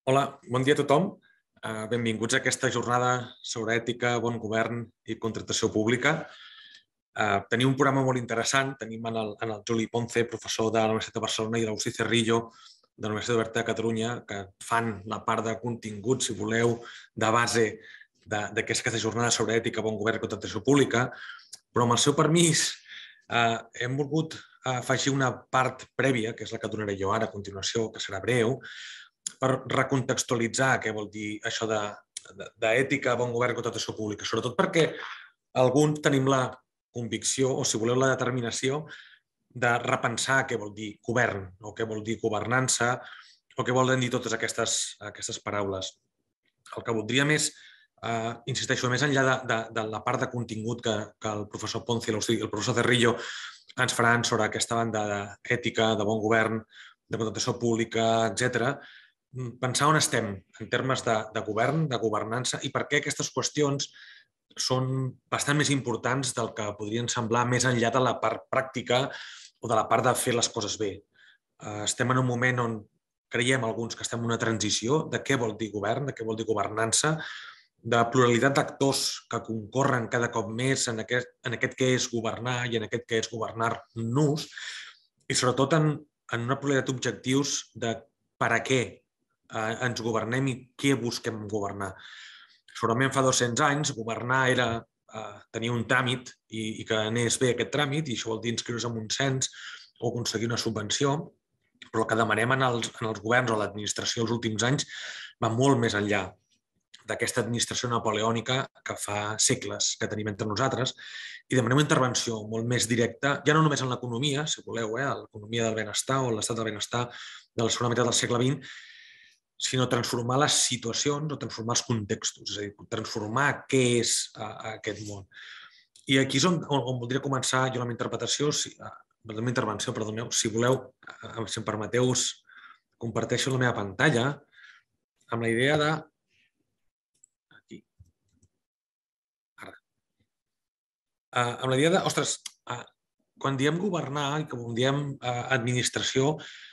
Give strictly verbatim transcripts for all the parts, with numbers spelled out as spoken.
Hola, bon dia a tothom. Benvinguts a aquesta jornada sobre ètica, bon govern i contractació pública. Tenim un programa molt interessant. Tenim en el, en el Juli Ponce, professor de la Universitat de Barcelona, i l'Agustí Cerrillo, de la Universitat Oberta de Catalunya, que fan la part de contingut, si voleu, de base d'aquesta jornada sobre ètica, bon govern i contractació pública. Però amb el seu permís eh, hem volgut afegir una part prèvia, que és la que donaré jo ara a continuació, que serà breu, per recontextualitzar què vol dir això d'ètica, bon govern i contractació pública, sobretot perquè alguns tenim la convicció, o si voleu la determinació, de repensar què vol dir govern, o què vol dir governança, o què volen dir totes aquestes, aquestes paraules. El que voldríem és, eh, insisteixo, més enllà de, de, de la part de contingut que, que el professor Ponce i el professor Cerrillo ens faran sobre aquesta banda d'ètica, de bon govern, de contractació pública, etcètera, pensar on estem en termes de, de govern, de governança, i per què aquestes qüestions són bastant més importants del que podrien semblar més enllà de la part pràctica o de la part de fer les coses bé. Estem en un moment on creiem alguns que estem en una transició de què vol dir govern, de què vol dir governança, de pluralitat d'actors que concorren cada cop més en aquest, en aquest què és governar i en aquest què és governar-nos, i sobretot en, en una pluralitat d'objectius de per a què ens governem i què busquem governar. Segurament fa dos-cents anys governar era tenir un tràmit i que anés bé aquest tràmit, i això vol dir inscriure's en un cens o aconseguir una subvenció, però el que demanem en els, en els governs o l'administració els últims anys va molt més enllà d'aquesta administració napoleònica que fa segles que tenim entre nosaltres, i demanem una intervenció molt més directa, ja no només en l'economia, si voleu, eh, l'economia del benestar o l'estat del benestar de la segona meitat del segle vint, sinó transformar les situacions o transformar els contextos, és a dir, transformar què és aquest món. I aquí és on, on voldria començar jo la meva interpretació, si, la meva intervenció, perdoneu, si voleu, si em permeteu, us comparteixo la meva pantalla amb la idea de... Aquí. Ara. Amb la idea de, ostres, quan diem governar i quan diem administració,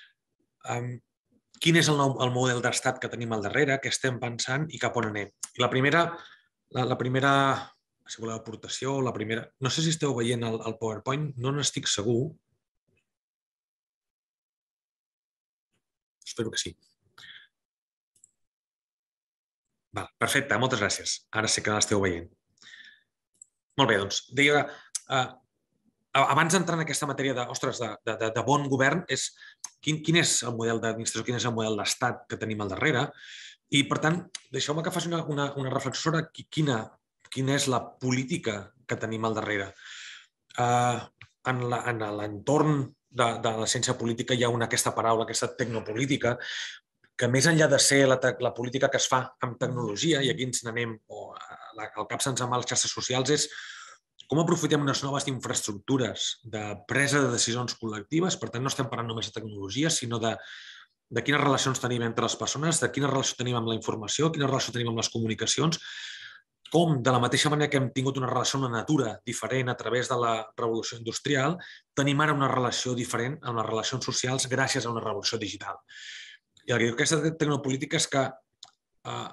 quin és el, nou, el model d'estat que tenim al darrere, què estem pensant i cap on anem. I la primera, la, la primera si voleu, aportació, la primera... No sé si esteu veient el, el PowerPoint, no n'estic segur. Espero que sí. Val, perfecte, moltes gràcies. Ara sé que l'esteu veient. Molt bé, doncs, deia que eh, abans d'entrar en aquesta matèria de, ostres, de, de, de bon govern, és quin, quin és el model d'administració, quin és el model d'estat que tenim al darrere. I, per tant, deixeu-me que faci una, una, una reflexió sobre quina, quina és la política que tenim al darrere. Uh, en l'entorn de, de la ciència política hi ha una, aquesta paraula, aquesta tecnopolítica, que més enllà de ser la, la política que es fa amb tecnologia, i aquí ens n'anem, o al cap se'ns en va les xarxes socials, és com aprofitem unes noves infraestructures de presa de decisions col·lectives. Per tant, no estem parlant només de tecnologia, sinó de, de quines relacions tenim entre les persones, de quina relació tenim amb la informació, quina relació tenim amb les comunicacions, com, de la mateixa manera que hem tingut una relació amb la natura diferent a través de la revolució industrial, tenim ara una relació diferent amb les relacions socials gràcies a una revolució digital. I el que diu aquesta tecnopolítica és que eh,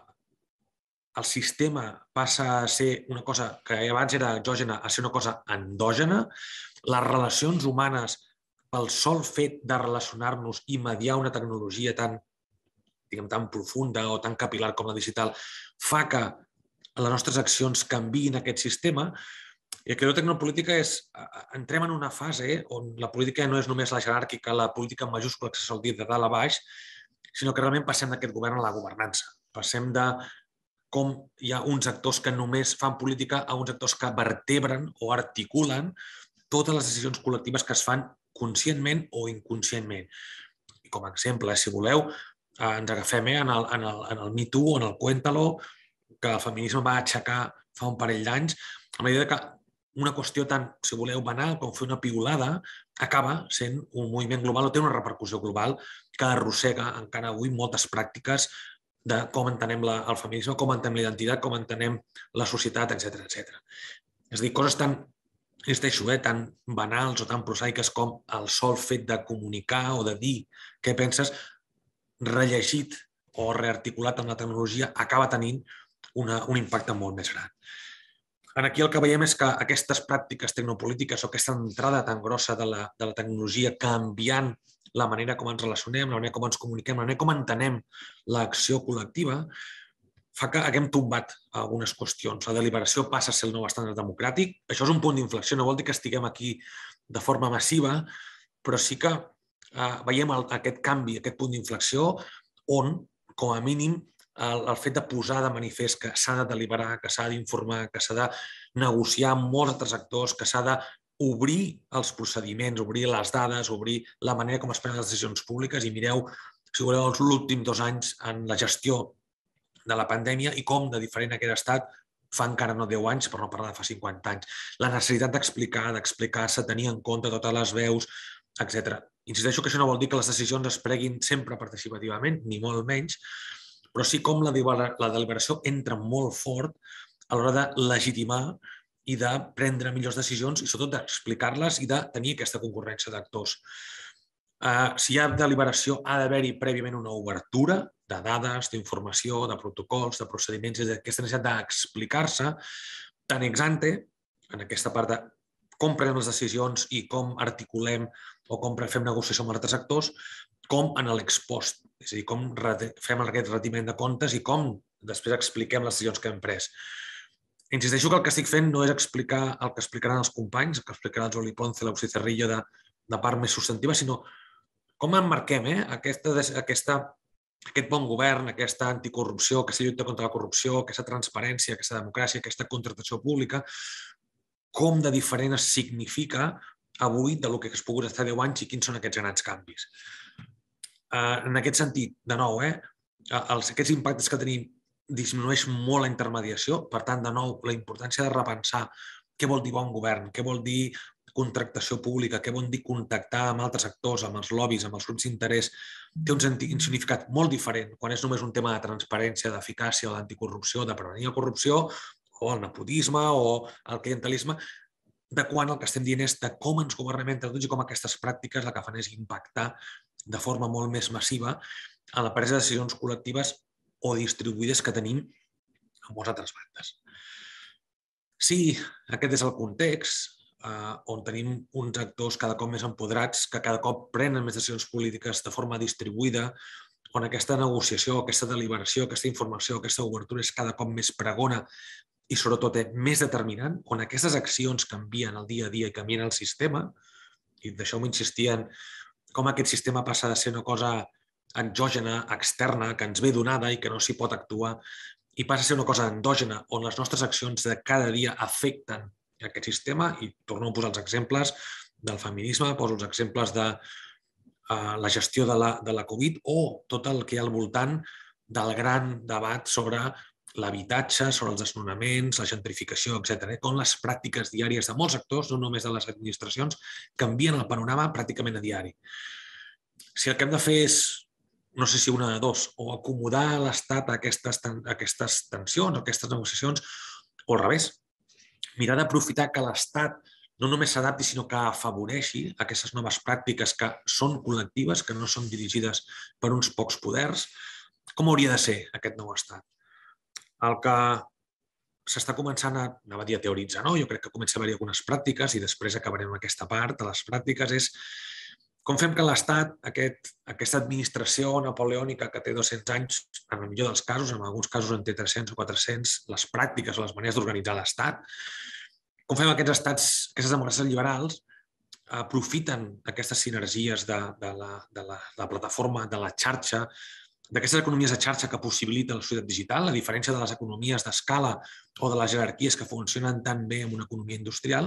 el sistema passa a ser una cosa que abans era exògena a ser una cosa endògena. Les relacions humanes, pel sol fet de relacionar-nos i mediar una tecnologia tan, diguem, tan profunda o tan capilar com la digital, fa que les nostres accions canviïn aquest sistema. I el que diu tecnopolítica és, entrem en una fase on la política no és només la jeràrquica, la política en majúscula que se sol dir de dalt a baix, sinó que realment passem d'aquest govern a la governança. Passem de com hi ha uns actors que només fan política a uns actors que vertebren o articulen totes les decisions col·lectives que es fan conscientment o inconscientment. I com a exemple, si voleu, ens agafem en el, en el, en el Me Too o en el Cuéntalo, que el feminisme va aixecar fa un parell d'anys, amb la idea que una qüestió tan, si voleu, banal com fer una piulada acaba sent un moviment global o té una repercussió global que arrossega encara avui moltes pràctiques de com entenem la, el feminisme, com entenem la identitat, com entenem la societat, etcètera, etcètera. És a dir, coses tan, insisteixo, eh, tan banals o tan prosaiques com el sol fet de comunicar o de dir què penses, rellegit o rearticulat amb la tecnologia acaba tenint un impacte molt més gran. Aquí el que veiem és que aquestes pràctiques tecnopolítiques o aquesta entrada tan grossa de la, de la tecnologia canviant la manera com ens relacionem, la manera com ens comuniquem, la manera com entenem l'acció col·lectiva, fa que haguem tombat algunes qüestions. La deliberació passa a ser el nou estàndard democràtic. Això és un punt d'inflexió, no vol dir que estiguem aquí de forma massiva, però sí que eh, veiem el, aquest canvi, aquest punt d'inflexió on, com a mínim, el, el fet de posar de manifest que s'ha de deliberar, que s'ha d'informar, que s'ha de negociar amb molts altres actors, que s'ha d'obrir els procediments, obrir les dades, obrir la manera com es prenen les decisions públiques i mireu, si voleu, els últims dos anys en la gestió de la pandèmia i com de diferent aquest estat fa encara no deu anys, per no parlar de fa cinquanta anys. La necessitat d'explicar, d'explicar-se, tenir en compte totes les veus, etcètera. Insisteixo que això no vol dir que les decisions es preguin sempre participativament, ni molt menys, però sí com la deliberació entra molt fort a l'hora de legitimar i de prendre millors decisions i sobretot d'explicar-les i de tenir aquesta concurrència d'actors. Uh, si hi ha deliberació, ha d'haver-hi prèviament una obertura de dades, d'informació, de protocols, de procediments, és aquesta necessitat d'explicar-se tant ex ante, en aquesta part de com prenem les decisions i com articulem o com fem negociació amb altres actors, com en l'ex post, és a dir, com fem aquest retiment de comptes i com després expliquem les decisions que hem pres. Insisteixo que el que estic fent no és explicar el que explicaran els companys, el que explicarà el Juli Ponce, l'Auxi Cerrillo de, de part més substantiva, sinó com emmarquem eh? aquesta, aquesta, aquest bon govern, aquesta anticorrupció, aquesta lluita contra la corrupció, aquesta transparència, aquesta democràcia, aquesta contractació pública, com de diferent es significa avui del que es pogut estar deu anys i quins són aquests grans canvis. En aquest sentit, de nou, eh, els, aquests impactes que tenim disminueix molt la intermediació, per tant, de nou, la importància de repensar què vol dir bon govern, què vol dir contractació pública, què vol dir contactar amb altres actors, amb els lobbies, amb els grups d'interès, té un significat molt diferent quan és només un tema de transparència, d'eficàcia o d'anticorrupció, de prevenir la corrupció o el nepotisme o el clientelisme, de quan el que estem dient és de com ens governem entre tots i com aquestes pràctiques el que fan és impactar de forma molt més massiva en la presa de decisions col·lectives o distribuïdes que tenim a moltes altres bandes. Sí, aquest és el context on tenim uns actors cada cop més empoderats que cada cop prenen més decisions polítiques de forma distribuïda, on aquesta negociació, aquesta deliberació, aquesta informació, aquesta obertura és cada cop més pregona i sobretot més determinant, on aquestes accions canvien el dia a dia i canvien el sistema, i deixeu-me insistir en com aquest sistema passa de ser una cosa exògena, externa, que ens ve donada i que no s'hi pot actuar, i passa a ser una cosa endògena, on les nostres accions de cada dia afecten aquest sistema, i torno a posar els exemples del feminisme, poso els exemples de uh, la gestió de la, de la Covid o tot el que hi ha al voltant del gran debat sobre l'habitatge, sobre els desnonaments, la gentrificació, etcètera. Com les pràctiques diàries de molts actors, no només de les administracions, canvien el panorama pràcticament a diari. Si el que hem de fer és, no sé si una de dos, o acomodar l'Estat a aquestes, a aquestes tensions, a aquestes negociacions, o al revés, mirar d'aprofitar que l'Estat no només s'adapti, sinó que afavoreixi aquestes noves pràctiques que són col·lectives, que no són dirigides per uns pocs poders. Com hauria de ser aquest nou Estat? El que s'està començant a, anava a dir a teoritzar, no? Jo crec que comença a haver-hi algunes pràctiques i després acabarem aquesta part de les pràctiques, és com fem que l'Estat, aquest, aquesta administració napoleònica que té dos-cents anys, en el millor dels casos, en alguns casos en té tres-cents o quatre-cents, les pràctiques o les maneres d'organitzar l'Estat, com fem aquests estats, aquestes democràcies liberals, aprofiten aquestes sinergies de, de, la, de, la, de la plataforma, de la xarxa, d'aquestes economies de xarxa que possibiliten la societat digital, a diferència de les economies d'escala o de les jerarquies que funcionen tan bé en una economia industrial,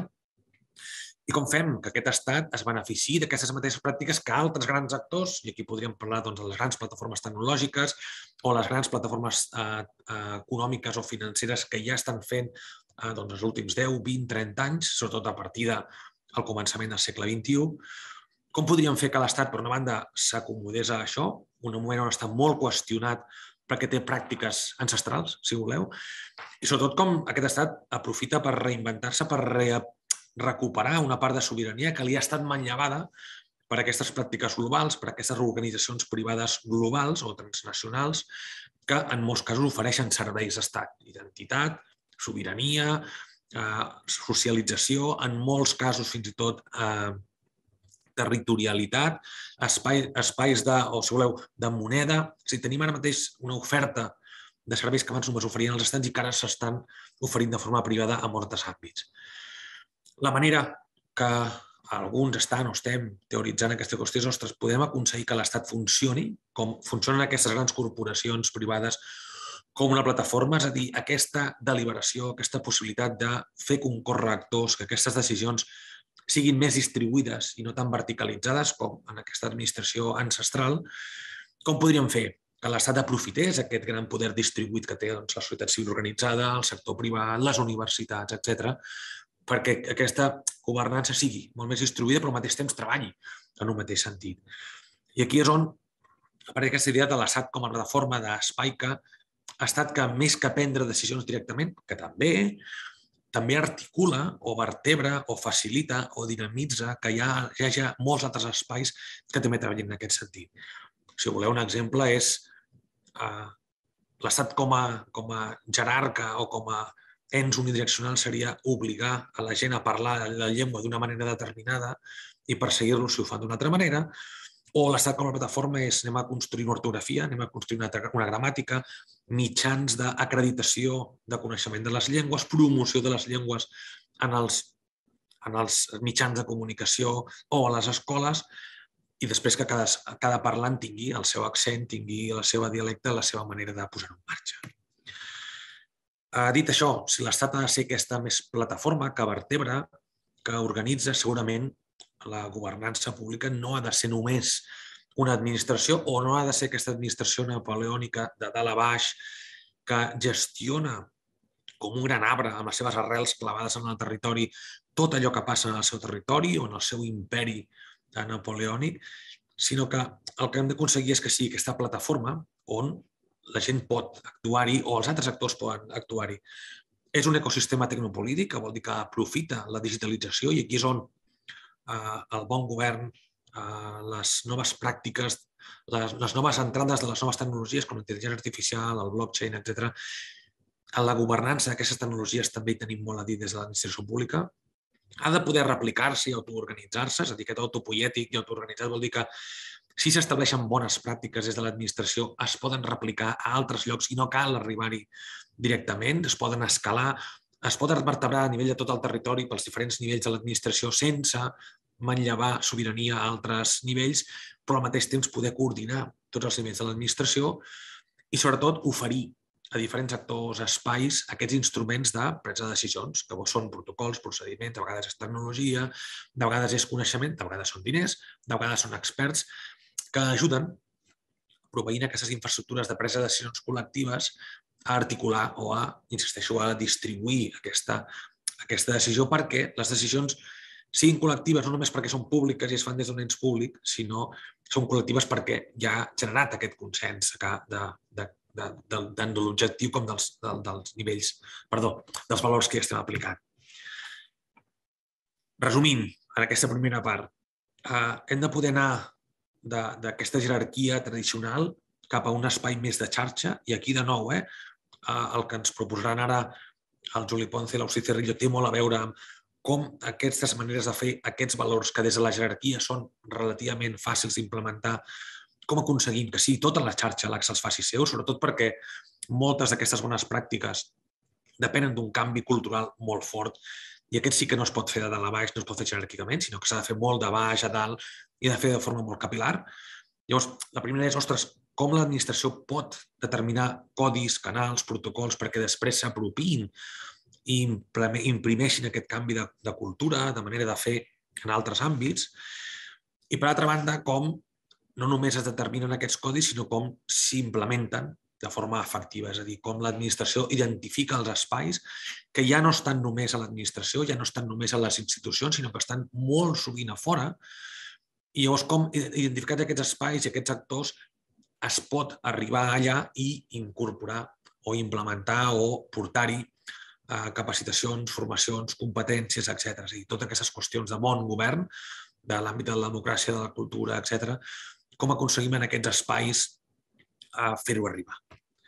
i com fem que aquest estat es beneficiï d'aquestes mateixes pràctiques que altres grans actors, i aquí podríem parlar doncs, de les grans plataformes tecnològiques o les grans plataformes eh, econòmiques o financeres que ja estan fent eh, doncs, els últims deu, vint, trenta anys, sobretot a partir del començament del segle vint-i-u. Com podríem fer que l'Estat, per una banda, s'acomodés a això, un moment on està molt qüestionat perquè té pràctiques ancestrals, si voleu, i sobretot com aquest estat aprofita per reinventar-se, per reaprofundar recuperar una part de sobirania que li ha estat manllevada per aquestes pràctiques globals, per aquestes organitzacions privades globals o transnacionals que en molts casos ofereixen serveis d'estat, identitat, sobirania, eh, socialització, en molts casos fins i tot eh, territorialitat, espai, espais de, o si voleu, de moneda. O sigui, tenim ara mateix una oferta de serveis que abans només oferien els estats i que ara s'estan oferint de forma privada a molts àmbits. La manera que alguns estan o estem teoritzant aquesta qüestió és, ostres, podem aconseguir que l'Estat funcioni com funcionen aquestes grans corporacions privades com una plataforma, és a dir, aquesta deliberació, aquesta possibilitat de fer concórrer actors, que aquestes decisions siguin més distribuïdes i no tan verticalitzades com en aquesta administració ancestral. Com podríem fer? Que l'Estat aprofités aquest gran poder distribuït que té doncs, la societat civil organitzada, el sector privat, les universitats, etcètera, perquè aquesta governança sigui molt més distribuïda però al mateix temps treballi en un mateix sentit. I aquí és on apareix aquesta idea de l'Estat com a plataforma d'espai que ha estat que més que prendre decisions directament, que també, també articula o vertebra o facilita o dinamitza que hi, ha, hi hagi molts altres espais que també treballin en aquest sentit. Si voleu, un exemple és uh, l'Estat com, a, com a jerarca o com a ens unidireccional seria obligar a la gent a parlar la llengua d'una manera determinada i perseguir-los si ho fan d'una altra manera, o l'Estat com a plataforma és anem a construir una ortografia, anem a construir una, una gramàtica, mitjans d'acreditació de coneixement de les llengües, promoció de les llengües en els, en els mitjans de comunicació o a les escoles, i després que cada, cada parlant tingui el seu accent, tingui la seva dialecte, la seva manera de posar-ho en marxa. Uh, dit això, si l'Estat ha de ser aquesta més plataforma que vertebra, que organitza, segurament la governança pública no ha de ser només una administració o no ha de ser aquesta administració napoleònica de dalt a baix que gestiona com un gran arbre amb les seves arrels clavades en el territori tot allò que passa en el seu territori o en el seu imperi napoleònic, sinó que el que hem d'aconseguir és que sigui aquesta plataforma on la gent pot actuar-hi o els altres actors poden actuar-hi. És un ecosistema tecnopolític, que vol dir que aprofita la digitalització i aquí és on eh, el bon govern, eh, les noves pràctiques, les, les noves entrades de les noves tecnologies com la intel·ligència artificial, el blockchain, etcètera. En la governança d'aquestes tecnologies també hi tenim molt a dir des de l'administració pública. Ha de poder replicar-se i autoorganitzar-se, és a dir, aquest autopoiètic i autoorganitzat vol dir que si s'estableixen bones pràctiques des de l'administració, es poden replicar a altres llocs i no cal arribar-hi directament, es poden escalar, es poden vertebrar a nivell de tot el territori pels diferents nivells de l'administració sense manllevar sobirania a altres nivells, però al mateix temps poder coordinar tots els nivells de l'administració i sobretot oferir a diferents actors, espais, aquests instruments de presa de decisions, que són protocols, procediments, de vegades és tecnologia, de vegades és coneixement, de vegades són diners, de vegades són experts, que ajuden, proveint aquestes infraestructures de presa de decisions col·lectives, a articular o a, insisteixo, a distribuir aquesta, aquesta decisió perquè les decisions siguin col·lectives no només perquè són públiques i es fan des d'un ens públic, sinó són col·lectives perquè ja ha generat aquest consens de, de, de, de, tant de l'objectiu com dels, de, dels nivells, perdó, dels valors que ja estem aplicant. Resumint, en aquesta primera part, eh, hem de poder anar d'aquesta jerarquia tradicional cap a un espai més de xarxa i aquí de nou eh, el que ens proposaran ara el Juli Ponce i l'Ausi Cerrillo té molt a veure amb com aquestes maneres de fer aquests valors que des de la jerarquia són relativament fàcils d'implementar, com aconseguim que sigui tota la xarxa la que se'ls faci seu, sobretot perquè moltes d'aquestes bones pràctiques depenen d'un canvi cultural molt fort i aquest sí que no es pot fer de dalt a baix, no es pot fer jeràrquicament, sinó que s'ha de fer molt de baix a dalt i de fer de forma molt capil·lar. Llavors, la primera és, ostres, com l'administració pot determinar codis, canals, protocols perquè després s'apropiïn i imprimeixin aquest canvi de, de cultura, de manera de fer en altres àmbits. I per altra banda, com no només es determinen aquests codis, sinó com s'implementen de forma efectiva, és a dir, com l'administració identifica els espais que ja no estan només a l'administració, ja no estan només a les institucions, sinó que estan molt sovint a fora. I llavors, com identificats aquests espais i aquests actors es pot arribar allà i incorporar o implementar o portar-hi capacitacions, formacions, competències, etcètera. És a dir, totes aquestes qüestions de bon govern de l'àmbit de la democràcia, de la cultura, etcètera, com aconseguim en aquests espais fer-ho arribar.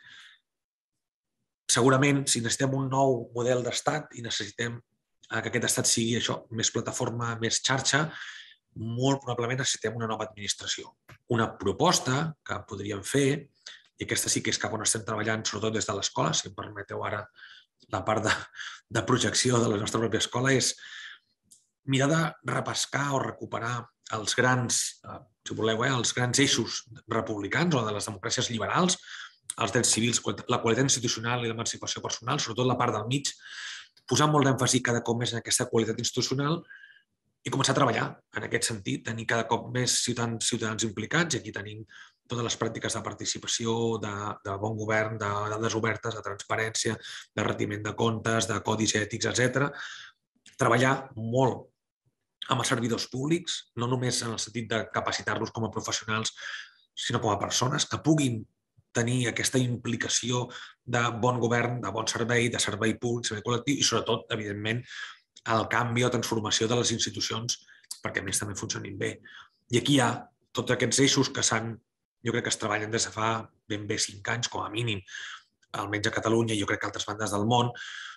Segurament, si necessitem un nou model d'estat i necessitem que aquest estat sigui això, més plataforma, més xarxa, molt probablement necessitem una nova administració. Una proposta que podríem fer, i aquesta sí que és cap on estem treballant, sobretot des de l'escola, si em permeteu ara la part de, de projecció de la nostra pròpia escola, és mirar de repescar o recuperar els grans, si voleu, eh, els grans eixos republicans o de les democràcies liberals, els drets civils, la qualitat institucional i l'emancipació personal, sobretot la part del mig, posar molt d'èmfasi cada cop més en aquesta qualitat institucional i començar a treballar en aquest sentit, tenir cada cop més ciutadans, ciutadans implicats, i aquí tenim totes les pràctiques de participació, de, de bon govern, de dades obertes, de transparència, de retiment de comptes, de codis ètics, etcètera. Treballar molt amb els servidors públics, no només en el sentit de capacitar-los com a professionals, sinó com a persones que puguin tenir aquesta implicació de bon govern, de bon servei, de servei públic, servei col·lectiu i, sobretot, evidentment, el canvi o transformació de les institucions perquè més també funcionin bé. I aquí hi ha tots aquests eixos que s'han, jo crec que es treballen des de fa ben bé cinc anys, com a mínim, almenys a Catalunya i jo crec que a altres bandes del món,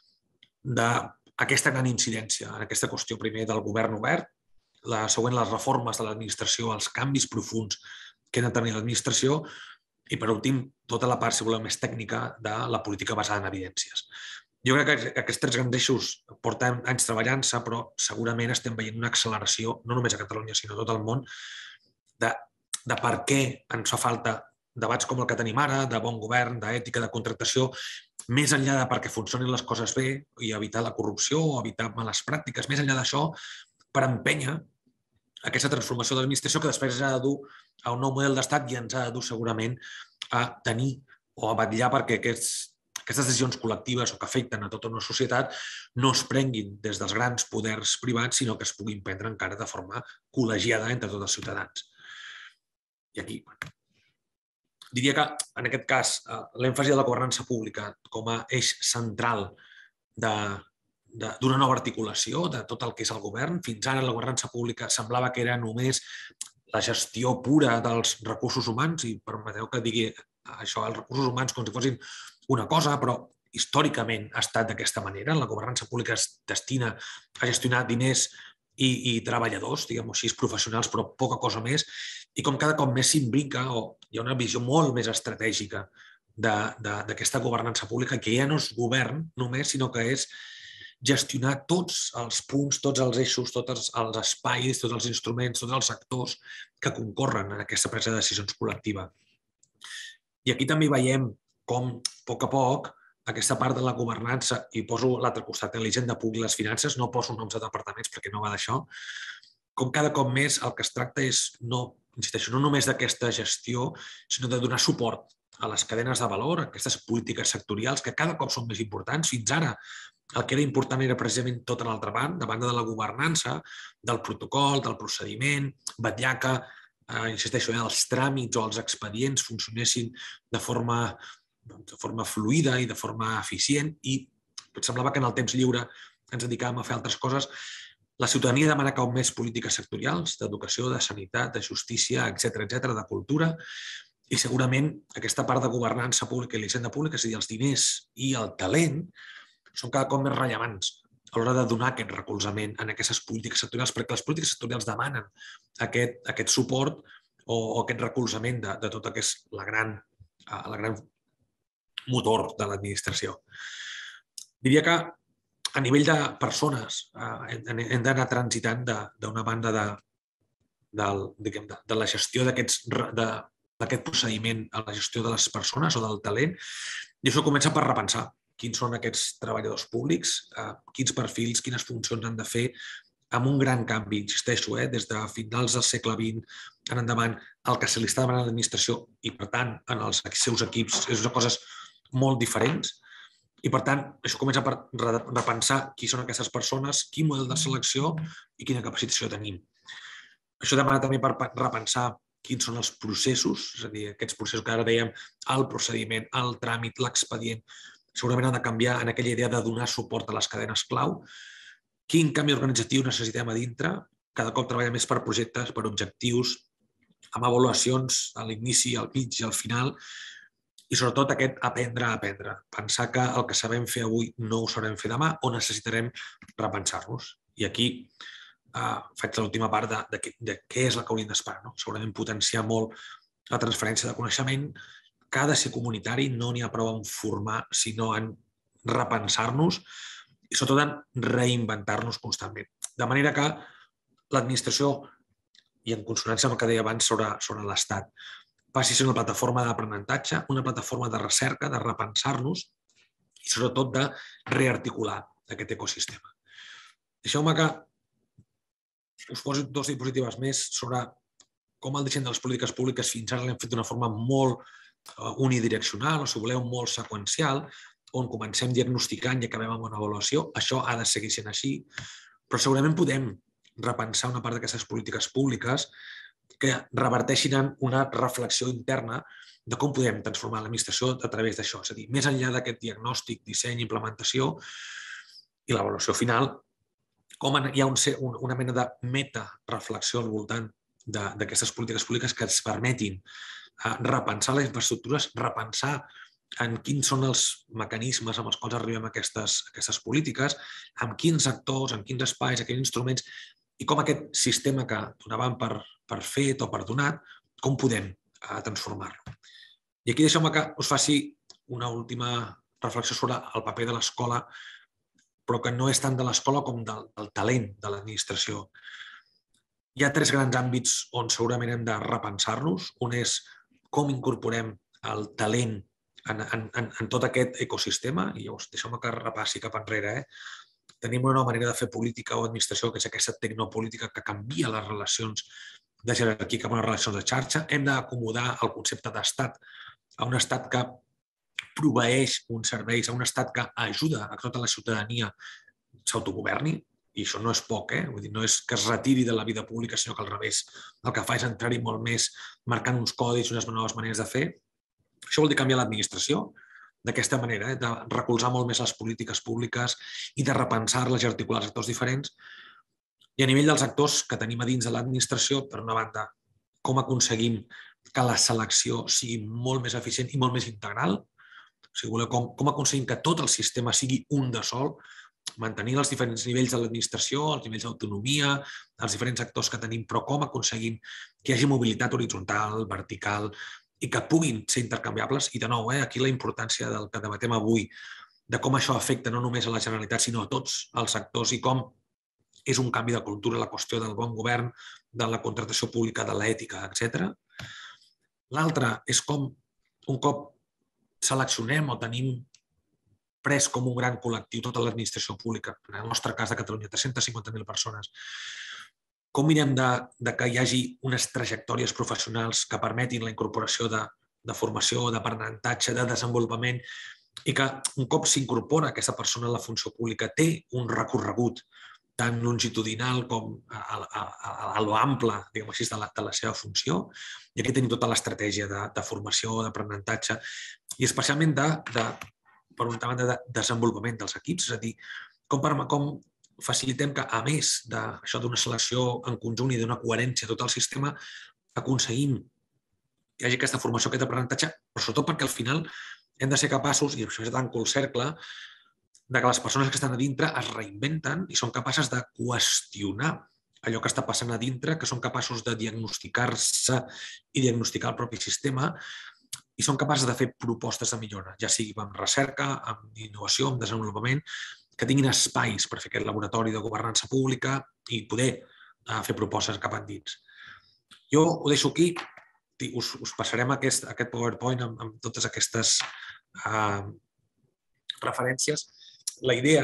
d'aquesta gran incidència en aquesta qüestió primer del govern obert, la següent, les reformes de l'administració, els canvis profunds que ha de tenir l'administració i, per últim, tota la part, si voleu, més tècnica de la política basada en evidències. Jo crec que aquests tres grans eixos portem anys treballant-se, però segurament estem veient una acceleració, no només a Catalunya, sinó a tot el món, de, de per què ens fa falta debats com el que tenim ara, de bon govern, d'ètica, de contractació, més enllà de perquè funcionin les coses bé i evitar la corrupció o evitar males pràctiques, més enllà d'això, per empènyer aquesta transformació de l'administració que després ha de dur a un nou model d'estat i ens ha de dur segurament a tenir o a vetllar perquè aquests, aquestes decisions col·lectives o que afecten a tota una societat no es prenguin des dels grans poders privats, sinó que es puguin prendre encara de forma col·legiada entre tots els ciutadans. I aquí, bueno, diria que, en aquest cas, l'èmfasi de la governança pública com a eix central de d'una nova articulació de tot el que és el govern. Fins ara la governança pública semblava que era només la gestió pura dels recursos humans, i permeteu que digui això, els recursos humans com si fossin una cosa, però històricament ha estat d'aquesta manera. La governança pública es destina a gestionar diners i, i treballadors, diguem-ho així, professionals, però poca cosa més, i com cada cop més s'imbrica o hi ha una visió molt més estratègica d'aquesta governança pública, que ja no és govern només, sinó que és gestionar tots els punts, tots els eixos, tots els espais, tots els instruments, tots els actors que concorren en aquesta presa de decisions col·lectiva. I aquí també veiem com, a poc a poc, aquesta part de la governança, i poso l'altre costat, la hisenda pública i les finances, no poso noms de departaments perquè no va d'això, com cada cop més el que es tracta és, no, insisteixo, no només d'aquesta gestió, sinó de donar suport a les cadenes de valor, a aquestes polítiques sectorials que cada cop són més importants. Fins ara el que era important era precisament tota l'altra banda, de banda de la governança, del protocol, del procediment, vetllar que, eh, insisteixo, eh, els tràmits o els expedients funcionessin de forma, de forma fluida i de forma eficient, i semblava que en el temps lliure ens dedicàvem a fer altres coses. La ciutadania demana com més polítiques sectorials, d'educació, de sanitat, de justícia, etcètera, etcètera, de cultura, i segurament aquesta part de governança pública i la hisenda pública, és a dir, els diners i el talent, són cada cop més rellevants a l'hora de donar aquest recolzament en aquestes polítiques sectorials, perquè les polítiques sectorials demanen aquest, aquest suport o, o aquest recolzament de, de tot el que és la gran, la gran motor de l'administració. Diria que a nivell de persones hem d'anar transitant d'una banda de, de, de, de la gestió d'aquest procediment a la gestió de les persones o del talent, i això comença per repensar quins són aquests treballadors públics, quins perfils, quines funcions han de fer, amb un gran canvi, insisteixo, eh, des de finals del segle vint en endavant, el que se li està demanant a l'administració i, per tant, en els seus equips, és coses molt diferents. I, per tant, això comença per repensar qui són aquestes persones, quin model de selecció i quina capacitació tenim. Això demana també per repensar quins són els processos, és a dir, aquests processos que ara dèiem, el procediment, el tràmit, l'expedient, segurament ha de canviar en aquella idea de donar suport a les cadenes clau. Quin canvi organitzatiu necessitem a dintre cada cop treballa més per projectes, per objectius, amb avaluacions a l'inici, al mig i al final, i sobretot aquest aprendre a aprendre. Pensar que el que sabem fer avui no ho sabrem fer demà o necessitarem repensar-nos. I aquí eh, faig l'última part de, de, de què és el que hauríem d'esperar. No? Segurament potenciar molt la transferència de coneixement, que ha de ser comunitari, no n'hi ha prou en formar, sinó en repensar-nos i sobretot en reinventar-nos constantment. De manera que l'administració, i en consonància amb el que deia abans sobre, sobre l'Estat, passi a ser una plataforma d'aprenentatge, una plataforma de recerca, de repensar-nos i sobretot de rearticular aquest ecosistema. Deixeu-me que us posi dos diapositives més sobre com el disseny de les polítiques públiques fins ara l'hem fet d'una forma molt unidireccional o, si voleu, molt seqüencial, on comencem diagnosticant i acabem amb una avaluació. Això ha de seguir sent així, però segurament podem repensar una part d'aquestes polítiques públiques que reverteixin en una reflexió interna de com podem transformar l'administració a través d'això. És a dir, més enllà d'aquest diagnòstic, disseny, implementació i l'avaluació final, com hi ha un, una mena de meta-reflexió al voltant d'aquestes polítiques públiques que ens permetin repensar les infraestructures, repensar en quins són els mecanismes amb els quals arribem a aquestes, aquestes polítiques, amb quins actors, en quins espais, en quins instruments, i com aquest sistema que donàvem per, per fet o per donat, com podem uh, transformar-lo. I aquí deixeu-me que us faci una última reflexió sobre el paper de l'escola, però que no és tant de l'escola com del, del talent de l'administració. Hi ha tres grans àmbits on segurament hem de repensar-nos. Un és com incorporem el talent en, en, en, en tot aquest ecosistema, i deixeu-me que repassi cap enrere, eh? Tenim una nova manera de fer política o administració, que és aquesta tecnopolítica que canvia les relacions de jerarquia cap a unes relacions de xarxa. Hem d'acomodar el concepte d'estat a un estat que proveeix uns serveis, a un estat que ajuda a que tota la ciutadania s'autogoverni, i això no és poc, eh? Vull dir, no és que es retiri de la vida pública, sinó que al revés, el que fa és entrar-hi molt més, marcant uns codis, unes noves maneres de fer. Això vol dir canviar l'administració d'aquesta manera, eh? De recolzar molt més les polítiques públiques i de repensar-les i articular els actors diferents. I a nivell dels actors que tenim a dins de l'administració, per una banda, com aconseguim que la selecció sigui molt més eficient i molt més integral, si voleu, com, com aconseguim que tot el sistema sigui un de sol, mantenint els diferents nivells de l'administració, els nivells d'autonomia, els diferents actors que tenim, però com aconseguim que hi hagi mobilitat horitzontal, vertical, i que puguin ser intercanviables. I de nou, eh, aquí la importància del que debatem avui, de com això afecta no només a la Generalitat, sinó a tots els sectors, i com és un canvi de cultura, la qüestió del bon govern, de la contractació pública, de l'ètica, etcètera. L'altre és com, un cop seleccionem o tenim pres com un gran col·lectiu tota l'administració pública, en el nostre cas de Catalunya, tres-centes cinquanta mil persones, com mirem de, de que hi hagi unes trajectòries professionals que permetin la incorporació de, de formació, d'aprenentatge, de desenvolupament, i que un cop s'incorpora aquesta persona a la funció pública té un recorregut tan longitudinal com a, a, a, a l'ample, diguem així, de la, de la seva funció. I aquí tenim tota l'estratègia de, de formació, d'aprenentatge i especialment de, de, per una banda, de desenvolupament dels equips, és a dir, com, per, com facilitem que, a més d'això d'una selecció en conjunt i d'una coherència a tot el sistema, aconseguim que hi hagi aquesta formació, aquest aprenentatge, però sobretot perquè al final hem de ser capaços, i això és tanco el cercle, de que les persones que estan a dintre es reinventen i són capaces de qüestionar allò que està passant a dintre, que són capaços de diagnosticar-se i diagnosticar el propi sistema i són capaces de fer propostes de millora, ja sigui amb recerca, amb innovació, amb desenvolupament, que tinguin espais per fer aquest laboratori de governança pública i poder fer propostes cap endins. Jo ho deixo aquí, us, us passarem aquest, aquest PowerPoint amb, amb totes aquestes uh, referències. La idea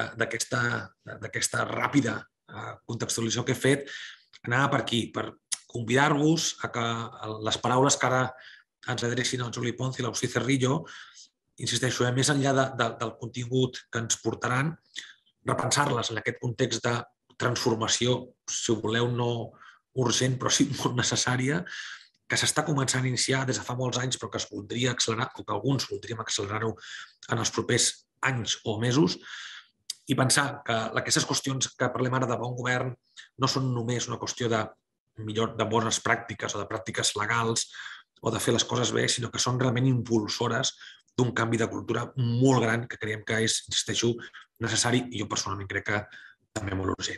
d'aquesta ràpida contextualització que he fet anava per aquí, per convidar-vos a que les paraules que ara ens adrecin al Juli Ponce i l'Agustí Cerrillo, insisteixo, eh, més enllà de, de, del contingut que ens portaran, repensar-les en aquest context de transformació, si voleu, no urgent, però sí molt necessària, que s'està començant a iniciar des de fa molts anys, però que es voldria accelerar, o que alguns voldríem accelerar-ho en els propers anys o mesos, i pensar que aquestes qüestions que parlem ara de bon govern no són només una qüestió de, millor, de bones pràctiques o de pràctiques legals o de fer les coses bé, sinó que són realment impulsores d'un canvi de cultura molt gran que creiem que és, insisteixo, necessari i jo personalment crec que també molt urgent.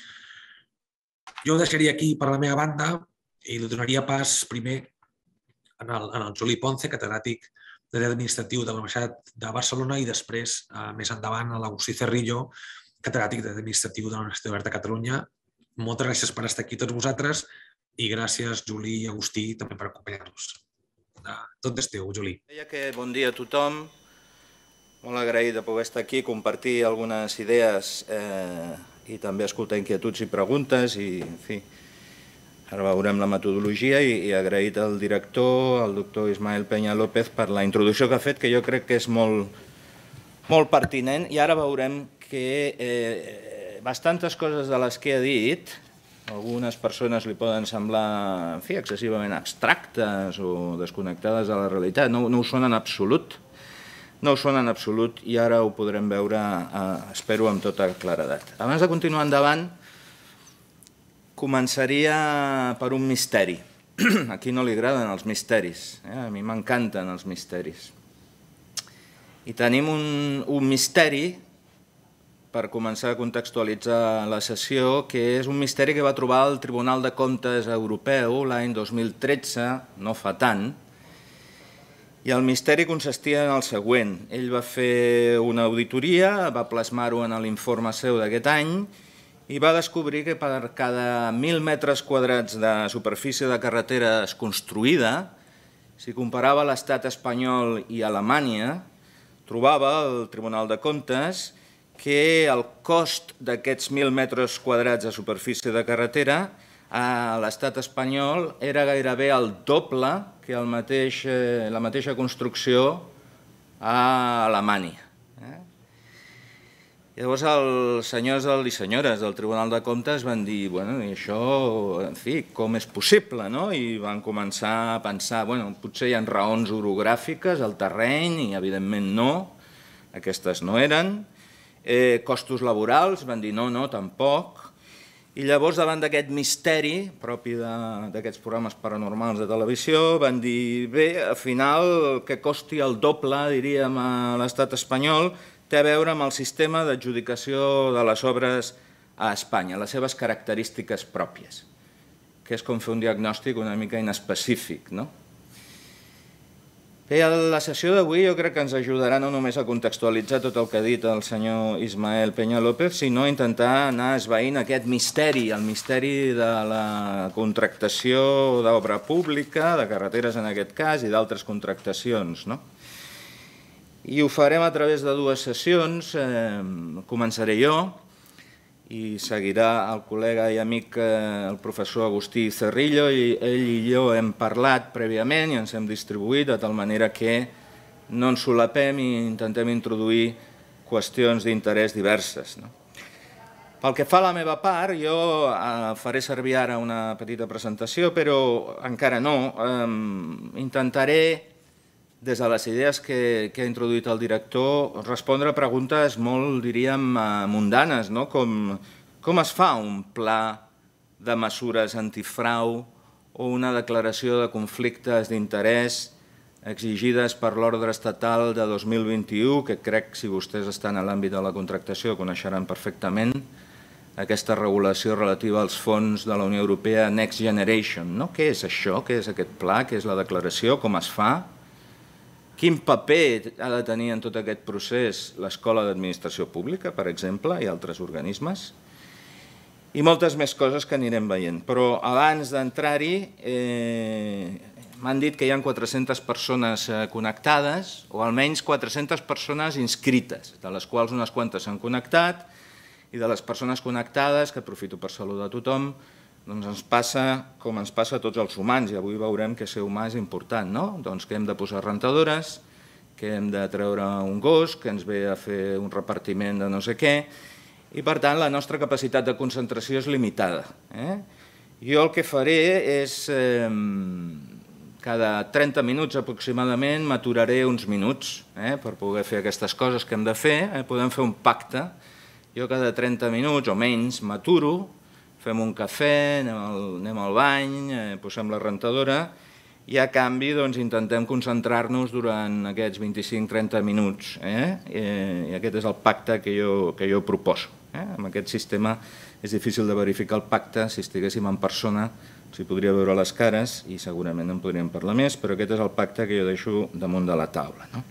Jo ho deixaria aquí per la meva banda i li donaria pas primer en el, en el Juli Ponce, catedràtic de Dret Administratiu de la Universitat de Barcelona i després, més endavant, a l'Agustí Cerrillo, catedràtic de Dret Administratiu de la Universitat Oberta de Catalunya. Moltes gràcies per estar aquí tots vosaltres i gràcies, Juli i Agustí, també per acompanyar-nos. Tot és teu, Juli. Deia que bon dia a tothom. Molt agraït de poder estar aquí, compartir algunes idees eh, i també escoltar inquietuds i preguntes. I, en fi, ara veurem la metodologia i, i agraït al director, al doctor Ismael Peña López, per la introducció que ha fet, que jo crec que és molt, molt pertinent. I ara veurem que eh, bastantes coses de les que ha dit, algunes persones li poden semblar en fi, excessivament abstractes o desconnectades de la realitat. No, no ho són en absolut. No ho són en absolut i ara ho podrem veure, eh, espero, amb tota claredat. Abans de continuar endavant, començaria per un misteri. A qui no li agraden els misteris? Eh? A mi m'encanten els misteris. I tenim un, un misteri per començar a contextualitzar la sessió, que és un misteri que va trobar el Tribunal de Comptes Europeu l'any dos mil tretze, no fa tant, i el misteri consistia en el següent. Ell va fer una auditoria, va plasmar-ho en l'informe seu d'aquest any i va descobrir que per cada mil metres quadrats de superfície de carreteres construïda, si comparava l'estat espanyol i Alemanya, trobava el Tribunal de Comptes que el cost d'aquests mil metres quadrats de superfície de carretera a l'estat espanyol era gairebé el doble que el mateix, eh, la mateixa construcció a Alemanya. Eh? Llavors els senyors i senyores del Tribunal de Comptes van dir, bueno, i això, en fi, com és possible, no? I van començar a pensar, bueno, potser hi ha raons orogràfiques al terreny i evidentment no, aquestes no eren. Eh, costos laborals, van dir no, no, tampoc. I llavors, davant d'aquest misteri propi d'aquests programes paranormals de televisió, van dir, bé, al final, el que costi el doble, diríem, a l'estat espanyol, té a veure amb el sistema d'adjudicació de les obres a Espanya, les seves característiques pròpies, que és com fer un diagnòstic una mica inespecífic, no? Bé, la sessió d'avui jo crec que ens ajudarà no només a contextualitzar tot el que ha dit el senyor Ismael Peña López, sinó a intentar anar esvaint aquest misteri, el misteri de la contractació d'obra pública, de carreteres en aquest cas, i d'altres contractacions, no? I ho farem a través de dues sessions. Eh, començaré jo, i seguirà el col·lega i amic, el professor Agustí Cerrillo, i ell i jo hem parlat prèviament i ens hem distribuït de tal manera que no ens solapem i intentem introduir qüestions d'interès diverses. Pel que fa a la meva part, jo faré servir ara una petita presentació, però encara no. Intentaré, des de les idees que ha introduït el director, respondre a preguntes molt, diríem, mundanes, com es fa un pla de mesures antifrau o una declaració de conflictes d'interès exigides per l'ordre estatal de dos mil vint-i-u, que crec, si vostès estan a l'àmbit de la contractació, coneixeran perfectament, aquesta regulació relativa als fons de la Unió Europea Next Generation. Què és això? Què és aquest pla? Què és la declaració? Com es fa? Quin paper ha de tenir en tot aquest procés l'Escola d'Administració Pública, per exemple, i altres organismes? I moltes més coses que anirem veient. Però abans d'entrar-hi, m'han dit que hi ha quatre-centes persones connectades, o almenys quatre-centes persones inscrites, de les quals unes quantes s'han connectat, i de les persones connectades, que aprofito per saludar a tothom, doncs ens passa com ens passa a tots els humans, i avui veurem que ser humà és important, no? Doncs que hem de posar rentadores, que hem de treure un gos, que ens ve a fer un repartiment de no sé què, i per tant la nostra capacitat de concentració és limitada. Jo el que faré és, cada trenta minuts aproximadament, m'aturaré uns minuts per poder fer aquestes coses que hem de fer, podem fer un pacte, Jo cada trenta minuts o menys m'aturo, fem un cafè, anem al, anem al bany, eh, posem la rentadora i a canvi doncs, intentem concentrar-nos durant aquests vint-i-cinc a trenta minuts. Eh? Eh, I aquest és el pacte que jo, que jo proposo. Eh? Amb aquest sistema és difícil de verificar el pacte. Si estiguéssim en persona s'hi podria veure les cares i segurament en podríem parlar més, però aquest és el pacte que jo deixo damunt de la taula. No?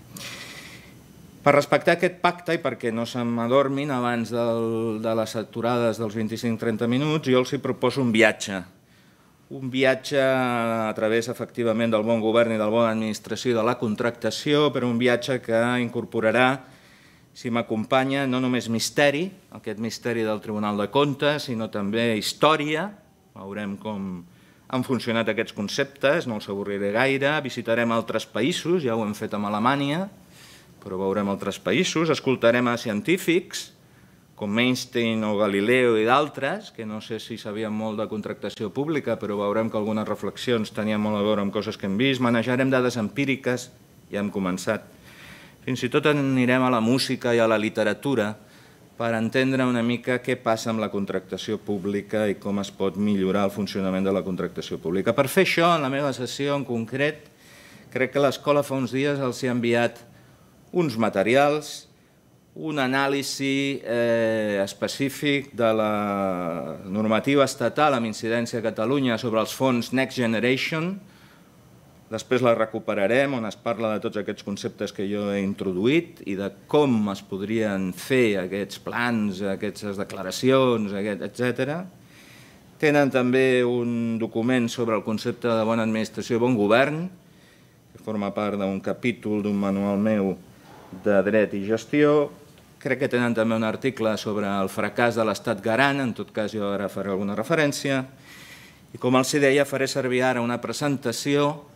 Per respectar aquest pacte i perquè no se m'adormin abans del, de les aturades dels vint-i-cinc a trenta minuts, jo els hi proposo un viatge. Un viatge a través, efectivament, del bon govern i de la bona administració i de la contractació, però un viatge que incorporarà, si m'acompanya, no només misteri, aquest misteri del Tribunal de Comptes, sinó també història. Veurem com han funcionat aquests conceptes, no els avorriré gaire. Visitarem altres països, ja ho hem fet amb Alemanya, però veurem altres països. Escoltarem a científics, com Einstein o Galileo i d'altres, que no sé si sabien molt de contractació pública, però veurem que algunes reflexions tenien molt a veure amb coses que hem vist. Manejarem dades empíriques, ja hem començat. Fins i tot anirem a la música i a la literatura per entendre una mica què passa amb la contractació pública i com es pot millorar el funcionament de la contractació pública. Per fer això, en la meva sessió en concret, crec que l'escola fa uns dies els ha enviat uns materials, un anàlisi eh, específic de la normativa estatal amb incidència a Catalunya sobre els fons Next Generation. Després la recuperarem, on es parla de tots aquests conceptes que jo he introduït i de com es podrien fer aquests plans, aquestes declaracions, etcètera. Tenen també un document sobre el concepte de bona administració i bon govern, que forma part d'un capítol d'un manual meu de dret i gestió. Crec que tenen també un article sobre el fracàs de l'estat garant, en tot cas jo ara faré alguna referència. I com els deia, faré servir ara una presentació.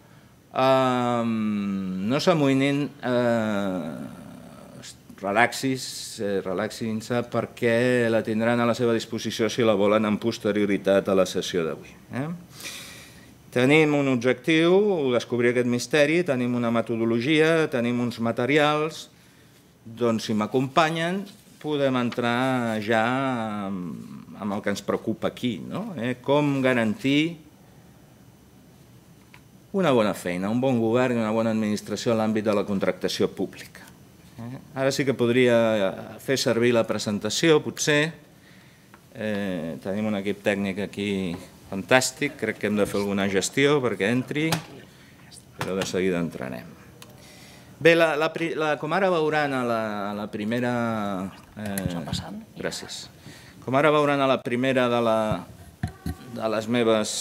No s'amoïnin, relaxin-se perquè la tindran a la seva disposició si la volen amb posterioritat a la sessió d'avui. Tenim un objectiu, descobrir aquest misteri, tenim una metodologia, tenim uns materials. Doncs si m'acompanyen podem entrar ja amb el que ens preocupa aquí, com garantir una bona feina, un bon govern i una bona administració en l'àmbit de la contractació pública. Ara sí que podria fer servir la presentació, potser. Tenim un equip tècnic aquí fantàstic, crec que hem de fer alguna gestió perquè entri, però de seguida entrarem. Bé, com ara veuran a la primera... Gràcies. Com ara veuran a la primera de les meves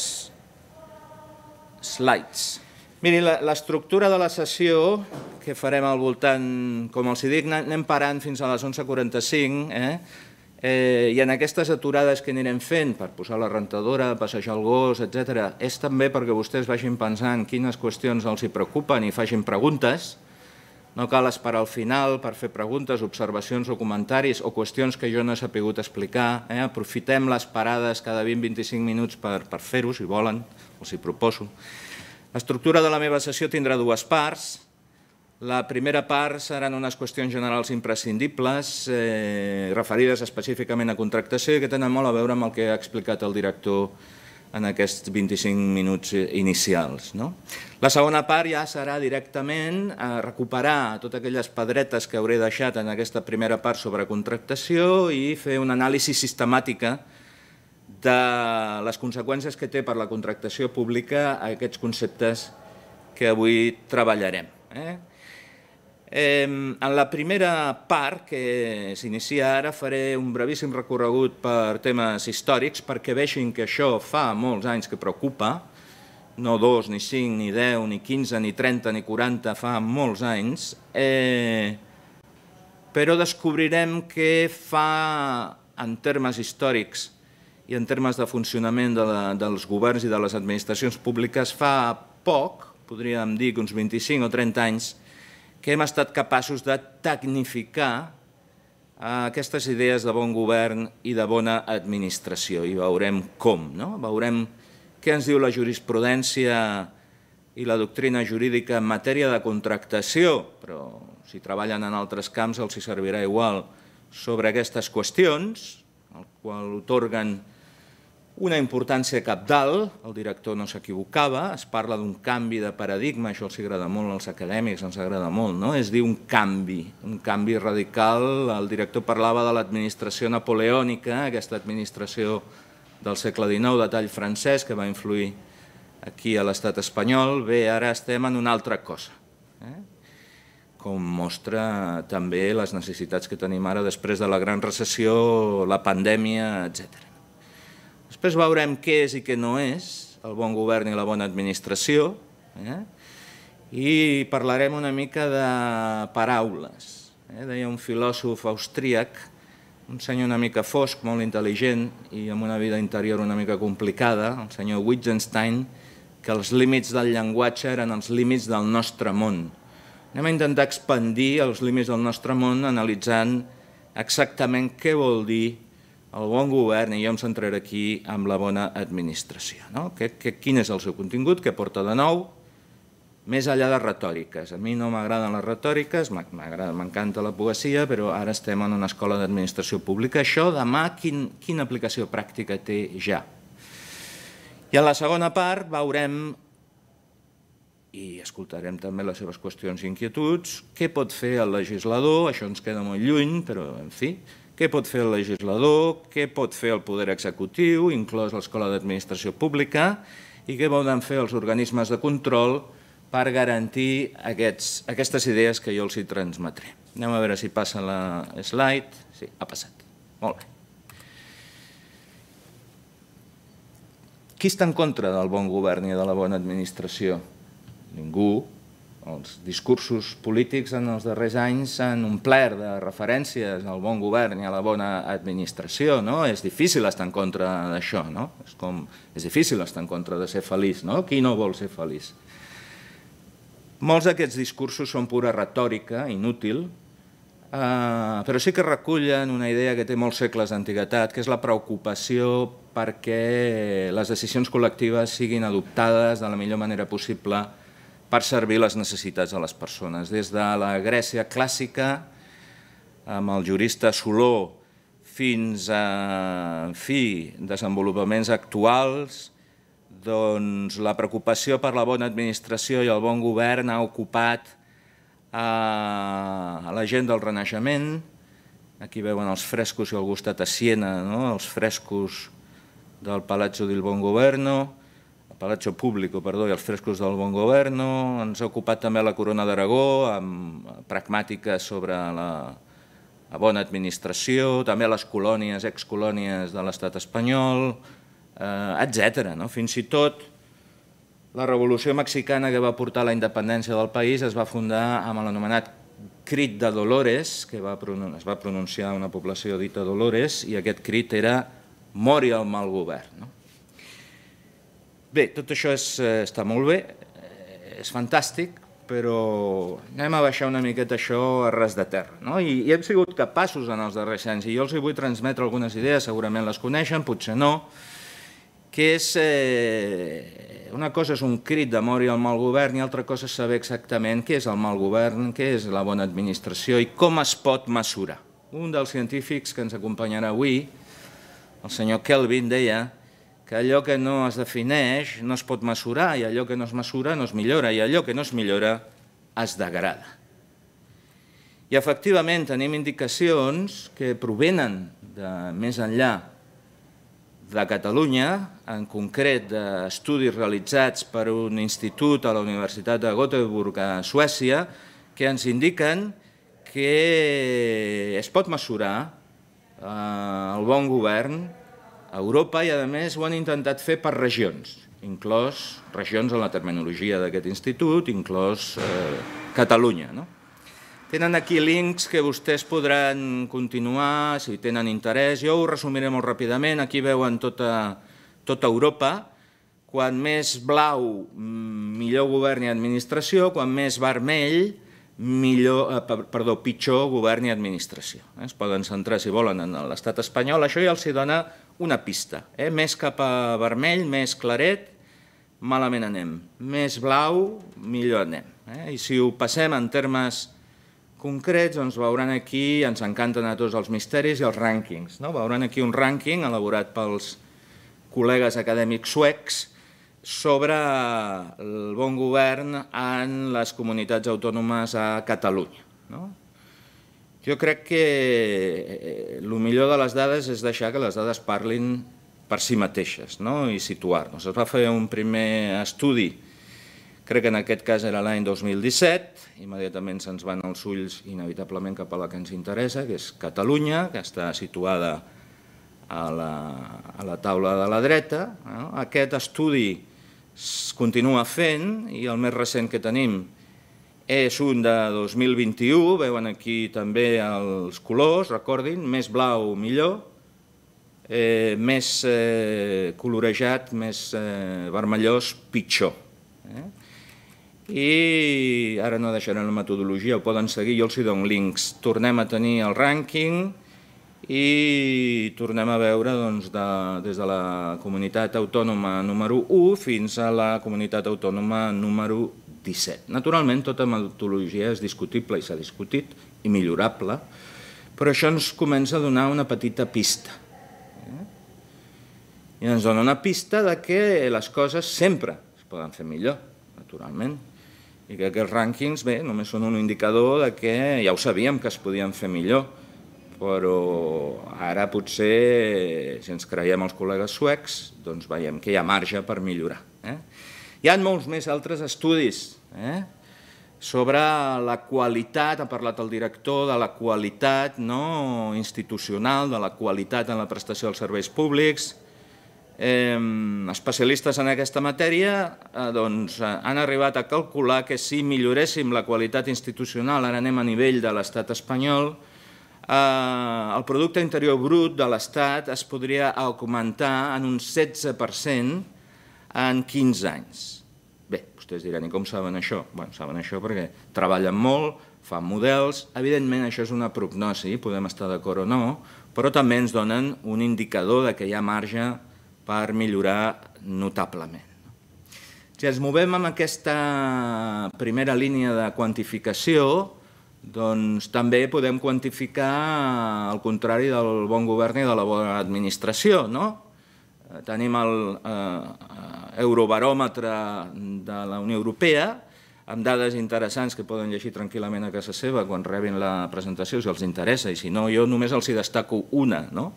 slides. Miri, l'estructura de la sessió que farem al voltant, com els dic, anem parant fins a les onze quaranta-cinc i en aquestes aturades que anirem fent per posar la rentadora, passejar el gos, etcètera, és també perquè vostès vagin pensant quines qüestions els hi preocupen i facin preguntes. No cal esperar al final per fer preguntes, observacions o comentaris o qüestions que jo no he sabut explicar. Aprofitem les parades cada vint a vint-i-cinc minuts per fer-ho, si volen, els hi proposo. L'estructura de la meva sessió tindrà dues parts. La primera part seran unes qüestions generals imprescindibles referides específicament a contractació i que tenen molt a veure amb el que ha explicat el director en aquests vint-i-cinc minuts inicials. La segona part ja serà directament recuperar totes aquelles pedretes que hauré deixat en aquesta primera part sobre contractació i fer una anàlisi sistemàtica de les conseqüències que té per la contractació pública aquests conceptes que avui treballarem. En la primera part, que s'inicia ara, faré un brevíssim recorregut per temes històrics perquè vegin que això fa molts anys que preocupa, no dos, ni cinc, ni deu, ni quinze, ni trenta, ni quaranta, fa molts anys, però descobrirem que fa, en termes històrics i en termes de funcionament dels governs i de les administracions públiques, fa poc, podríem dir que uns vint-i-cinc o trenta anys, que hem estat capaços de tecnificar aquestes idees de bon govern i de bona administració. I veurem com, veurem què ens diu la jurisprudència i la doctrina jurídica en matèria de contractació, però si treballen en altres camps els hi servirà igual sobre aquestes qüestions, al qual otorguen una importància cabdal. El director no s'equivocava, es parla d'un canvi de paradigma, això els agrada molt als acadèmics, ens agrada molt, no? És dir, un canvi, un canvi radical. El director parlava de l'administració napoleònica, aquesta administració del segle dinou de tall francès que va influir aquí a l'estat espanyol. Bé, ara estem en una altra cosa, eh? Com mostra també les necessitats que tenim ara després de la gran recessió, la pandèmia, etcètera. Després veurem què és i què no és el bon govern i la bona administració, eh? I parlarem una mica de paraules. Eh? Deia un filòsof austríac, un senyor una mica fosc, molt intel·ligent i amb una vida interior una mica complicada, el senyor Wittgenstein, que els límits del llenguatge eren els límits del nostre món. Anem a intentar expandir els límits del nostre món analitzant exactament què vol dir el bon govern, i jo em centraré aquí amb la bona administració. No? Que, que, quin és el seu contingut, què porta de nou, més enllà de retòriques. A mi no m'agraden les retòriques, m'encanta la poesia, però ara estem en una escola d'administració pública. Això demà quin, quina aplicació pràctica té ja? I en la segona part veurem i escoltarem també les seves qüestions i inquietuds, què pot fer el legislador, això ens queda molt lluny, però en fi, què pot fer el legislador, què pot fer el poder executiu, inclòs l'Escola d'Administració Pública, i què poden fer els organismes de control per garantir aquests, aquestes idees que jo els hi transmetré. Anem a veure si passa la slide. Sí, ha passat. Molt bé. Qui està en contra del bon govern i de la bona administració? Ningú. Els discursos polítics en els darrers anys s'han omplert de referències al bon govern i a la bona administració, no? És difícil estar en contra d'això, no? És com, és difícil estar en contra de ser feliç, no? Qui no vol ser feliç? Molts d'aquests discursos són pura retòrica, inútil, eh, però sí que recullen una idea que té molts segles d'antiguitat, que és la preocupació perquè les decisions col·lectives siguin adoptades de la millor manera possible per servir les necessitats de les persones. Des de la Grècia clàssica, amb el jurista Soló, fins a, en fi, desenvolupaments actuals, doncs la preocupació per la bona administració i el bon govern ha ocupat a la gent del Renaixement. Aquí veuen els frescos i el costat a Siena, no? Els frescos del Palazzo del Bon Governo, Palazzo Público, perdó, i els frescos del Bon Governo. Ens ha ocupat també la Corona d'Aragó, amb pragmàtiques sobre la, la bona administració, també les colònies, excolònies de l'estat espanyol, eh, etcètera. No? Fins i tot la Revolució Mexicana que va portar la independència del país es va fundar amb l'anomenat crit de Dolores, que va es va pronunciar una població dita Dolores, i aquest crit era «Mori el mal govern». No? Bé, tot això és, està molt bé, és fantàstic, però anem a baixar una miqueta això a ras de terra. No? I, I hem sigut capaços en els darrers anys, i jo els hi vull transmetre algunes idees, segurament les coneixen, potser no, que és, eh, una cosa és un crit de mori al mal govern i altra cosa és saber exactament què és el mal govern, què és la bona administració i com es pot mesurar. Un dels científics que ens acompanyarà avui, el senyor Kelvin, deia que allò que no es defineix no es pot mesurar i allò que no es mesura no es millora i allò que no es millora es degrada. I efectivament tenim indicacions que provenen de més enllà de Catalunya, en concret d'estudis realitzats per un institut a la Universitat de Göteborg a Suècia, que ens indiquen que es pot mesurar el bon govern a Europa i, a més, ho han intentat fer per regions, inclòs regions en la terminologia d'aquest institut, inclòs eh, Catalunya. No? Tenen aquí links que vostès podran continuar si tenen interès. Jo ho resumiré molt ràpidament. Aquí veuen tota, tota Europa. Quan més blau, millor govern i administració. Quan més vermell, millor, eh, perdó, pitjor govern i administració. Es poden centrar, si volen, en l'estat espanyol. Això ja els dona una pista. Eh? Més cap a vermell, més claret, malament anem. Més blau, millor anem. Eh? I si ho passem en termes concrets, doncs veuran aquí, ens encanten a tots els misteris i els rànquings. Veuran aquí un rànquing elaborat pels col·legues acadèmics suecs sobre el bon govern en les comunitats autònomes a Catalunya. Jo crec que el millor de les dades és deixar que les dades parlin per si mateixes i situar-nos. Es va fer un primer estudi, crec que en aquest cas era l'any dos mil disset, immediatament se'ns van els ulls inevitablement cap a la que ens interessa, que és Catalunya, que està situada a la taula de la dreta. Aquest estudi es continua fent i el més recent que tenim és un de dos mil vint-i-u, veuen aquí també els colors, recordin, més blau millor, més colorejat, més vermellós pitjor. I ara no deixarem la metodologia, ho poden seguir, jo els hi dono links. Tornem a tenir el rànquing i tornem a veure des de la comunitat autònoma número u fins a la comunitat autònoma número disset. Naturalment, tota metodologia és discutible i s'ha discutit i millorable, però això ens comença a donar una petita pista. I ens dona una pista que les coses sempre es poden fer millor, naturalment. I que aquests rànquings, bé, només són un indicador que ja ho sabíem que es podien fer millor, però ara potser, si ens creiem els col·legues suecs, doncs veiem que hi ha marge per millorar. Hi ha molts més altres estudis sobre la qualitat, ha parlat el director, de la qualitat institucional, de la qualitat en la prestació dels serveis públics. Especialistes en aquesta matèria han arribat a calcular que si milloréssim la qualitat institucional, ara anem a nivell de l'estat espanyol, el producte interior brut de l'estat es podria augmentar en un setze per cent en quinze anys. Bé, vostès diran, i com saben això? Bé, saben això perquè treballen molt, fan models, evidentment això és una prognosi, podem estar d'acord o no, però també ens donen un indicador que hi ha marge per millorar notablement. Si ens movem amb aquesta primera línia de quantificació, doncs també podem quantificar el contrari del bon govern i de la bona administració. Tenim l'eurobaròmetre de la Unió Europea, amb dades interessants que poden llegir tranquil·lament a casa seva quan rebin la presentació, si els interessa, i si no, jo només els hi destaco una, no?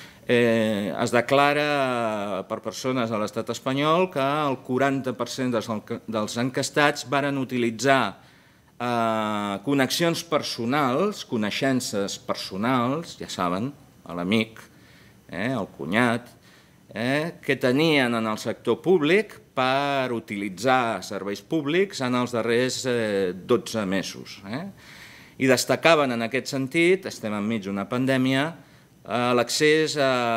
Es declara per persones a l'estat espanyol que el quaranta per cent dels enquestats varen utilitzar connexions personals, coneixences personals, ja saben, l'amic, el cunyat, que tenien en el sector públic per utilitzar serveis públics en els darrers dotze mesos. I destacaven en aquest sentit, estem enmig d'una pandèmia, l'accés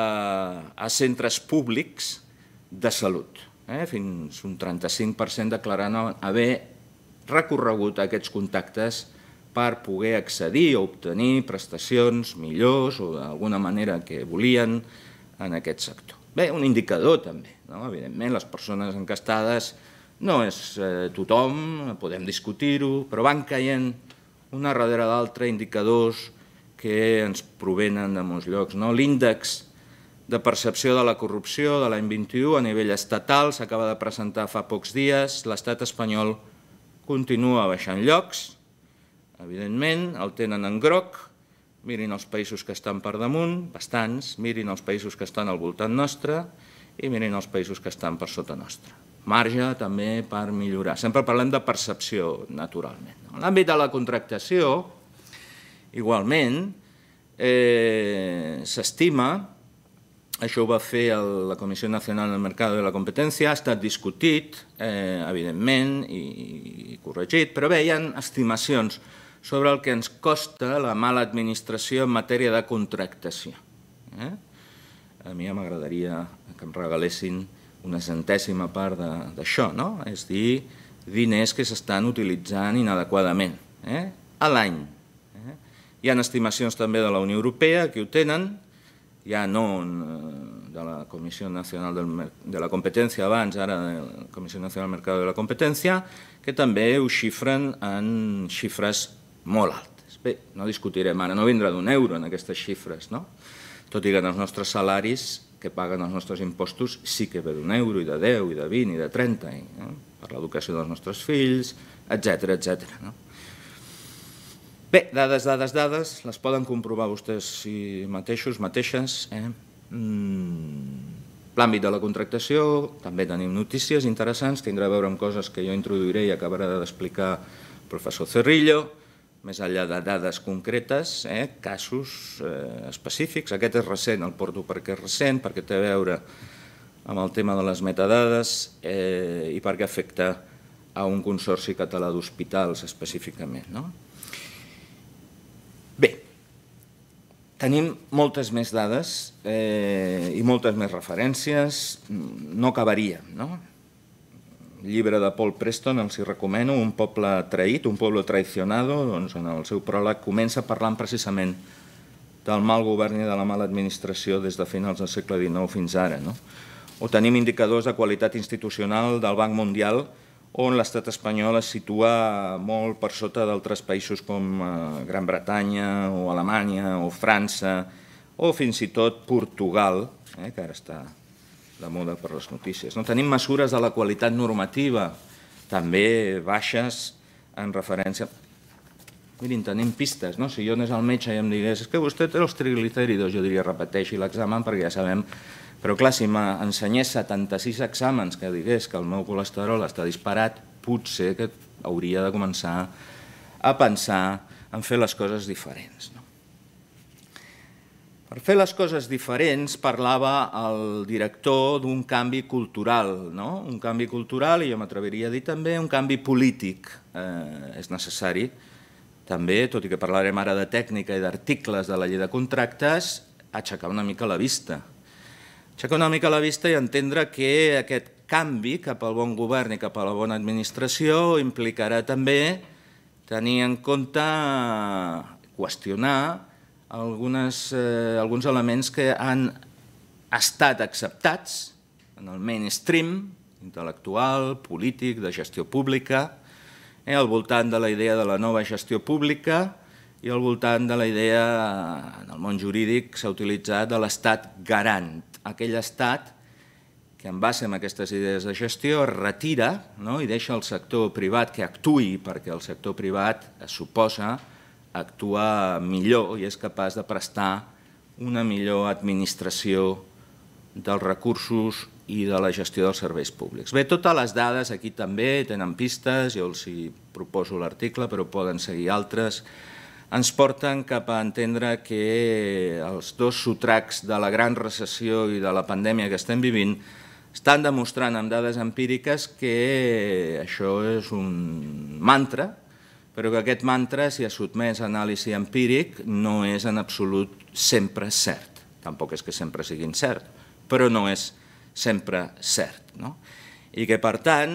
a centres públics de salut. Fins un trenta-cinc per cent declarant haver recorregut aquests contactes per poder accedir o obtenir prestacions millors o d'alguna manera que volien en aquest sector. Bé, un indicador també. Evidentment, les persones encastades no és tothom, podem discutir-ho, però van caient una darrere d'altra indicadors que ens provenen de molts llocs. L'índex de percepció de la corrupció de l'any vint-i-u a nivell estatal s'acaba de presentar fa pocs dies. L'estat espanyol continua baixant llocs, evidentment, el tenen en groc. Mirin els països que estan per damunt, bastants, mirin els països que estan al voltant nostre i mirin els països que estan per sota nostre. Marge també per millorar. Sempre parlem de percepció, naturalment. En l'àmbit de la contractació, igualment, s'estima, això ho va fer la Comissió Nacional del Mercado de la Competencia, ha estat discutit, evidentment, i corregit, però bé, hi ha estimacions sobre el que ens costa la mala administració en matèria de contractació. A mi m'agradaria que em regalessin una centèsima part d'això, és a dir, diners que s'estan utilitzant inadequadament a l'any. Hi ha estimacions també de la Unió Europea que ho tenen, ja no de la Comissió Nacional de la Competència abans, ara de la Comissió Nacional del Mercado de la Competencia, que també ho xifren en xifres molt altes. Bé, no discutirem ara, no vindrà d'un euro en aquestes xifres, no? Tot i que en els nostres salaris que paguen els nostres impostos sí que ve d'un euro, i de deu, i de vint, i de trenta, per l'educació dels nostres fills, etcètera, etcètera. Bé, dades, dades, dades, les poden comprovar vostès mateixos, mateixes. L'àmbit de la contractació, també tenim notícies interessants, tindrà a veure amb coses que jo introduiré i acabarà d'explicar el professor Cerrillo, més enllà de dades concretes, casos específics. Aquest és recent, el porto perquè és recent, perquè té a veure amb el tema de les metadades i perquè afecta a un consorci català d'hospitals específicament. Bé, tenim moltes més dades i moltes més referències, no acabaríem, no? El llibre de Paul Preston els hi recomano, Un poble traït, un poble traicionado, doncs en el seu pròleg comença parlant precisament del mal govern i de la mala administració des de finals del segle dinou fins ara. O tenim indicadors de qualitat institucional del Banc Mundial on l'estat espanyol es situa molt per sota d'altres països com Gran Bretanya o Alemanya o França o fins i tot Portugal, que ara està de moda per les notícies. Tenim mesures de la qualitat normativa, també baixes en referència... Mirin, tenim pistes. Si jo anés al metge i em digués és que vostè té els triglicèridos, jo diria repeteixi l'examen perquè ja sabem... Però clar, si m'ensenyés setanta-sis exàmens que digués que el meu colesterol està disparat, potser que hauria de començar a pensar en fer les coses diferents. Per fer les coses diferents parlava el director d'un canvi cultural, un canvi cultural i jo m'atreviria a dir també un canvi polític. És necessari també, tot i que parlarem ara de tècnica i d'articles de la llei de contractes, aixecar una mica la vista. Aixecar una mica la vista i entendre que aquest canvi cap al bon govern i cap a la bona administració implicarà també tenir en compte, qüestionar alguns elements que han estat acceptats en el mainstream intel·lectual, polític, de gestió pública, al voltant de la idea de la nova gestió pública i al voltant de la idea, en el món jurídic s'ha utilitzat, de l'estat garant, aquell estat que en base a aquestes idees de gestió es retira i deixa el sector privat que actuï, perquè el sector privat es suposa actua millor i és capaç de prestar una millor administració dels recursos i de la gestió dels serveis públics. Bé, totes les dades aquí també tenen pistes, jo els hi proposo l'article, però poden seguir altres, ens porten cap a entendre que els dos sotracs de la gran recessió i de la pandèmia que estem vivint estan demostrant amb dades empíriques que això és un mantra, però que aquest mantra, si es sotmès a anàlisi empíric, no és en absolut sempre cert. Tampoc és que sempre siguin cert, però no és sempre cert. I que, per tant,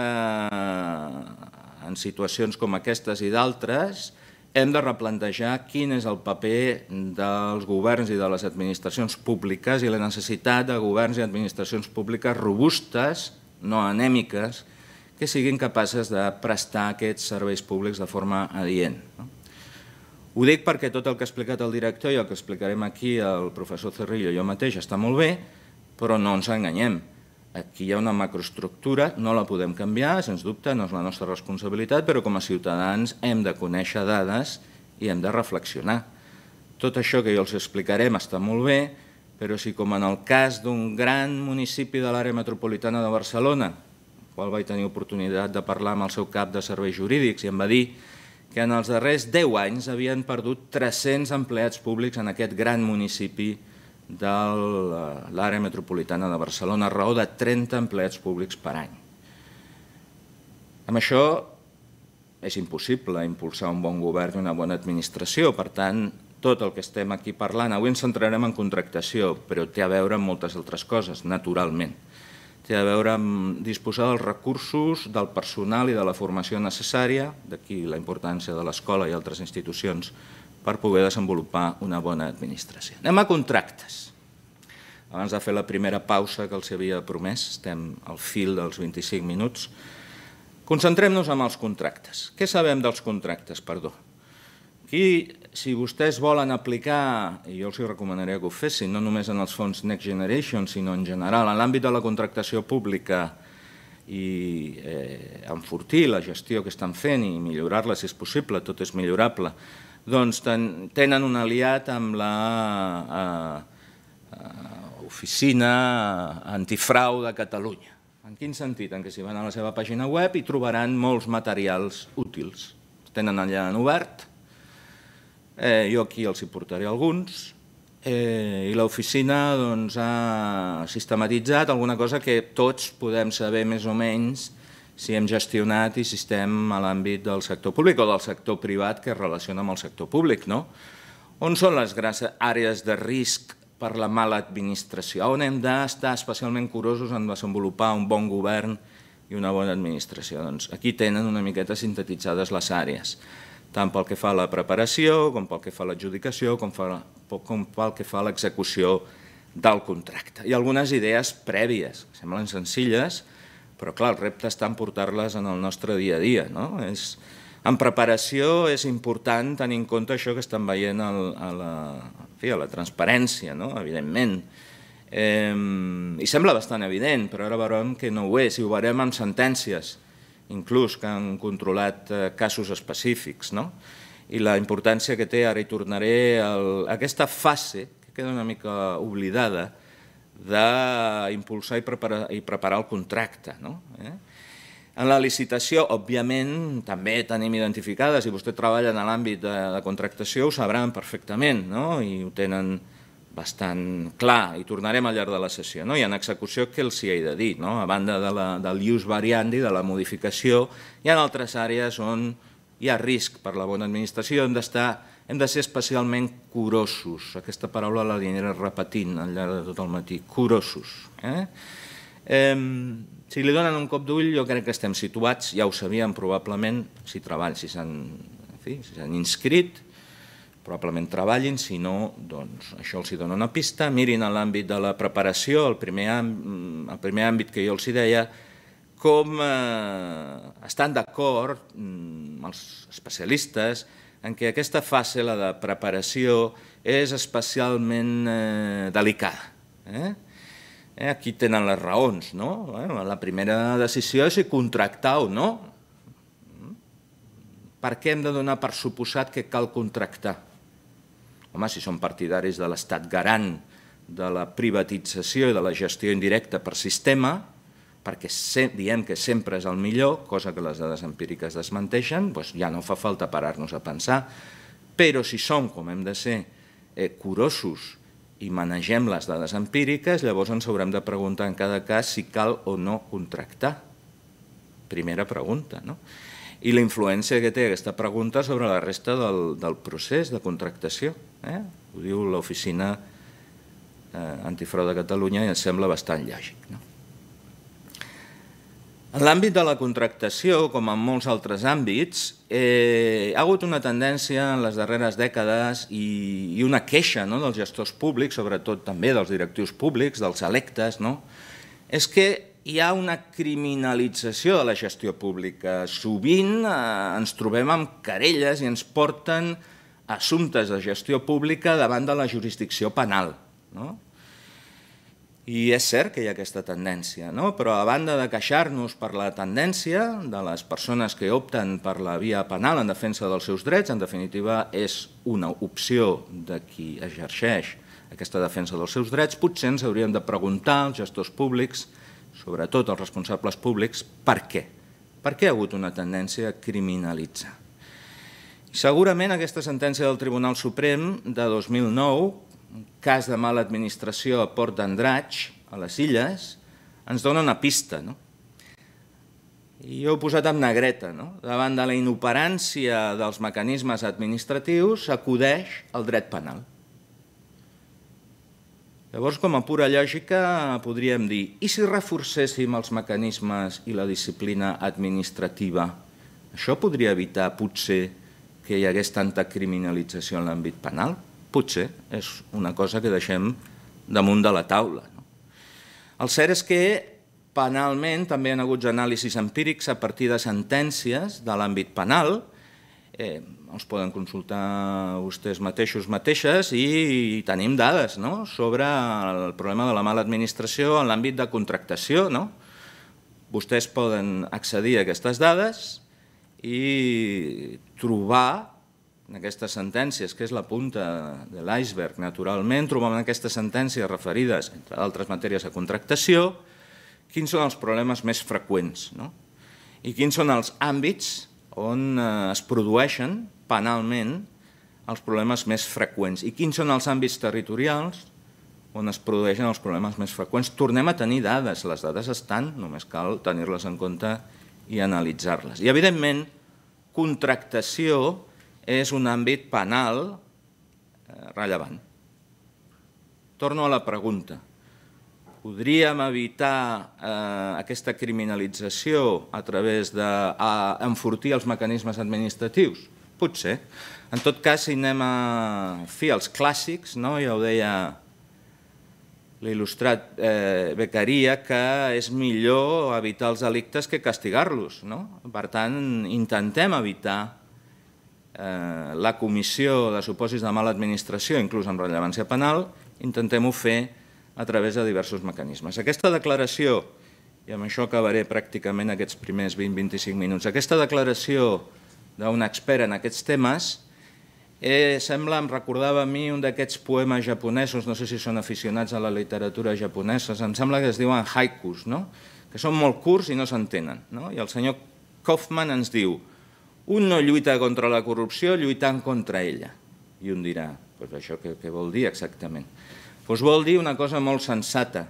en situacions com aquestes i d'altres, hem de replantejar quin és el paper dels governs i de les administracions públiques i la necessitat de governs i administracions públiques robustes, no anèmiques, que siguin capaces de prestar aquests serveis públics de forma adient. Ho dic perquè tot el que ha explicat el director i el que explicarem aquí el professor Cerrillo i jo mateix està molt bé, però no ens enganyem. Aquí hi ha una macroestructura, no la podem canviar, sens dubte, no és la nostra responsabilitat, però com a ciutadans hem de conèixer dades i hem de reflexionar. Tot això que jo els explicarem està molt bé, però si com en el cas d'un gran municipi de l'àrea metropolitana de Barcelona, qual vaig tenir oportunitat de parlar amb el seu cap de serveis jurídics i em va dir que en els darrers deu anys havien perdut tres-cents empleats públics en aquest gran municipi de l'àrea metropolitana de Barcelona, a raó de trenta empleats públics per any. Amb això és impossible impulsar un bon govern i una bona administració, per tant, tot el que estem aquí parlant, avui ens centrarem en contractació, però té a veure amb moltes altres coses, naturalment. Té a veure amb disposar dels recursos, del personal i de la formació necessària, d'aquí la importància de l'escola i altres institucions, per poder desenvolupar una bona administració. Anem a contractes. Abans de fer la primera pausa que els havia promès, estem al fil dels vint-i-cinc minuts, concentrem-nos en els contractes. Què sabem dels contractes, perdó? Aquí, si vostès volen aplicar, i jo els recomanaria que ho fessin, no només en els fons Next Generation, sinó en general, en l'àmbit de la contractació pública i eh, enfortir la gestió que estan fent i millorar-la, si és possible, tot és millorable, doncs ten, tenen un aliat amb la eh, eh, Oficina Antifrau de Catalunya. En quin sentit? En què si van a la seva pàgina web i trobaran molts materials útils. Tenen allà en obert. Eh, jo aquí els hi portaré alguns, eh, i l'oficina doncs, ha sistematitzat alguna cosa que tots podem saber més o menys si hem gestionat i si estem a l'àmbit del sector públic o del sector privat que es relaciona amb el sector públic, no? On són les grans àrees de risc per la mala administració? On hem d'estar especialment curosos en desenvolupar un bon govern i una bona administració? Doncs aquí tenen una miqueta sintetitzades les àrees, tant pel que fa a la preparació, com pel que fa a l'adjudicació, com, com pel que fa a l'execució del contracte. Hi ha algunes idees prèvies, que semblen senzilles, però clar, el repte està en portar-les en el nostre dia a dia. No? És, en preparació és important tenir en compte això que estan veient el, a, la, en fi, a la transparència, no? Evidentment. Eh, I sembla bastant evident, però ara veurem que no ho és, i ho veurem amb sentències, inclús que han controlat casos específics, no? I la importància que té, ara hi tornaré, el, aquesta fase, que queda una mica oblidada, d'impulsar i, preparar, i preparar el contracte. No? Eh? En la licitació, òbviament, també tenim identificades, i vostè treballa en l'àmbit de, de contractació, ho sabran perfectament, no? I ho tenen bastant clar, i tornarem al llarg de la sessió. No? I en execució, què els hi he de dir? No? A banda de la, del ius variandi, de la modificació, hi ha altres àrees on hi ha risc per la bona administració, hem d'estar, hem de ser especialment curosos. Aquesta paraula la aniré repetint al llarg de tot el matí, curosos. Eh? Eh, si li donen un cop d'ull, jo crec que estem situats, ja ho sabíem probablement, si treballen, si s'han si s'han inscrit, probablement treballin, si no, doncs això els dona una pista. Mirin en l'àmbit de la preparació, el primer, el primer àmbit que jo els deia, com eh, estan d'acord els especialistes en què aquesta fase, la de preparació, és especialment eh, delicada. Eh? Eh, aquí tenen les raons, no? Bueno, la primera decisió és si contractar o no. Per què hem de donar per suposat que cal contractar? Home, si som partidaris de l'estat garant de la privatització i de la gestió indirecta per sistema, perquè diem que sempre és el millor, cosa que les dades empíriques desmenteixen, doncs ja no fa falta parar-nos a pensar, però si som, com hem de ser, curosos i manegem les dades empíriques, llavors ens haurem de preguntar en cada cas si cal o no contractar. Primera pregunta, no? I la influència que té aquesta pregunta sobre la resta del, del procés de contractació. Eh? Ho diu l'Oficina eh, Antifrau de Catalunya i ens sembla bastant lògic. No? En l'àmbit de la contractació, com en molts altres àmbits, eh, ha hagut una tendència en les darreres dècades i, i una queixa, no?, dels gestors públics, sobretot també dels directius públics, dels electes, no?, és que hi ha una criminalització de la gestió pública. Sovint eh, ens trobem amb querelles i ens porten assumptes de gestió pública davant de la jurisdicció penal. No? I és cert que hi ha aquesta tendència, no? Però a banda de queixar-nos per la tendència de les persones que opten per la via penal en defensa dels seus drets, en definitiva és una opció de qui exerceix aquesta defensa dels seus drets, potser ens hauríem de preguntar als gestors públics, sobretot als responsables públics, per què? Per què ha hagut una tendència a criminalitzar? I segurament aquesta sentència del Tribunal Suprem de dos mil nou, un cas de mala administració a Port d'Andratx, a les Illes, ens dona una pista. No? I jo ho he posat en negreta. No? Davant de la inoperància dels mecanismes administratius s'acudeix el dret penal. Llavors, com a pura lògica, podríem dir, i si reforcéssim els mecanismes i la disciplina administrativa? Això podria evitar, potser, que hi hagués tanta criminalització en l'àmbit penal? Potser, és una cosa que deixem damunt de la taula. No? El cert és que penalment també hi ha hagut anàlisis empírics a partir de sentències de l'àmbit penal els poden consultar vostès mateixos mateixes i tenim dades sobre el problema de la mala administració en l'àmbit de contractació. Vostès poden accedir a aquestes dades i trobar en aquestes sentències, que és la punta de l'iceberg, naturalment, trobem en aquestes sentències referides, entre d'altres matèries de contractació, quins són els problemes més freqüents i quins són els àmbits on es produeixen penalment els problemes més freqüents i quins són els àmbits territorials on es produeixen els problemes més freqüents. Tornem a tenir dades, les dades estan, només cal tenir-les en compte i analitzar-les. I, evidentment, contractació és un àmbit penal rellevant. Torno a la pregunta. Podríem evitar aquesta criminalització a través d'enfortir els mecanismes administratius? Potser. En tot cas, si anem a fer els clàssics, ja ho deia l'il·lustrat Beccaria, que és millor evitar els delictes que castigar-los. Per tant, intentem evitar la comissió de supòsits de mala administració, inclús amb rellevància penal, intentem-ho fer a través de diversos mecanismes. Aquesta declaració, i amb això acabaré pràcticament aquests primers vint a vint-i-cinc minuts, aquesta declaració d'un expert en aquests temes sembla, em recordava a mi un d'aquests poemes japonesos, no sé si són aficionats a la literatura japonesa, em sembla que es diuen haikus, que són molt curts i no s'entenen. I el senyor Kaufman ens diu: un no lluita contra la corrupció lluitant contra ella. I un dirà, doncs això què vol dir exactament? Doncs vol dir una cosa molt sensata.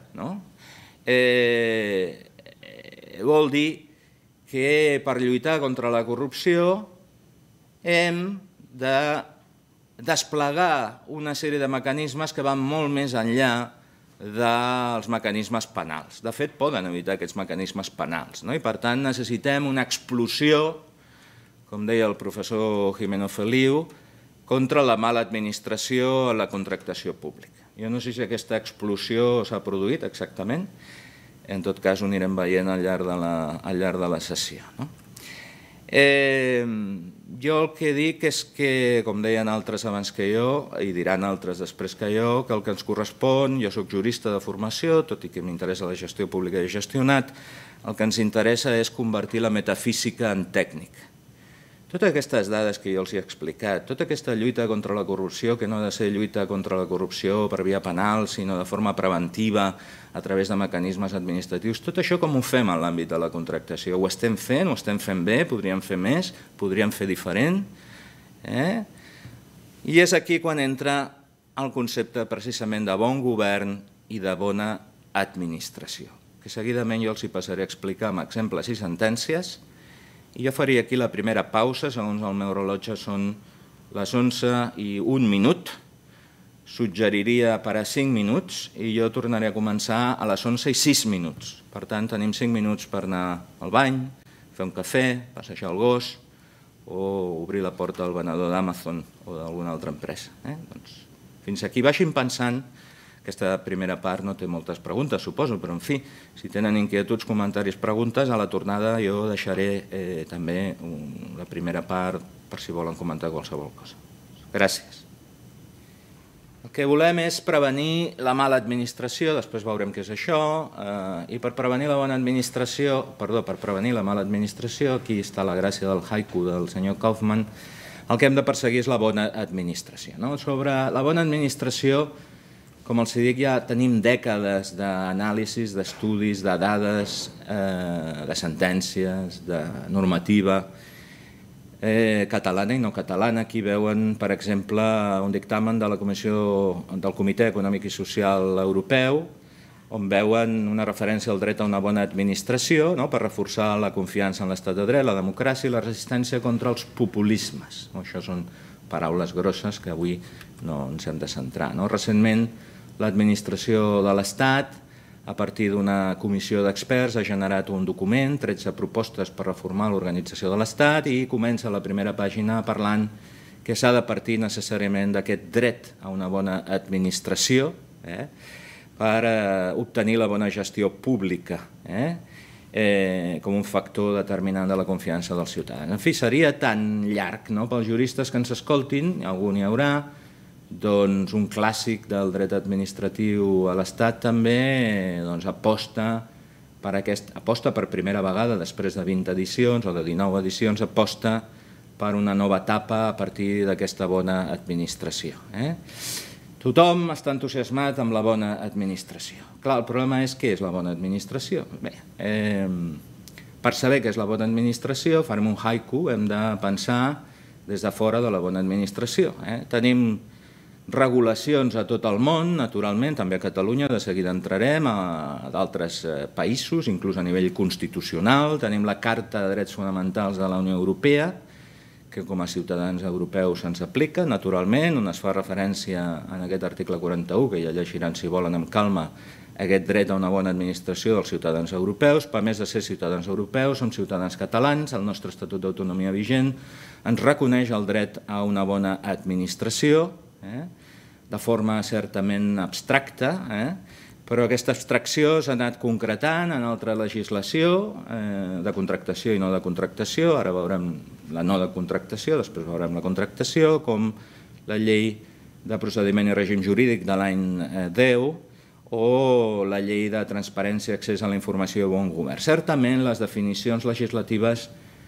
Vol dir que per lluitar contra la corrupció hem de desplegar una sèrie de mecanismes que van molt més enllà dels mecanismes penals. De fet, poden evitar aquests mecanismes penals. I, per tant, necessitem una explosió, com deia el professor Gimeno Feliu, contra la mala administració a la contractació pública. Jo no sé si aquesta explosió s'ha produït exactament, en tot cas ho anirem veient al llarg de la sessió. Jo el que dic és que, com deien altres abans que jo, i diran altres després que jo, que el que ens correspon, jo soc jurista de formació, tot i que m'interessa la gestió pública i gestionat, el que ens interessa és convertir la metafísica en tècnica. Totes aquestes dades que jo els he explicat, tota aquesta lluita contra la corrupció, que no ha de ser lluita contra la corrupció per via penal, sinó de forma preventiva, a través de mecanismes administratius, tot això com ho fem en l'àmbit de la contractació? Ho estem fent? Ho estem fent bé? Podríem fer més? Podríem fer diferent? I és aquí quan entra el concepte precisament de bon govern i de bona administració, que seguidament jo els hi passaré a explicar amb exemples i sentències. I jo faria aquí la primera pausa, segons el meu rellotge són les onze i un minut, suggeriria per a cinc minuts i jo tornaré a començar a les onze i sis minuts. Per tant, tenim cinc minuts per anar al bany, fer un cafè, passejar el gos o obrir la porta al venedor d'Amazon o d'alguna altra empresa. Fins aquí vagin pensant. Aquesta primera part no té moltes preguntes, suposo, però, en fi, si tenen inquietuds, comentaris, preguntes, a la tornada jo deixaré també la primera part per si volen comentar qualsevol cosa. Gràcies. El que volem és prevenir la mala administració, després veurem què és això, i per prevenir la bona administració, perdó, per prevenir la mala administració, aquí està la gràcia del haiku del senyor Kaufman, el que hem de perseguir és la bona administració. Sobre la bona administració, com els dic, ja tenim dècades d'anàlisis, d'estudis, de dades, de sentències, de normativa catalana i no catalana. Aquí veuen, per exemple, un dictamen de la Comissió del Comitè Econòmic i Social Europeu, on veuen una referència al dret a una bona administració per reforçar la confiança en l'estat de dret, la democràcia i la resistència contra els populismes. Això són paraules grosses que avui no ens hem de centrar. Recentment, l'administració de l'Estat, a partir d'una comissió d'experts, ha generat un document, tretze propostes per reformar l'organització de l'Estat, i comença la primera pàgina parlant que s'ha de partir necessàriament d'aquest dret a una bona administració per obtenir la bona gestió pública. com un factor determinant de la confiança dels ciutadans. En fi, seria tan llarg pels juristes que ens escoltin, algú n'hi haurà, doncs un clàssic del dret administratiu a l'Estat també aposta per aquest, aposta per primera vegada, després de vint edicions o de dinou edicions, aposta per una nova etapa a partir d'aquesta bona administració. Tothom està entusiasmat amb la bona administració. Clar, el problema és què és la bona administració. Bé, per saber què és la bona administració, farem un haiku, hem de pensar des de fora de la bona administració. Tenim regulacions a tot el món, naturalment, també a Catalunya, de seguida entrarem, a d'altres països, inclús a nivell constitucional. Tenim la Carta de Drets Fonamentals de la Unió Europea, que com a ciutadans europeus se'ns aplica, naturalment, on es fa referència en aquest article quaranta-u, que ja llegiran, si volen, amb calma, aquest dret a una bona administració dels ciutadans europeus. Per més de ser ciutadans europeus, som ciutadans catalans, el nostre Estatut d'Autonomia vigent ens reconeix el dret a una bona administració, de forma certament abstracta, però aquesta abstracció s'ha anat concretant en altra legislació de contractació i no de contractació. Ara veurem la no de contractació, després veurem la contractació, com la llei de procediment i règim jurídic de l'any deu o la llei de transparència i accés a la informació i bon govern. Certament les definicions legislatives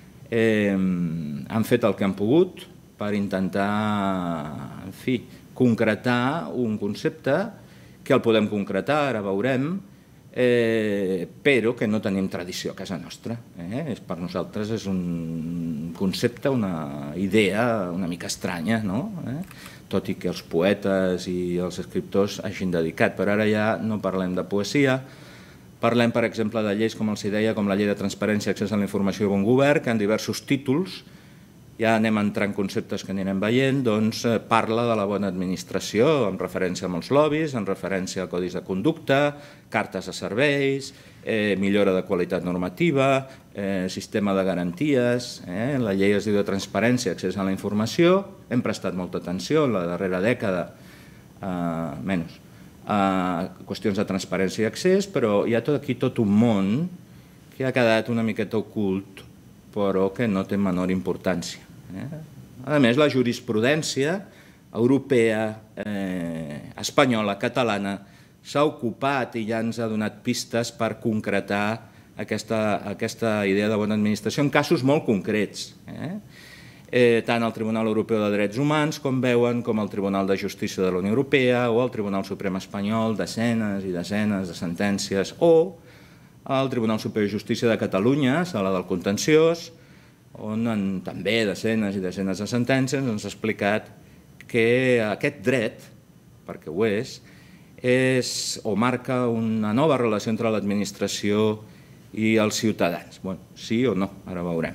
han fet el que han pogut per intentar, en fi, concretar un concepte que el podem concretar, ara veurem, però que no tenim tradició a casa nostra. Per nosaltres és un concepte, una idea una mica estranya, tot i que els poetes i els escriptors hagin dedicat. Però ara ja no parlem de poesia, parlem, per exemple, de lleis, com els deia, com la llei de transparència i accés a la informació i bon govern, que en diversos títols, ja anem a entrar en conceptes que anirem veient, doncs parla de la bona administració, en referència a molts lobbies, en referència a codis de conducta, cartes de serveis, millora de qualitat normativa, sistema de garanties. La llei es diu de transparència i accés a la informació. Hem prestat molta atenció en la darrera dècada, menys, a qüestions de transparència i accés, però hi ha aquí tot un món que ha quedat una miqueta ocult, però que no té menor importància. A més, la jurisprudència europea, espanyola, catalana, s'ha ocupat i ja ens ha donat pistes per concretar aquesta idea de bona administració en casos molt concrets. Tant el Tribunal Europeu de Drets Humans, com veuen, com el Tribunal de Justícia de la Unió Europea o el Tribunal Suprem Espanyol, desenes i desenes de sentències, o el Tribunal Superior de Justícia de Catalunya, Sala del Contenciós, on també desenes i desenes de sentències ens ha explicat que aquest dret, perquè ho és, o marca una nova relació entre l'administració i els ciutadans. Sí o no, ara veurem.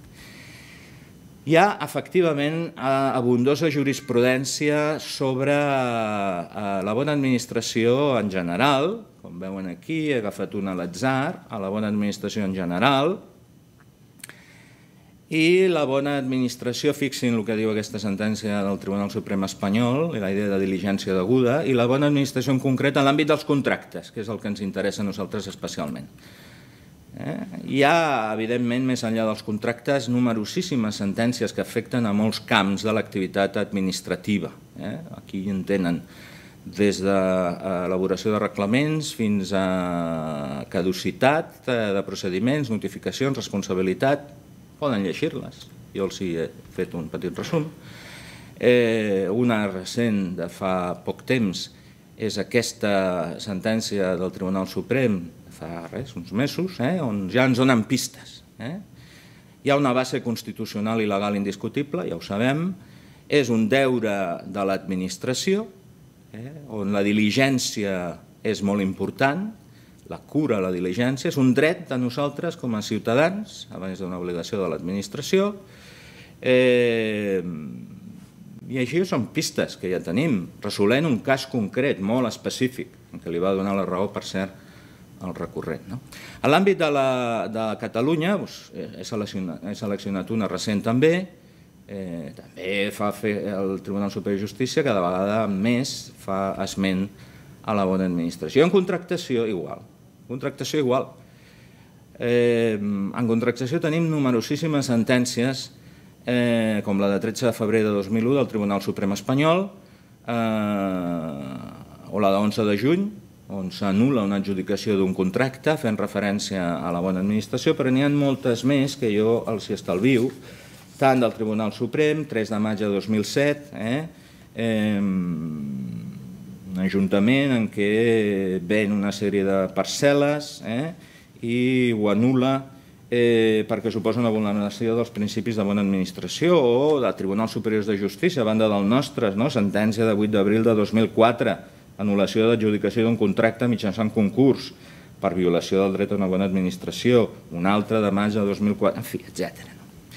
Hi ha, efectivament, abundosa jurisprudència sobre la bona administració en general, com veuen aquí, he agafat una a l'atzar, a la bona administració en general, i la bona administració, fixin el que diu aquesta sentència del Tribunal Suprem Espanyol, la idea de diligència deguda, i la bona administració en concret en l'àmbit dels contractes, que és el que ens interessa a nosaltres especialment. Hi ha, evidentment, més enllà dels contractes, numerosíssimes sentències que afecten a molts camps de l'activitat administrativa. Aquí en tenen des de l'elaboració de reglaments fins a caducitat de procediments, notificacions, responsabilitat. Poden llegir-les, jo els hi he fet un petit resum. Una recent de fa poc temps és aquesta sentència del Tribunal Suprem, fa res, uns mesos, on ja ens donen pistes. Hi ha una base constitucional i legal indiscutible, ja ho sabem, és un deure de l'administració, on la diligència és molt important, la cura, la diligència, és un dret de nosaltres com a ciutadans, abans d'una obligació de l'administració, i així són pistes que ja tenim, resolent un cas concret, molt específic, que li va donar la raó, per cert, al recurrent. En l'àmbit de Catalunya, he seleccionat una recent també, també fa el Tribunal Superior de Justícia, cada vegada més fa esment a la bona administració. En contractació, igual. Contractació igual. En contractació tenim numerosíssimes sentències, com la de tretze de febrer de dos mil u del Tribunal Suprem espanyol, o la de onze de juny, on s'anul·la una adjudicació d'un contracte fent referència a la bona administració, però n'hi ha moltes més que jo els hi estalvio, tant del Tribunal Suprem, tres de maig de dos mil set, un ajuntament en què ven una sèrie de parcel·les i ho anul·la perquè suposa una vulneració dels principis de bona administració, o del Tribunal Superior de Justícia, a banda del nostre, sentència de vuit d'abril de dos mil quatre, anul·lació d'adjudicació d'un contracte mitjançant concurs per violació del dret a una bona administració, una altra de maig de dos mil quatre, en fi, etcètera.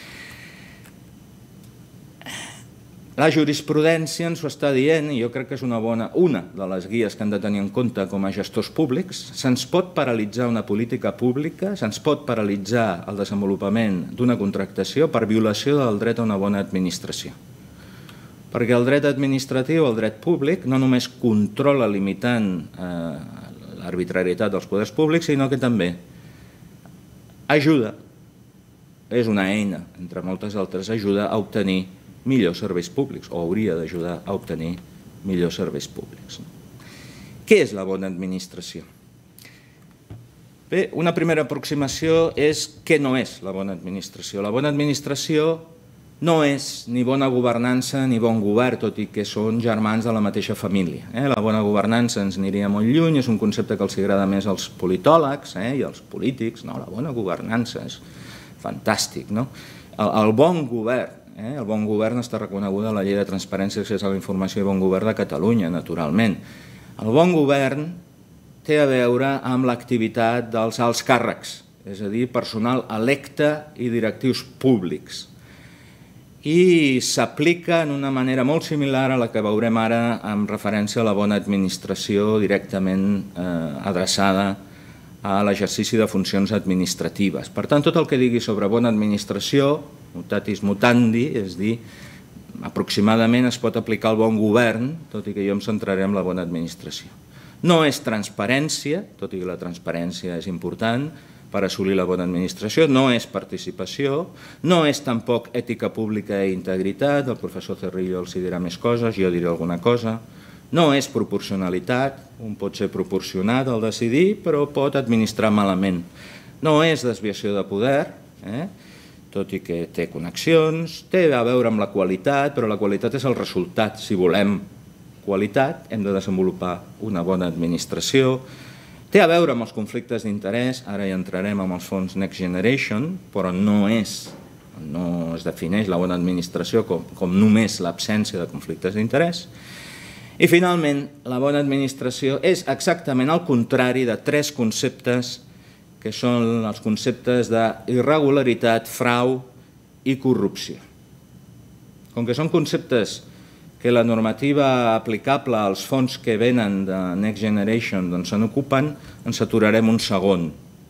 La jurisprudència ens ho està dient, i jo crec que és una bona, una de les guies que hem de tenir en compte com a gestors públics. Se'ns pot paralitzar una política pública, se'ns pot paralitzar el desenvolupament d'una contractació per violació del dret a una bona administració. Perquè el dret administratiu, el dret públic, no només controla limitant l'arbitrarietat dels poders públics, sinó que també ajuda, és una eina, entre moltes altres, ajuda a obtenir millors serveis públics, o hauria d'ajudar a obtenir millors serveis públics. Què és la bona administració? Bé, una primera aproximació és què no és la bona administració. La bona administració no és ni bona governança ni bon govern, tot i que són germans de la mateixa família. La bona governança ens aniria molt lluny, és un concepte que els agrada més als politòlegs i als polítics. La bona governança és fantàstic. El bon govern, el bon govern està reconegut a la Llei de Transparència, Accés a la Informació i Bon Govern de Catalunya, naturalment. El bon govern té a veure amb l'activitat dels alts càrrecs, és a dir, personal electe i directius públics. I s'aplica en una manera molt similar a la que veurem ara amb referència a la bona administració directament adreçada a l'exercici de funcions administratives. Per tant, tot el que digui sobre bona administració, mutatis mutandi, és dir, aproximadament es pot aplicar al bon govern, tot i que jo em centraré en la bona administració. No és transparència, tot i que la transparència és important per assolir la bona administració, no és participació, no és tampoc ètica pública i integritat, el professor Cerrillo els dirà més coses, jo diré alguna cosa, no és proporcionalitat, un pot ser proporcionat al decidir, però pot administrar malament. No és desviació de poder, tot i que té connexions, té a veure amb la qualitat, però la qualitat és el resultat. Si volem qualitat, hem de desenvolupar una bona administració. Té a veure amb els conflictes d'interès, ara hi entrarem amb els fons Next Generation, però no és, no es defineix la bona administració com només l'absència de conflictes d'interès. I finalment, la bona administració és exactament el contrari de tres conceptes que són els conceptes d'irregularitat, frau i corrupció. Com que són conceptes que la normativa aplicable als fons que venen de Next Generation se n'ocupen, ens aturarem un segon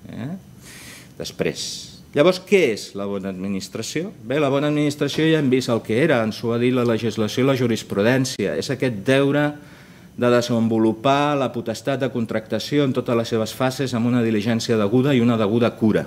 després. Llavors, què és la bona administració? Bé, la bona administració ja hem vist el que era, ens ho ha dit la legislació i la jurisprudència. És aquest deure de desenvolupar la potestat de contractació en totes les seves fases amb una diligència deguda i una deguda cura.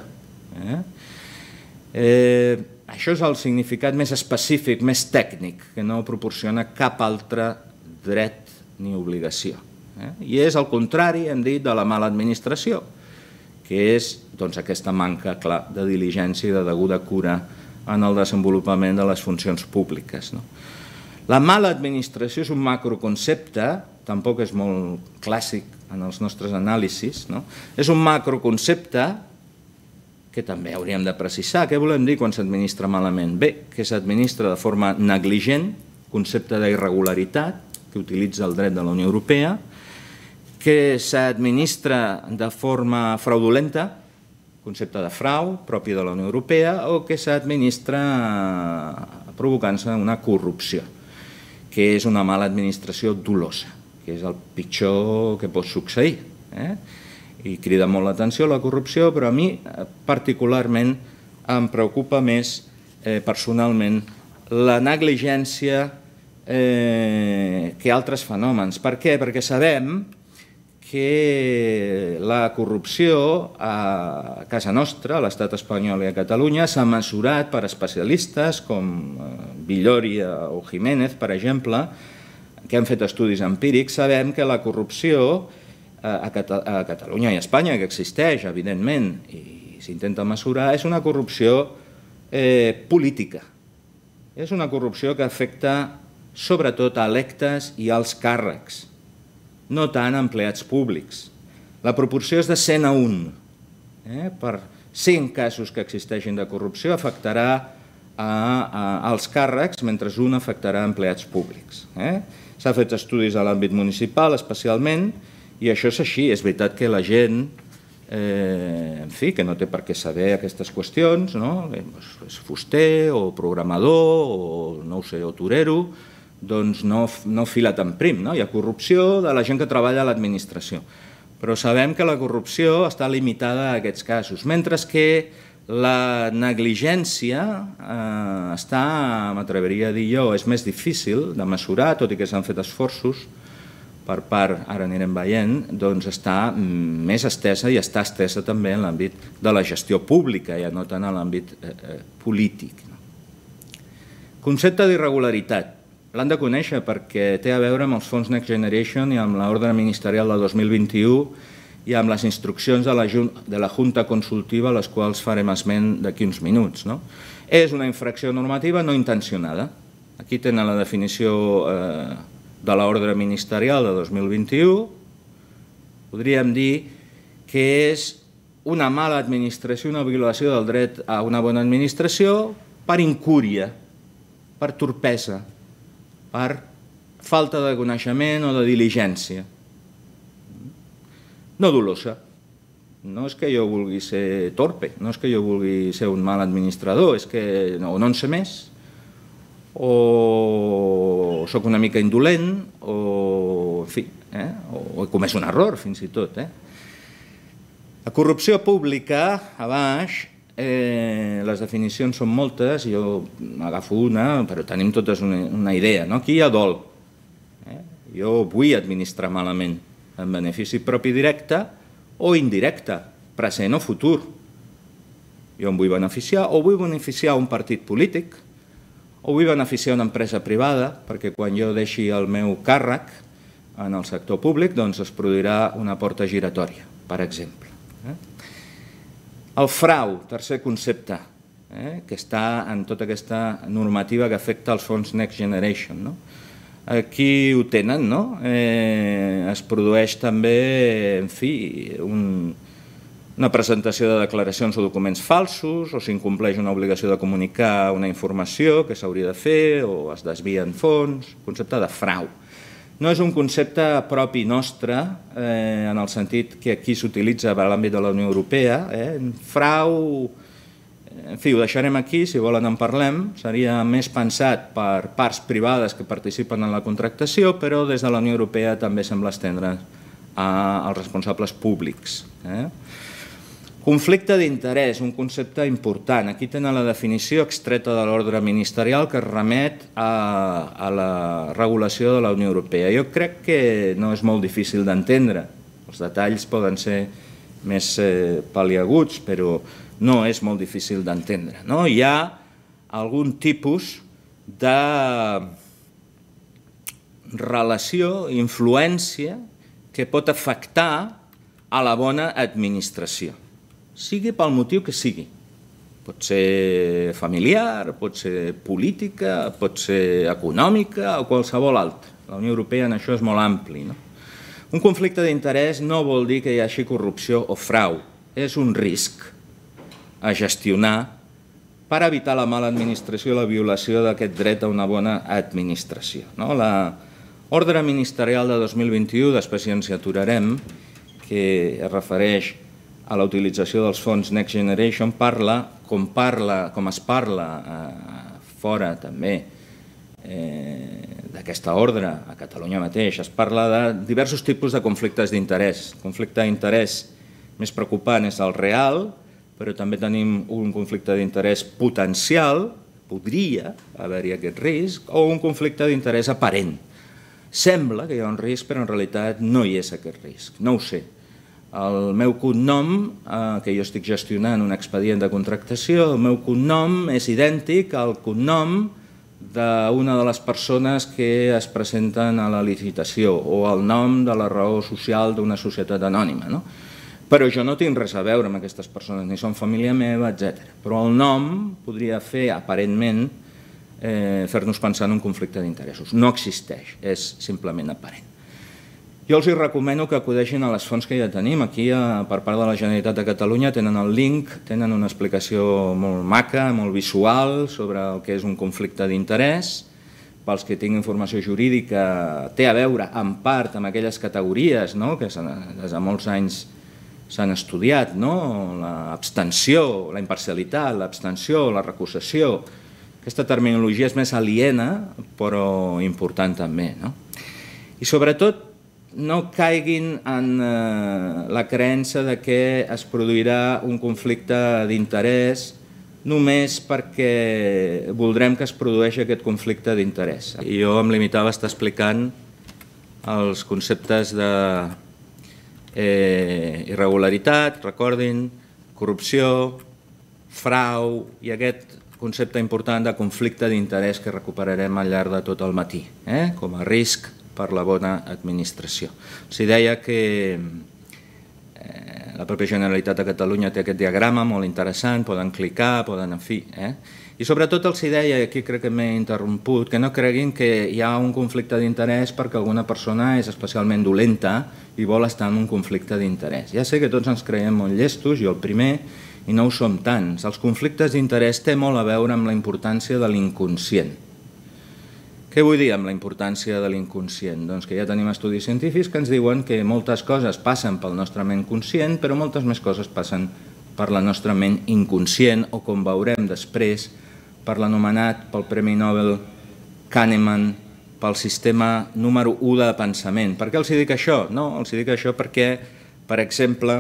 Això és el significat més específic, més tècnic, que no proporciona cap altre dret ni obligació. I és el contrari, hem dit, de la mala administració, que és aquesta manca, clar, de diligència i de deguda cura en el desenvolupament de les funcions públiques. La mala administració és un macroconcepte, tampoc és molt clàssic en els nostres anàlisis, és un macroconcepte que també hauríem de precisar. Què volem dir quan s'administra malament? Bé, que s'administra de forma negligent, concepte d'irregularitat, que utilitza el dret de la Unió Europea, que s'administra de forma fraudulenta, concepte de frau propi de la Unió Europea, o que s'administra provocant-se una corrupció, que és una mala administració dolosa, que és el pitjor que pot succeir. I crida molt l'atenció la corrupció, però a mi particularment em preocupa més personalment la negligència que altres fenòmens. Per què? Perquè sabem que la corrupció a casa nostra, a l'estat espanyol i a Catalunya, s'ha mesurat per especialistes com Villoria o Jiménez, per exemple, que han fet estudis empírics. Sabem que la corrupció a Catalunya i a Espanya, que existeix, evidentment, i s'intenta mesurar, és una corrupció política. És una corrupció que afecta sobretot a electes i als càrrecs, no tant a empleats públics. La proporció és de cent a un. Per cent casos que existeixin de corrupció afectarà als càrrecs, mentre un afectarà a empleats públics. S'ha fet estudis a l'àmbit municipal, especialment, i això és així. És veritat que la gent, en fi, que no té per què saber aquestes qüestions, és fuster o programador o, no ho sé, o torero, doncs no fila tan prim. Hi ha corrupció de la gent que treballa a l'administració. Però sabem que la corrupció està limitada a aquests casos, mentre que la negligència està, m'atreviria a dir jo, és més difícil de mesurar, tot i que s'han fet esforços per part, ara anirem veient, doncs està més estesa i està estesa també en l'àmbit de la gestió pública, ja no tant en l'àmbit polític. Concepte d'irregularitat. L'han de conèixer perquè té a veure amb els fons Next Generation i amb l'ordre ministerial del dos mil vint-i-u i amb les instruccions de la Junta Consultiva, a les quals farem esment d'aquí uns minuts. És una infracció normativa no intencionada. Aquí tenen la definició de l'ordre ministerial de dos mil vint-i-u. Podríem dir que és una mala administració, una violació del dret a una bona administració per incúria, per torpesa, per falta de coneixement o de diligència. No dolosa. No és que jo vulgui ser torpe, no és que jo vulgui ser un mal administrador, és que o no en sé més, o soc una mica indolent, o, en fi, o he comès un error, fins i tot. La corrupció pública, a baix, les definicions són moltes, jo agafo una, però tenim totes una idea. Aquí hi ha dol. Jo vull administrar malament, en benefici propi directe o indirecte, present o futur. Jo em vull beneficiar o vull beneficiar un partit polític o vull beneficiar una empresa privada, perquè quan jo deixi el meu càrrec en el sector públic, doncs es produirà una porta giratòria, per exemple. El frau, tercer concepte, que està en tota aquesta normativa que afecta els fons Next Generation. Aquí ho tenen, no? Es produeix també, en fi, una presentació de declaracions o documents falsos, o s'incompleix una obligació de comunicar una informació que s'hauria de fer, o es desvien fons, concepte de frau. No és un concepte propi nostre, en el sentit que aquí s'utilitza per l'àmbit de la Unió Europea. Frau, en fi, ho deixarem aquí, si volen en parlem. Seria més pensat per parts privades que participen en la contractació, però des de la Unió Europea també sembla estendre als responsables públics. Conflicte d'interès, un concepte important. Aquí tenen la definició extreta de l'ordre ministerial que remet a la regulació de la Unió Europea. Jo crec que no és molt difícil d'entendre. Els detalls poden ser més pal·liaguts, però no és molt difícil d'entendre. Hi ha algun tipus de relació, influència, que pot afectar a la bona administració, sigui pel motiu que sigui. Pot ser familiar, pot ser política, pot ser econòmica o qualsevol altra. La Unió Europea en això és molt ampli. Un conflicte d'interès no vol dir que hi hagi corrupció o frau. És un risc a gestionar per evitar la mala administració i la violació d'aquest dret a una bona administració. L'ordre ministerial de dos mil vint-i-u, després ja ens hi aturarem, que es refereix a la utilització dels fons Next Generation, parla, com es parla fora també d'aquesta ordre, a Catalunya mateix, es parla de diversos tipus de conflictes d'interès. El conflicte d'interès més preocupant és el real, però també tenim un conflicte d'interès potencial, podria haver-hi aquest risc, o un conflicte d'interès aparent. Sembla que hi ha un risc, però en realitat no hi és aquest risc, no ho sé. El meu cognom, que jo estic gestionant un expedient de contractació, el meu cognom és idèntic al cognom d'una de les persones que es presenten a la licitació o el nom de la raó social d'una societat anònima. Però jo no tinc res a veure amb aquestes persones, ni són família meva, etcètera. Però el nom podria fer, aparentment, fer-nos pensar en un conflicte d'interessos. No existeix, és simplement aparent. Jo els recomano que acudeixin a les fonts que ja tenim. Aquí, per part de la Generalitat de Catalunya, tenen el link, tenen una explicació molt maca, molt visual, sobre el que és un conflicte d'interès. Pels que tinguin informació jurídica, té a veure, en part, amb aquelles categories que des de molts anys s'han estudiat, l'abstenció, la imparcialitat, l'abstenció, la recusació. Aquesta terminologia és més aliena, però important també. I sobretot, no caiguin en la creença que es produirà un conflicte d'interès només perquè voldrem que es produeixi aquest conflicte d'interès. Jo em limitava a estar explicant els conceptes d'irregularitat, recordin, corrupció, frau i aquest concepte important de conflicte d'interès que recuperarem al llarg de tot el matí, com a risc per la bona administració. Els deia que la pròpia Generalitat de Catalunya té aquest diagrama molt interessant, poden clicar, poden, en fi. I sobretot els deia, i aquí crec que m'he interromput, que no creguin que hi ha un conflicte d'interès perquè alguna persona és especialment dolenta i vol estar en un conflicte d'interès. Ja sé que tots ens creiem molt llestos, jo el primer, i no ho som tants. Els conflictes d'interès té molt a veure amb la importància de l'inconscient. Què vull dir amb la importància de l'inconscient? Doncs que ja tenim estudis científics que ens diuen que moltes coses passen pel nostre ment conscient, però moltes més coses passen per la nostra ment inconscient, o com veurem després, per l'anomenat pel Premi Nobel Kahneman, pel sistema número u de pensament. Per què els dic això? No, els dic això perquè, per exemple,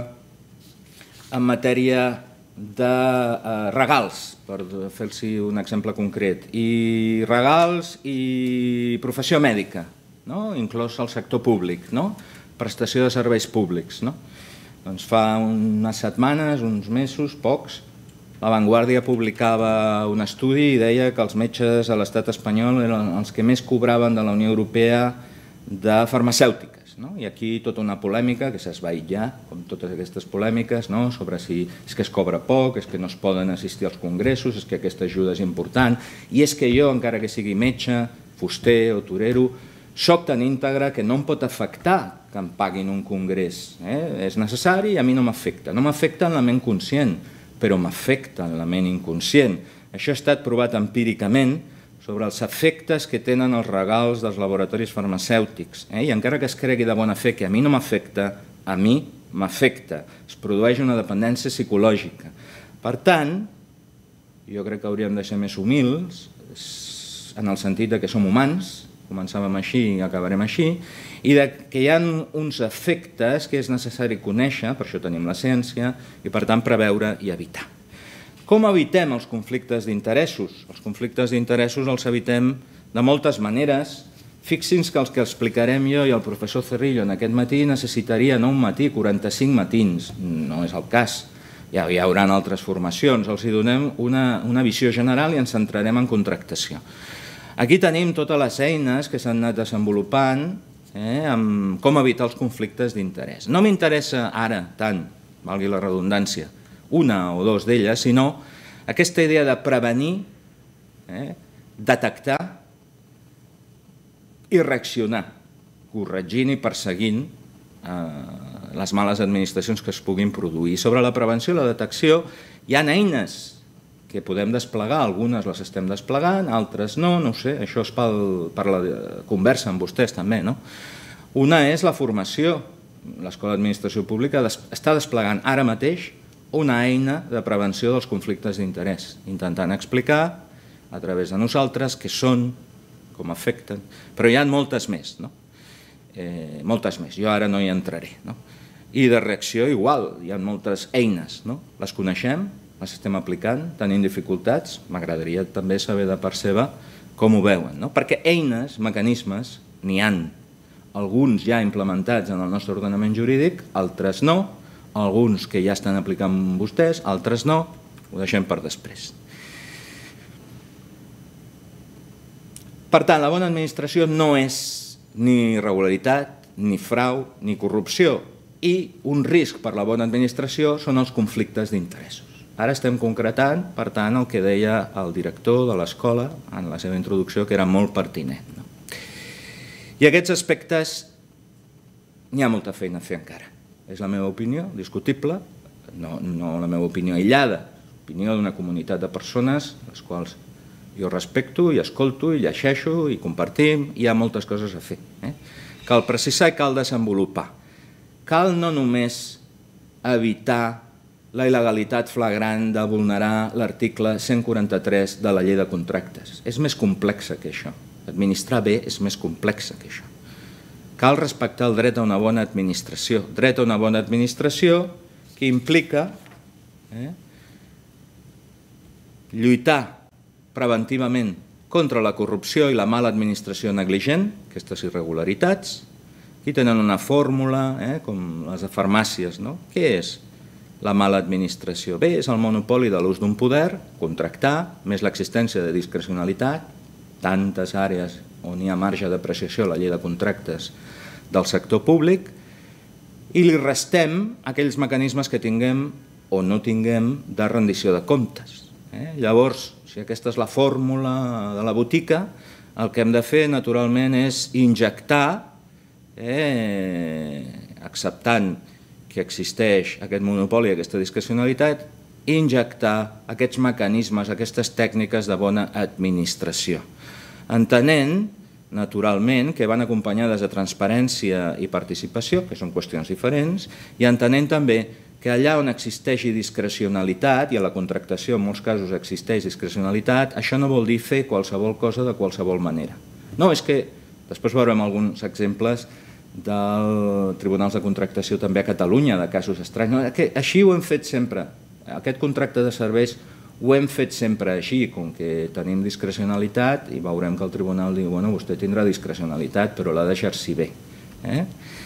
en matèria de regals, per fer-los un exemple concret, i regals i professió mèdica, inclòs el sector públic, prestació de serveis públics. Doncs fa unes setmanes, uns mesos, pocs, La Vanguardia publicava un estudi i deia que els metges a l'estat espanyol eren els que més cobraven de la Unió Europea de farmacèutiques. I aquí tota una polèmica que s'ha esvaït ja, com totes aquestes polèmiques, sobre si és que es cobra poc, és que no es poden assistir als congressos, és que aquesta ajuda és important, i és que jo, encara que sigui metge, fuster o torero, soc tan íntegre que no em pot afectar que em paguin un congrés. És necessari i a mi no m'afecta. No m'afecta en la ment conscient, però m'afecta en la ment inconscient. Això ha estat provat empíricament sobre els efectes que tenen els regals dels laboratoris farmacèutics. I encara que es cregui de bona fe que a mi no m'afecta, a mi m'afecta. Es produeix una dependència psicològica. Per tant, jo crec que hauríem de ser més humils, en el sentit que som humans, començàvem així i acabarem així, i que hi ha uns efectes que és necessari conèixer, per això tenim la ciència, i per tant preveure i evitar. Com evitem els conflictes d'interessos? Els conflictes d'interessos els evitem de moltes maneres. Fixin-se que els que explicarem jo i el professor Cerrillo en aquest matí necessitaria no un matí, quaranta-cinc matins. No és el cas. Ja hi haurà altres formacions. Els donem una visió general i ens centrarem en contractació. Aquí tenim totes les eines que s'han anat desenvolupant amb com evitar els conflictes d'interès. No m'interessa ara tant, valgui la redundància, una o dos d'elles, sinó aquesta idea de prevenir, detectar i reaccionar, corregint i perseguint les males administracions que es puguin produir. Sobre la prevenció i la detecció hi ha eines que podem desplegar, algunes les estem desplegant, altres no, no ho sé, això és per la conversa amb vostès també, no? Una és la formació. L'Escola d'Administració Pública està desplegant ara mateix una eina de prevenció dels conflictes d'interès, intentant explicar a través de nosaltres què són, com afecten, però hi ha moltes més, no? Moltes més, jo ara no hi entraré, no? I de reacció igual, hi ha moltes eines, no? Les coneixem, les estem aplicant, tenim dificultats, m'agradaria també saber de part seva com ho veuen, no? Perquè eines, mecanismes, n'hi han, alguns ja implementats en el nostre ordenament jurídic, altres no, alguns que ja estan aplicant vostès, altres no, ho deixem per després. Per tant, la bona administració no és ni irregularitat, ni frau, ni corrupció, i un risc per la bona administració són els conflictes d'interessos. Ara estem concretant, per tant, el que deia el director de l'escola en la seva introducció, que era molt pertinent. I aquests aspectes n'hi ha molta feina a fer encara. És la meva opinió, discutible, no, no la meva opinió aïllada, l'opinió d'una comunitat de persones, les quals jo respecto i escolto i llegeixo i compartim, i hi ha moltes coses a fer. Eh? Cal precisar i cal desenvolupar. Cal no només evitar la il·legalitat flagrant de vulnerar l'article cent quaranta-tres de la llei de contractes. És més complexa que això. Administrar bé és més complexa que això. Cal respectar el dret a una bona administració. Dret a una bona administració que implica eh, lluitar preventivament contra la corrupció i la mala administració negligent, aquestes irregularitats. Aquí tenen una fórmula, eh, com les de farmàcies, no? Què és la mala administració? Bé, és el monopoli de l'ús d'un poder, contractar, més l'existència de discrecionalitat, tantes àrees on hi ha marge d'apreciació a la llei de contractes del sector públic, i li restem aquells mecanismes que tinguem o no tinguem de rendició de comptes. Eh? Llavors, si aquesta és la fórmula de la botica, el que hem de fer, naturalment, és injectar, eh, acceptant que existeix aquest monopoli, aquesta discrecionalitat, injectar aquests mecanismes, aquestes tècniques de bona administració. Entenent, naturalment, que van acompanyades de transparència i participació, que són qüestions diferents, i entenent també que allà on existeixi discrecionalitat, i a la contractació en molts casos existeix discrecionalitat, això no vol dir fer qualsevol cosa de qualsevol manera. No, és que, després veurem alguns exemples del Tribunals de Contractació també a Catalunya, de casos estranys. No, que així ho hem fet sempre. Aquest contracte de serveis ho hem fet sempre així, com que tenim discrecionalitat i veurem que el tribunal diu, bueno, vostè tindrà discrecionalitat, però l'ha d'exercir bé. Eh?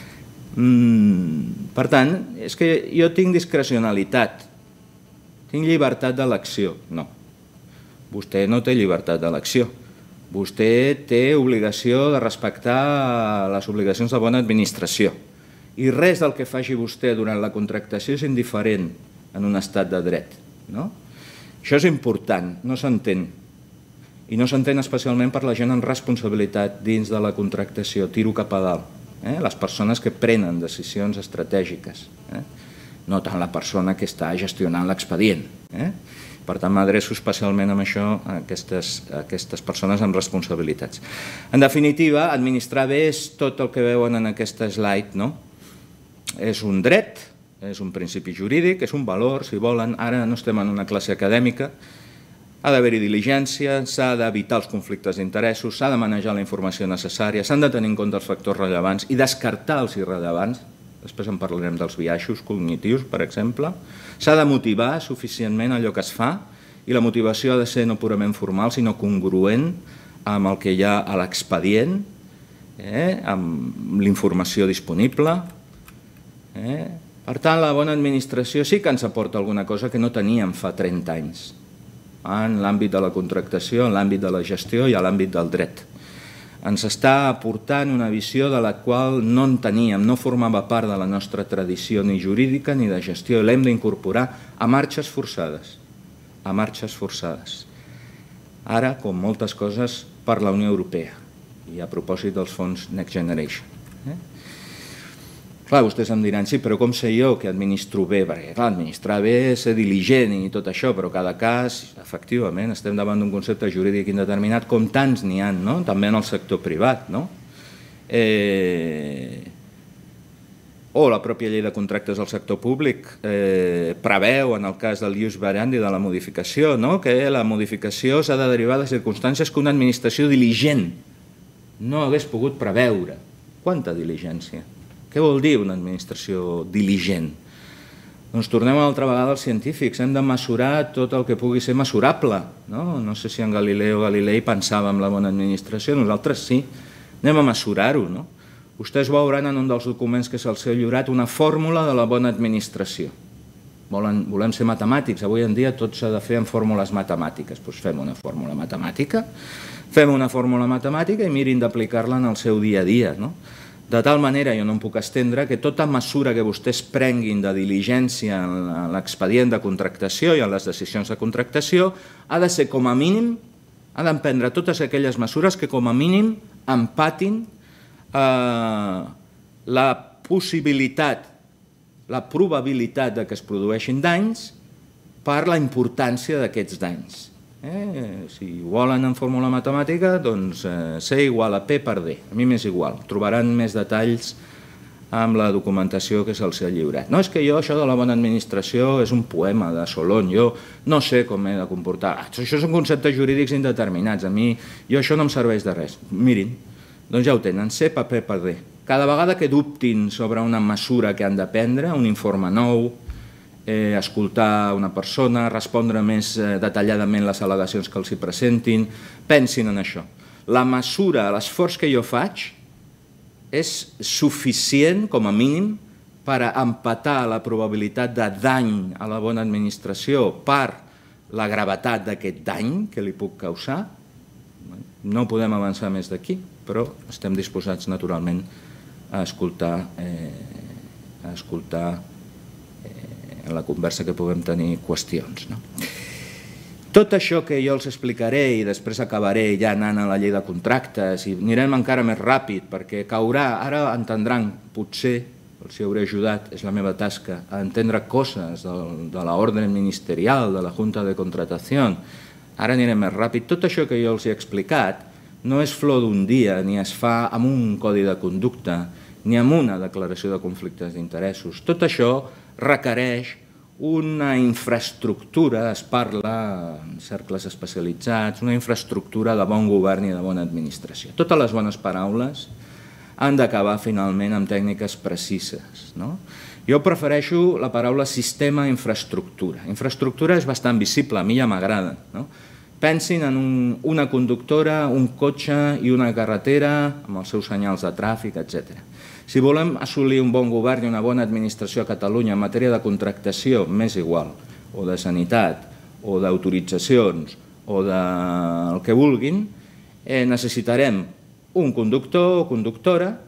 Mm, per tant, és que jo tinc discrecionalitat, tinc llibertat d'elecció. No, vostè no té llibertat d'elecció. Vostè té obligació de respectar les obligacions de bona administració. I res del que faci vostè durant la contractació és indiferent en un estat de dret. No? Això és important, no s'entén. I no s'entén especialment per la gent amb responsabilitat dins de la contractació, tiro cap a dalt. Eh? Les persones que prenen decisions estratègiques. Eh? No tant la persona que està gestionant l'expedient. Eh? Per tant, m'adreço especialment amb això a aquestes, a aquestes persones amb responsabilitats. En definitiva, administrar bé és tot el que veuen en aquesta slide, no? És un dret, és un principi jurídic, és un valor, si volen. Ara no estem en una classe acadèmica. Ha d'haver-hi diligència, s'ha d'evitar els conflictes d'interessos, s'ha de manejar la informació necessària, s'han de tenir en compte els factors rellevants i descartar els irrellevants. Després en parlarem dels biaixos cognitius, per exemple. S'ha de motivar suficientment allò que es fa i la motivació ha de ser no purament formal, sinó congruent amb el que hi ha a l'expedient, eh? amb l'informació disponible. Eh? Per tant, la bona administració sí que ens aporta alguna cosa que no teníem fa trenta anys, en l'àmbit de la contractació, en l'àmbit de la gestió i en l'àmbit del dret. Ens està aportant una visió de la qual no en teníem, no formava part de la nostra tradició ni jurídica ni de gestió, i l'hem d'incorporar a marxes forçades, a marxes forçades. Ara, com moltes coses, per la Unió Europea, i a propòsit dels fons Next Generation. Eh? Clar, vostès em diran, sí, però com sé jo que administro bé? Perquè, clar, administrar bé és ser diligent i tot això, però cada cas, efectivament, estem davant d'un concepte jurídic indeterminat, com tants n'hi ha, no? També en el sector privat, no? Eh... O la pròpia llei de contractes del sector públic eh, preveu, en el cas del ius variandi de la modificació, no? Que la modificació s'ha de derivar de circumstàncies que una administració diligent no hagués pogut preveure. Quanta diligència? Què vol dir una administració diligent? Doncs tornem una altra vegada als científics. Hem de mesurar tot el que pugui ser mesurable. No, no sé si en Galileu Galilei pensava en la bona administració. Nosaltres sí. Anem a mesurar-ho. No? Vostès veuran en un dels documents que se'ls ha lliurat una fórmula de la bona administració. Volem ser matemàtics, avui en dia tot s'ha de fer en fórmules matemàtiques. Doncs fem una fórmula matemàtica, fem una fórmula matemàtica i mirin d'aplicar-la en el seu dia a dia. De tal manera, jo no em puc estendre, que tota mesura que vostès prenguin de diligència en l'expedient de contractació i en les decisions de contractació ha de ser com a mínim, ha d'emprendre totes aquelles mesures que com a mínim empatin la possibilitat, la probabilitat que es produeixin danys per la importància d'aquests danys. Si ho volen en fórmula matemàtica, doncs C igual a P per D. A mi m'és igual. Trobaran més detalls amb la documentació que se'ls ha lliurat. No, és que jo això de la bona administració és un poema de Solon, jo no sé com m'he de comportar. Això són conceptes jurídics indeterminats, a mi això no em serveix de res. Mirin, doncs ja ho tenen, C per P per D. Cada vegada que dubtin sobre una mesura que han de prendre, un informe nou, escoltar una persona, respondre més detalladament les al·legacions que els hi presentin, pensin en això. La mesura, l'esforç que jo faig és suficient, com a mínim, per empatar la probabilitat de dany a la bona administració per la gravetat d'aquest dany que li puc causar. No podem avançar més d'aquí, però estem disposats, naturalment, a escoltar a escoltar en la conversa que puguem tenir qüestions. Tot això que jo els explicaré i després acabaré ja anant a la llei de contractes i anirem encara més ràpid perquè caurà, ara entendran, potser els hi hauré ajudat, és la meva tasca, a entendre coses de l'ordre ministerial, de la Junta de Contratació. Ara anirem més ràpid. Tot això que jo els he explicat no és flor d'un dia, ni es fa amb un codi de conducta, ni amb una declaració de conflictes d'interessos. Tot això requereix una infraestructura, es parla en cercles especialitzats, una infraestructura de bon govern i de bona administració. Totes les bones paraules han d'acabar finalment amb tècniques precises. Jo prefereixo la paraula sistema infraestructura. Infraestructura és bastant visible, a mi ja m'agrada. Pensin en una conductora, un cotxe i una carretera amb els seus senyals de tràfic, etcètera. Si volem assolir un bon govern i una bona administració a Catalunya en matèria de contractació, m'és igual, o de sanitat, o d'autoritzacions, o del que vulguin, necessitarem un conductor o conductora,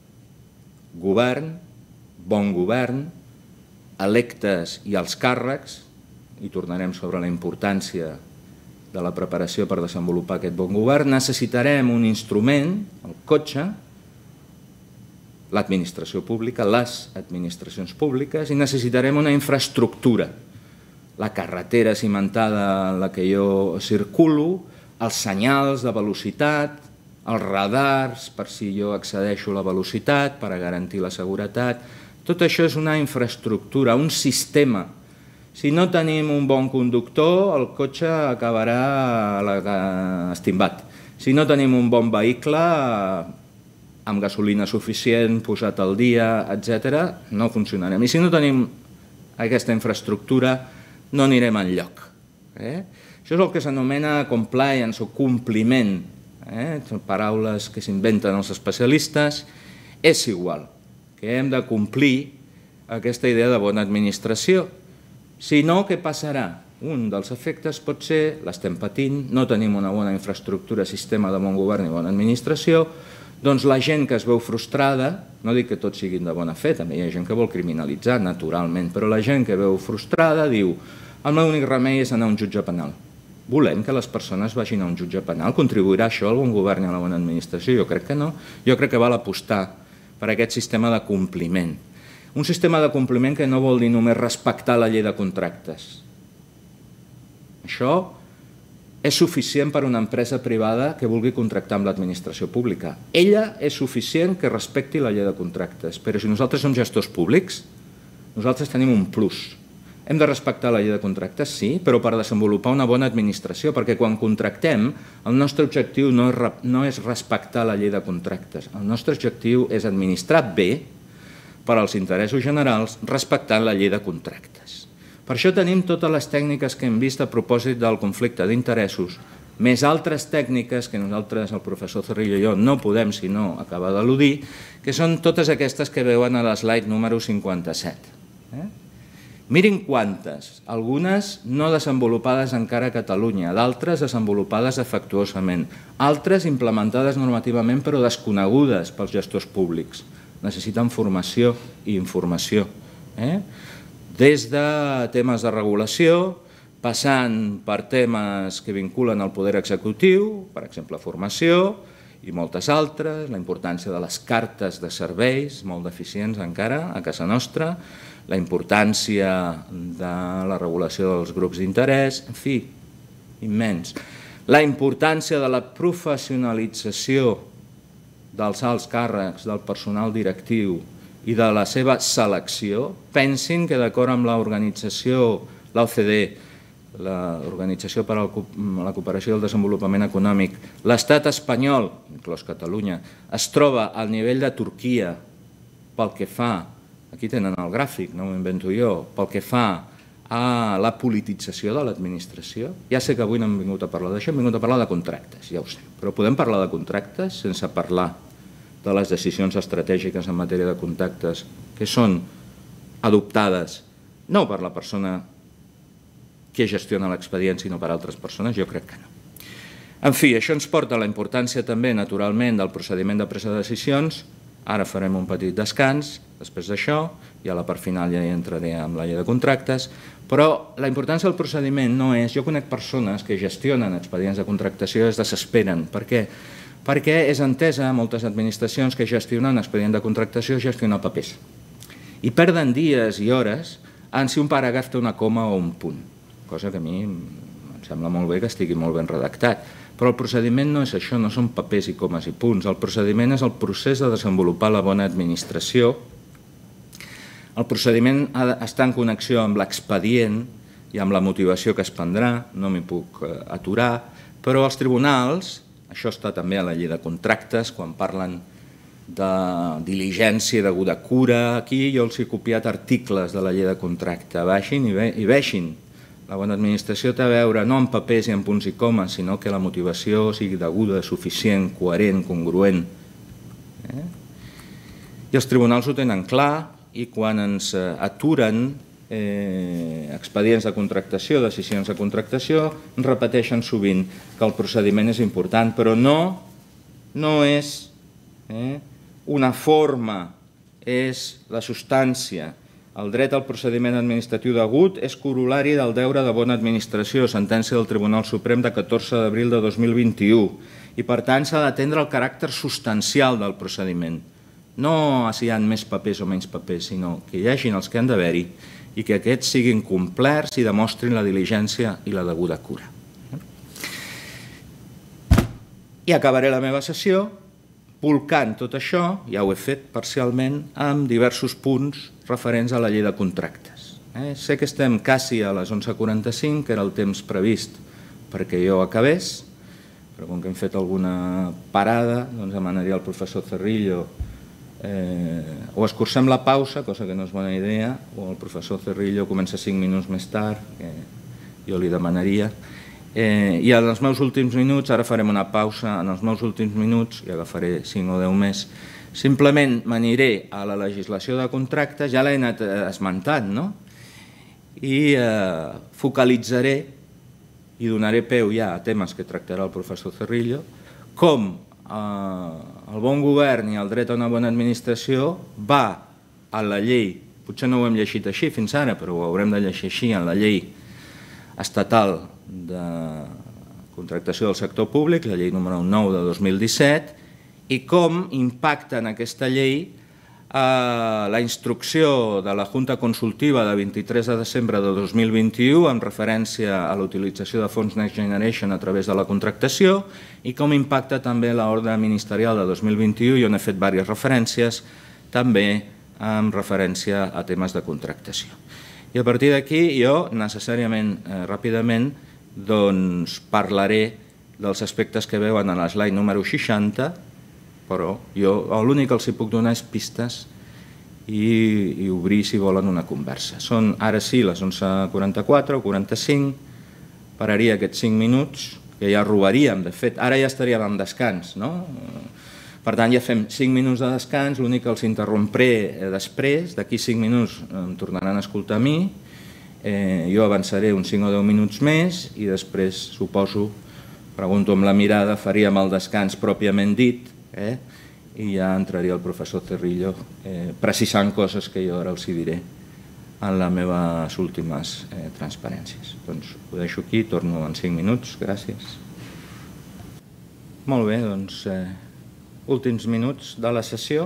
govern, bon govern, electes i els càrrecs, i tornarem sobre la importància de la preparació per desenvolupar aquest bon govern, necessitarem un instrument, el cotxe, l'administració pública, les administracions públiques, i necessitarem una infraestructura, la carretera cimentada en la que jo circulo, els senyals de velocitat, els radars per si jo accedeixo a la velocitat, per a garantir la seguretat. Tot això és una infraestructura, un sistema. Si no tenim un bon conductor, el cotxe acabarà estimbat. Si no tenim un bon vehicle, amb gasolina suficient, posat al dia, etcètera, no funcionarem. I si no tenim aquesta infraestructura, no anirem enlloc. Això és el que s'anomena compliance o compliment. Són paraules que s'inventen els especialistes. És igual, que hem de complir aquesta idea de bona administració. Si no, què passarà? Un dels efectes pot ser, l'estem patint, no tenim una bona infraestructura, sistema de bon govern i bona administració, doncs la gent que es veu frustrada, no dic que tots siguin de bona fe, també hi ha gent que vol criminalitzar, naturalment, però la gent que veu frustrada diu el meu únic remei és anar a un jutge penal. Volem que les persones vagin a un jutge penal? Contribuirà això al bon govern i a la bona administració? Jo crec que no. Jo crec que val apostar per aquest sistema de compliment. Un sistema de compliment que no vol dir només respectar la llei de contractes. Això és suficient per a una empresa privada que vulgui contractar amb l'administració pública. Ella és suficient que respecti la llei de contractes, però si nosaltres som gestors públics, nosaltres tenim un plus. Hem de respectar la llei de contractes, sí, però per desenvolupar una bona administració, perquè quan contractem, el nostre objectiu no és respectar la llei de contractes. El nostre objectiu és administrar bé per als interessos generals respectant la llei de contractes. Per això tenim totes les tècniques que hem vist a propòsit del conflicte d'interessos més altres tècniques que nosaltres, el professor Cerrillo i jo, no podem sinó acabar d'al·ludir, que són totes aquestes que veuen a l'slide número cinquanta-set. Mirin quantes, algunes no desenvolupades encara a Catalunya, d'altres desenvolupades afectuosament, altres implementades normativament però desconegudes pels gestors públics. Necessiten formació i informació. Des de temes de regulació, passant per temes que vinculen al poder executiu, per exemple, formació, i moltes altres, la importància de les cartes de serveis, molt deficients encara a casa nostra, la importància de la regulació dels grups d'interès, en fi, immens. La importància de la professionalització dels alts càrrecs, del personal directiu i de la seva selecció. Pensin que d'acord amb l'organització, l'O C D E, l'Organització per a la Cooperació i el Desenvolupament Econòmic, l'estat espanyol, inclòs Catalunya, es troba al nivell de Turquia pel que fa, aquí tenen el gràfic, no m'ho invento jo, pel que fa a la politització de l'administració. Ja sé que avui no hem vingut a parlar d'això, hem vingut a parlar de contractes, ja ho sé, però podem parlar de contractes sense parlar de les decisions estratègiques en matèria de contractes que són adoptades no per la persona que gestiona l'expedient, sinó per altres persones? Jo crec que no. En fi, això ens porta a la importància també, naturalment, del procediment de presa de decisions. Ara farem un petit descans, després d'això, i a la part final ja hi entraré amb la llei de contractes, però la importància del procediment no és... Jo conec persones que gestionen expedients de contractació i es desesperen. Per què? Perquè és entesa a moltes administracions que gestionen expedient de contractació gestionar papers. I perden dies i hores en si un paràgraf té una coma o un punt, cosa que a mi em sembla molt bé que estigui molt ben redactat. Però el procediment no és això, no són papers i comes i punts. El procediment és el procés de desenvolupar la bona administració. El procediment ha d'estar en connexió amb l'expedient i amb la motivació que es prendrà, no m'hi puc aturar, però els tribunals, això està també a la llei de contractes, quan parlen de diligència i deguda cura, aquí jo els he copiat articles de la llei de contracte, baixin i veixin. La bona administració té a veure no amb papers i amb punts i comes, sinó que la motivació sigui deguda, suficient, coherent, congruent. I els tribunals ho tenen clar i quan ens aturen expedients de contractació, decisions de contractació, ens repeteixen sovint que el procediment és important, però no, no és una forma, és la substància. El dret al procediment administratiu degut és corol·lari del deure de bona administració, sentència del Tribunal Suprem de catorze d'abril de dos mil vint-i-u, i per tant s'ha d'atendre el caràcter substancial del procediment. No si hi ha més papers o menys papers, sinó que hi hagin els que han d'haver-hi i que aquests siguin complerts i demostrin la diligència i la deguda cura. I acabaré la meva sessió volcant tot això, ja ho he fet parcialment, amb diversos punts referents a la llei de contractes. Sé que estem quasi a les onze quaranta-cinc, que era el temps previst perquè jo acabés, però com que hem fet alguna parada, doncs demanaria al professor Cerrillo o escurcem la pausa, cosa que no és bona idea, o el professor Cerrillo comença cinc minuts més tard, que jo li demanaria. I en els meus últims minuts, ara farem una pausa, en els meus últims minuts, i agafaré cinc o deu més, simplement m'aniré a la legislació de contractes, ja l'he anat esmentant, no? I focalitzaré i donaré peu ja a temes que tractarà el professor Cerrillo, com el bon govern i el dret a una bona administració va a la llei, potser no ho hem llegit així fins ara, però ho haurem de llegir així, en la llei estatal de contractació del sector públic, la llei número nou de dos mil disset, i com impacta en aquesta llei la instrucció de la Junta Consultiva de vint-i-tres de desembre de dos mil vint-i-u en referència a la utilització de fons Next Generation a través de la contractació i com impacta també l'ordre ministerial de dos mil vint-i-u, i on he fet diverses referències, també en referència a temes de contractació. I a partir d'aquí jo, necessàriament, ràpidament, doncs parlaré dels aspectes que veuen a l'eslide número seixanta, però jo l'únic que els puc donar és pistes i obrir, si volen, una conversa. Són ara sí les onze quaranta-quatre o quaranta-cinc, pararia aquests cinc minuts que ja robaríem, de fet, ara ja estaríem en descans, no? Per tant, ja fem cinc minuts de descans, l'únic que els interrompré després, d'aquí cinc minuts em tornaran a escoltar a mi, jo avançaré uns cinc o deu minuts més i després, suposo, pregunto amb la mirada, faríem el descans pròpiament dit i ja entraria el professor Cerrillo precisant coses que jo ara els diré en les meves últimes transparències. Doncs ho deixo aquí, torno en cinc minuts, gràcies. Molt bé, doncs, últims minuts de la sessió.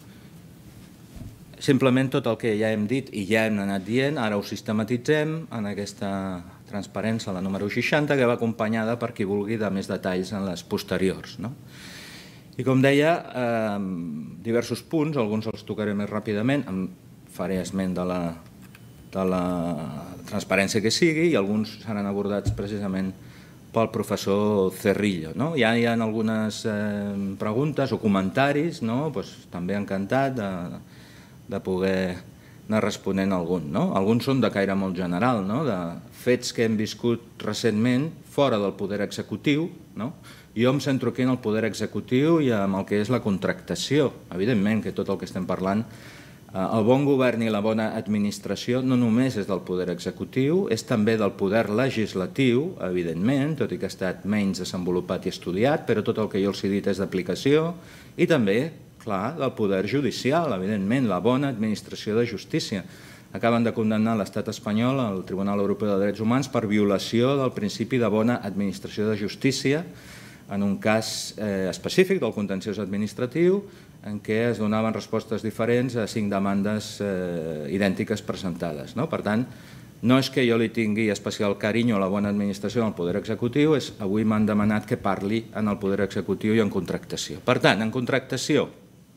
Simplement tot el que ja hem dit i ja hem anat dient, ara ho sistematitzem en aquesta transparència, la número seixanta, que va acompanyada per qui vulgui de més detalls en les posteriors. I com deia, diversos punts, alguns els tocaré més ràpidament, em faré esment de la de la transparència que sigui i alguns seran abordats precisament pel professor Cerrillo. Ja hi ha algunes preguntes o comentaris, també encantat de poder anar responent a algun. Alguns són de caire molt general, de fets que hem viscut recentment fora del poder executiu. Jo em centro aquí en el poder executiu i en el que és la contractació. Evidentment que tot el que estem parlant, el bon govern i la bona administració no només és del poder executiu, és també del poder legislatiu, evidentment, tot i que ha estat menys desenvolupat i estudiat, però tot el que jo els he dit és d'aplicació, i també, clar, del poder judicial, evidentment, la bona administració de justícia. Acaben de condemnar l'estat espanyol al Tribunal Europeu de Drets Humans per violació del principi de bona administració de justícia en un cas específic del contenciós administratiu en què es donaven respostes diferents a cinc demandes idèntiques presentades. Per tant, no és que jo li tingui especial carinyo a la bona administració del poder executiu, és avui m'han demanat que parli en el poder executiu i en contractació. Per tant, en contractació,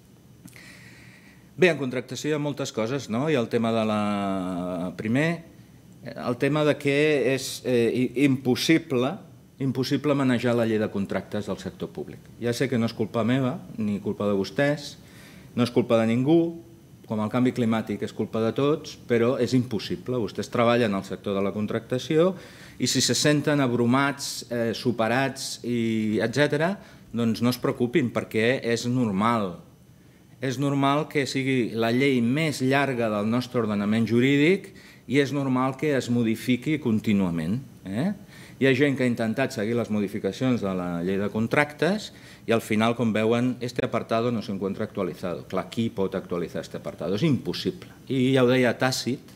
bé, en contractació hi ha moltes coses, no? Hi ha el tema de la... Primer, el tema de que és impossible impossible manejar la llei de contractes del sector públic. Ja sé que no és culpa meva, ni culpa de vostès, no és culpa de ningú, com el canvi climàtic és culpa de tots, però és impossible. Vostès treballen al sector de la contractació i si se senten abrumats, superats, etcètera, doncs no es preocupin perquè és normal. És normal que sigui la llei més llarga del nostre ordenament jurídic i és normal que es modifiqui contínuament. Hi ha gent que ha intentat seguir les modificacions de la llei de contractes i al final, com veuen, este apartado no se encuentra actualizado. Clar, qui pot actualitzar este apartado? És impossible. I ja ho deia Tàcit,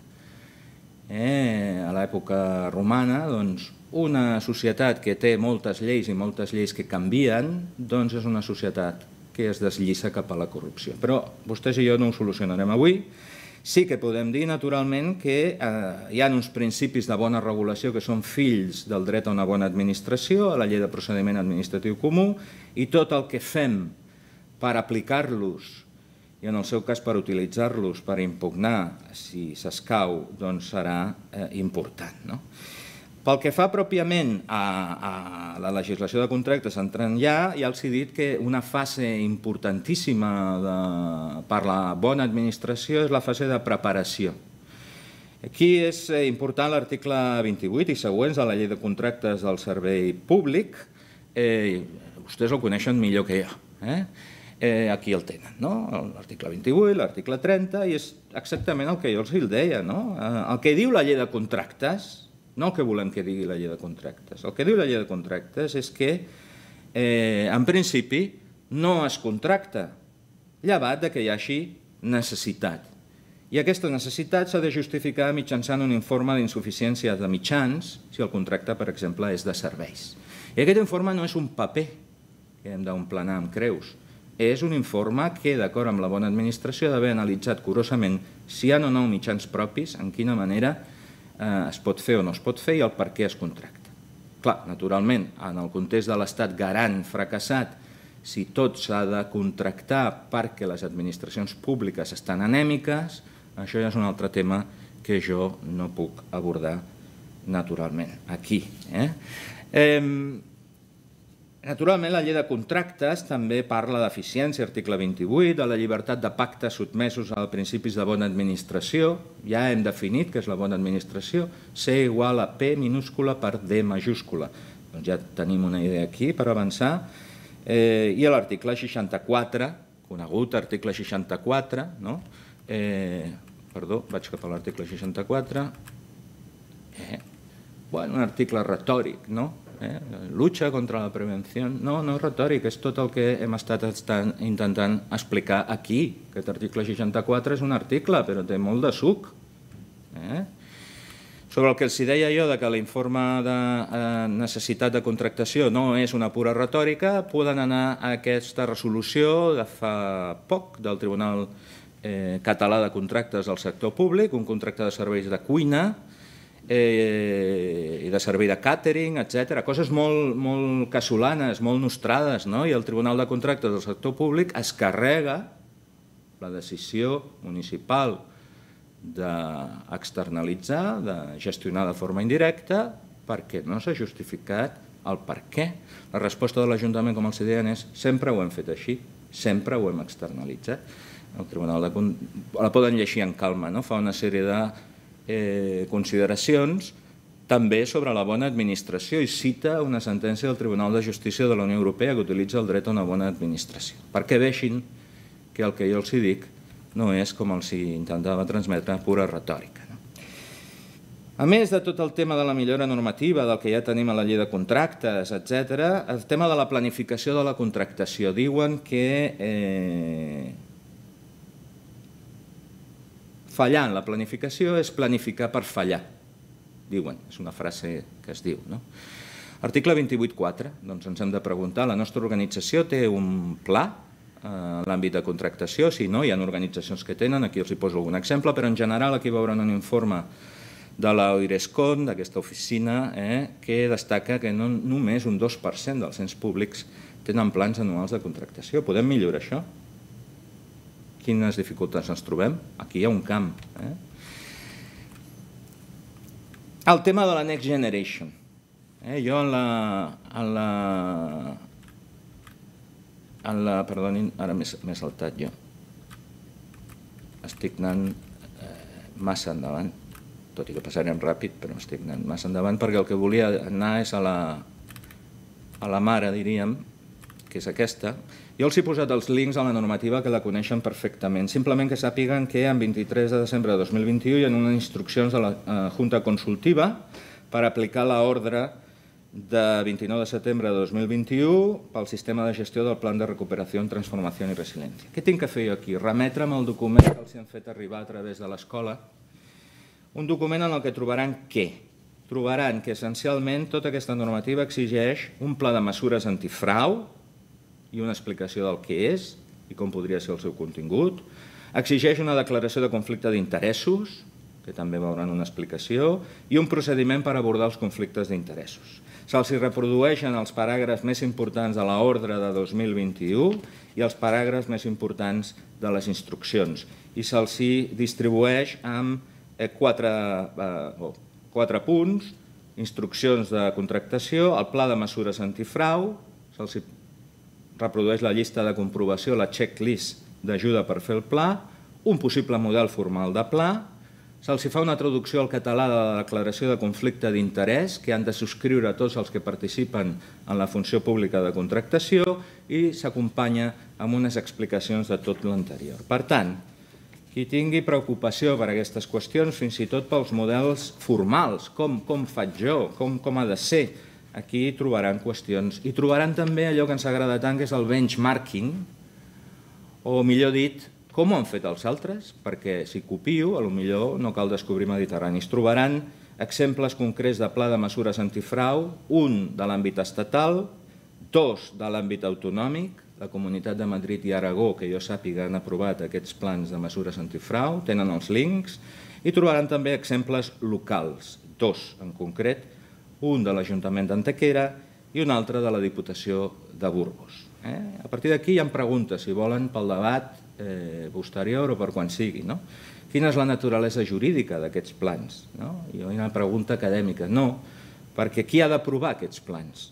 a l'època romana, doncs una societat que té moltes lleis i moltes lleis que canvien, doncs és una societat que es deslliça cap a la corrupció. Però vostès i jo no ho solucionarem avui. Sí que podem dir, naturalment, que hi ha uns principis de bona regulació que són fills del dret a una bona administració, a la llei de procediment administratiu comú, i tot el que fem per aplicar-los, i en el seu cas per utilitzar-los, per impugnar, si s'escau, doncs serà important. Pel que fa pròpiament a la legislació de contractes, entrant ja, ja els he dit que una fase importantíssima per la bona administració és la fase de preparació. Aquí és important l'article vint-i-vuit i següents de la llei de contractes del servei públic. Vostès el coneixen millor que jo. Aquí el tenen, l'article vint-i-vuit, l'article trenta, i és exactament el que jo els deia. El que diu la llei de contractes, no el que volem que digui la llei de contractes. El que diu la llei de contractes és que, en principi, no es contracta, llevat que hi hagi necessitat. I aquesta necessitat s'ha de justificar mitjançant un informe d'insuficiència de mitjans, si el contracte, per exemple, és de serveis. I aquest informe no és un paper que hem d'omplenar amb creus, és un informe que, d'acord amb la bona administració, ha d'haver analitzat curosament si hi ha o no mitjans propis, en quina manera es pot fer o no es pot fer i el per què es contracta. Clar, naturalment, en el context de l'estat garant fracassat, si tot s'ha de contractar perquè les administracions públiques estan anèmiques, això ja és un altre tema que jo no puc abordar naturalment aquí. Naturalment, la llei de contractes també parla d'eficiència, article vint-i-vuit, de la llibertat de pacte sotmesos als principis de bona administració. Ja hem definit què és la bona administració, C igual a P minúscula per D majúscula. Doncs ja tenim una idea aquí per avançar. I l'article seixanta-quatre, conegut article seixanta-quatre, no? Perdó, vaig cap a l'article seixanta-quatre. Bueno, un article retòric, no? Lucha contra la prevenció. No, no és retòric, és tot el que hem estat intentant explicar aquí. Aquest article seixanta-quatre és un article, però té molt de suc. Sobre el que els deia jo que l'informe de necessitat de contractació no és una pura retòrica, poden anar a aquesta resolució de fa poc del Tribunal Català de Contractes del Sector Públic, un contracte de serveis de cuina i de servei de càtering, etcètera. Coses molt casolanes, molt nostrades, i el Tribunal de Contractes del Sector Públic es carrega la decisió municipal d'externalitzar, de gestionar de forma indirecta, perquè no s'ha justificat el per què. La resposta de l'Ajuntament, com els deien, és sempre ho hem fet així, sempre ho hem externalitzat. El Tribunal de Contractes, la poden llegir en calma, fa una sèrie de consideracions també sobre la bona administració i cita una sentència del Tribunal de Justícia de la Unió Europea que utilitza el dret a una bona administració, perquè vegin que el que jo els dic no és, com els intentava transmetre, pura retòrica. A més de tot el tema de la millora normativa, del que ja tenim a la llei de contractes, etcètera, el tema de la planificació de la contractació. Diuen que fallar en la planificació és planificar per fallar. Diuen, és una frase que es diu. Article vint-i-vuit punt quatre, doncs ens hem de preguntar, la nostra organització té un pla en l'àmbit de contractació, si no, hi ha organitzacions que tenen, aquí els hi poso algun exemple, però en general aquí veuran un informe de l'Oirescon, d'aquesta oficina, que destaca que només un dos per cent dels ens públics tenen plans anuals de contractació. Podem millorar això? Quines dificultats ens trobem? Aquí hi ha un camp. El tema de la Next Generation. Jo en la... Perdonin, ara m'he saltat jo. Estic anant massa endavant, tot i que passarem ràpid, però estic anant massa endavant perquè el que volia anar és a la mare, diríem, que és aquesta. Jo els he posat els links a la normativa que la coneixen perfectament. Simplement que sàpiguen que en vint-i-tres de desembre de dos mil vint-i-u hi ha unes instruccions de la Junta Consultiva per aplicar l'ordre de vint-i-nou de setembre de dos mil vint-i-u pel sistema de gestió del Plan de Recuperació, Transformació i Resiliència. Què tinc que fer jo aquí? Remetre'm el document que els han fet arribar a través de l'escola. Un document en el que trobaran què? Trobaran que essencialment tota aquesta normativa exigeix un pla de mesures antifrau i una explicació del que és i com podria ser el seu contingut. Exigeix una declaració de conflicte d'interessos, que també veuran una explicació, i un procediment per abordar els conflictes d'interessos. Se'ls reprodueixen els paràgrafs més importants de l'ordre de dos mil vint-i-u i els paràgrafs més importants de les instruccions. I se'ls distribueix amb quatre punts, instruccions de contractació, el pla de mesures antifrau, se'ls reprodueix la llista de comprovació, la checklist d'ajuda per fer el pla, un possible model formal de pla, se'ls fa una traducció al català de la declaració de conflicte d'interès que han de subscriure tots els que participen en la funció pública de contractació i s'acompanya amb unes explicacions de tot l'anterior. Per tant, qui tingui preocupació per aquestes qüestions, fins i tot pels models formals, com faig jo, com ha de ser, aquí trobaran qüestions. I trobaran també allò que ens agrada tant, que és el benchmarking, o millor dit, com ho han fet els altres? Perquè si copio, potser no cal descobrir Mediterranis. Trobaran exemples concrets de pla de mesures antifrau, un de l'àmbit estatal, dos de l'àmbit autonòmic, la Comunitat de Madrid i Aragó, que jo sàpiga, han aprovat aquests plans de mesures antifrau, tenen els links, i trobaran també exemples locals, dos en concret, un de l'Ajuntament d'Antequera i un altre de la Diputació de Burgos. A partir d'aquí hi ha preguntes, si volen, pel debat posterior o per quan sigui. Quina és la naturalesa jurídica d'aquests plans? Hi ha una pregunta acadèmica. No, perquè qui ha d'aprovar aquests plans?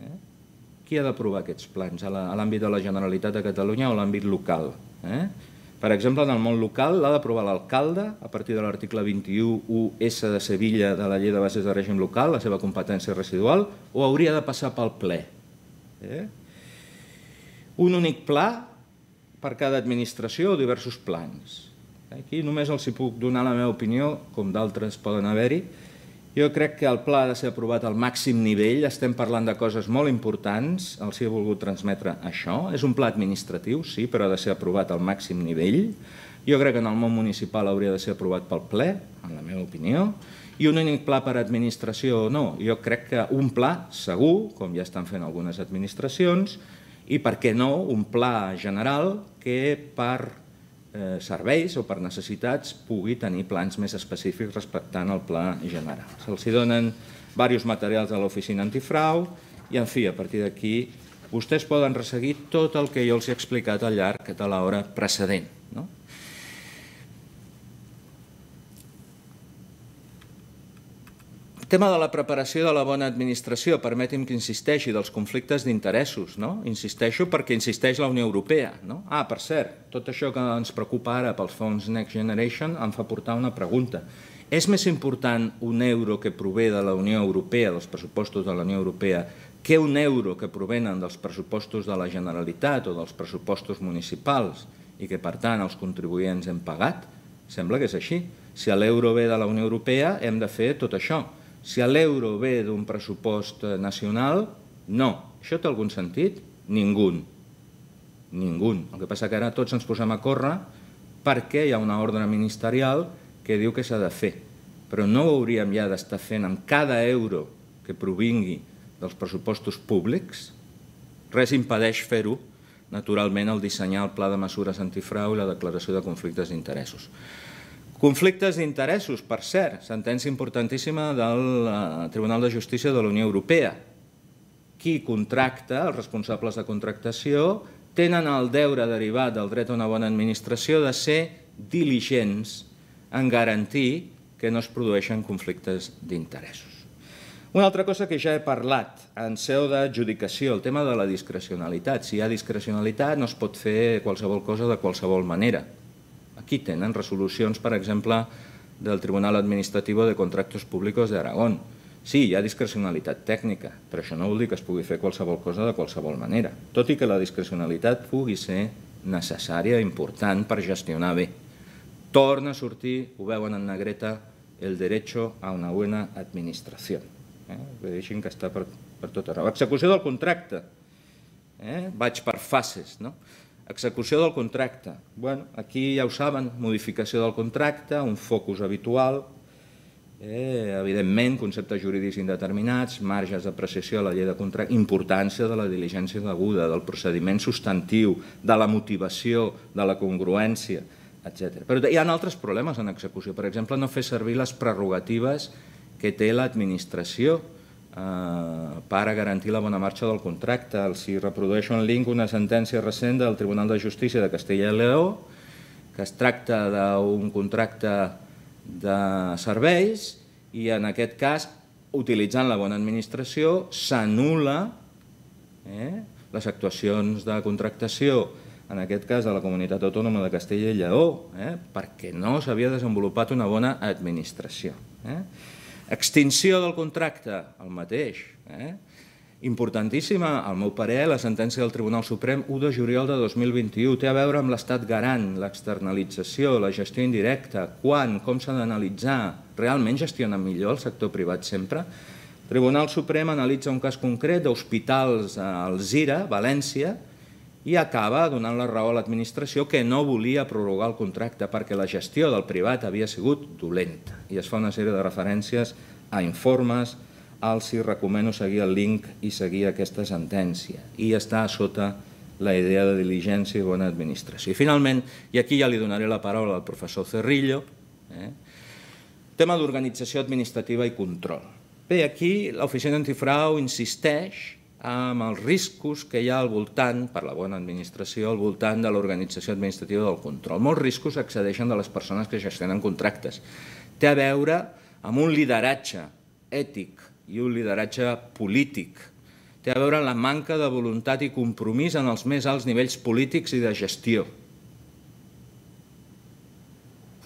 Qui ha d'aprovar aquests plans? A l'àmbit de la Generalitat de Catalunya o a l'àmbit local? Per exemple, en el món local l'ha d'aprovar l'alcalde a partir de l'article vint-i-u u essa de Sevilla de la Llei de Bases de Règim Local, la seva competència residual, o hauria de passar pel ple. Un únic pla per cada administració o diversos plans. Aquí només els puc donar la meva opinió, com d'altres poden haver-hi. Jo crec que el pla ha de ser aprovat al màxim nivell, estem parlant de coses molt importants, els he volgut transmetre això. És un pla administratiu, sí, però ha de ser aprovat al màxim nivell. Jo crec que en el món municipal hauria de ser aprovat pel ple, en la meva opinió, i un únic pla per administració no. Jo crec que un pla segur, com ja estan fent algunes administracions, i per què no, un pla general que per serveis o per necessitats pugui tenir plans més específics respectant el pla general. Se'ls donen diversos materials a l'oficina antifrau i, en fi, a partir d'aquí vostès poden resseguir tot el que jo els he explicat al llarg de l'hora precedent. El tema de la preparació de la bona administració, permeti'm que insisteixi, dels conflictes d'interessos. Insisteixo perquè insisteix la Unió Europea. Ah, per cert, tot això que ens preocupa ara pels fons Next Generation em fa portar una pregunta. És més important un euro que prové de la Unió Europea, dels pressupostos de la Unió Europea, que un euro que provenen dels pressupostos de la Generalitat o dels pressupostos municipals i que, per tant, els contribuents hem pagat? Sembla que és així. Si l'euro ve de la Unió Europea, hem de fer tot això. Si l'euro ve d'un pressupost nacional, no. Això té algun sentit? Ningú. Ningú. El que passa que ara tots ens posem a córrer perquè hi ha una ordre ministerial que diu que s'ha de fer. Però no ho hauríem ja d'estar fent amb cada euro que provingui dels pressupostos públics. Res impedeix fer-ho, naturalment, el dissenyar el pla de mesures antifrau i la declaració de conflictes d'interessos. Conflictes d'interessos, per cert, sentència importantíssima del Tribunal de Justícia de la Unió Europea. Qui contracta, els responsables de contractació, tenen el deure derivat del dret a una bona administració de ser diligents en garantir que no es produeixen conflictes d'interessos. Una altra cosa que ja he parlat en seu d'adjudicació, el tema de la discrecionalitat. Si hi ha discrecionalitat no es pot fer qualsevol cosa de qualsevol manera. Aquí tenen resolucions, per exemple, del Tribunal Administrativo de Contractos Públicos de Aragón. Sí, hi ha discrecionalitat tècnica, però això no vol dir que es pugui fer qualsevol cosa de qualsevol manera, tot i que la discrecionalitat pugui ser necessària i important per gestionar bé. Torna a sortir, ho veuen en negreta, el derecho a una buena administració. Deixin que està per tot arreu. Execució del contracte. Vaig per fases, no? Execució del contracte. Aquí ja ho saben, modificació del contracte, un focus habitual, evidentment, conceptes jurídics indeterminats, marges d'apreciació a la llei de contracte, importància de la diligència deguda, del procediment substantiu, de la motivació, de la congruència, etcètera. Però hi ha altres problemes en execució. Per exemple, no fer servir les prerrogatives que té l'administració per a garantir la bona marxa del contracte. Els reprodueixo en link una sentència recent del Tribunal de Justícia de Castella i Lleó, que es tracta d'un contracte de serveis i, en aquest cas, utilitzant la bona administració, s'anul·la les actuacions de contractació, en aquest cas de la Comunitat Autònoma de Castella i Lleó, perquè no s'havia desenvolupat una bona administració. Extinció del contracte, el mateix. Importantíssima, al meu parer, la sentència del Tribunal Suprem u de juliol de dos mil vint-i-u. Té a veure amb l'estat garant, l'externalització, la gestió indirecta, quan, com s'ha d'analitzar. Realment gestiona millor el sector privat sempre? El Tribunal Suprem analitza un cas concret d'hospitals a Alzira, València, i acaba donant la raó a l'administració que no volia prorrogar el contracte perquè la gestió del privat havia sigut dolenta. I es fa una sèrie de referències a informes, els hi recomano seguir el link i seguir aquesta sentència. I està sota la idea de diligència i bona administració. I finalment, i aquí ja li donaré la paraula al professor Cerrillo, tema d'organització administrativa i control. Bé, aquí l'Oficina Antifrau insisteix amb els riscos que hi ha al voltant, per la bona administració, al voltant de l'organització administrativa del control. Molts riscos accedeixen de les persones que gestionen contractes. Té a veure amb un lideratge ètic i un lideratge polític. Té a veure amb la manca de voluntat i compromís en els més alts nivells polítics i de gestió.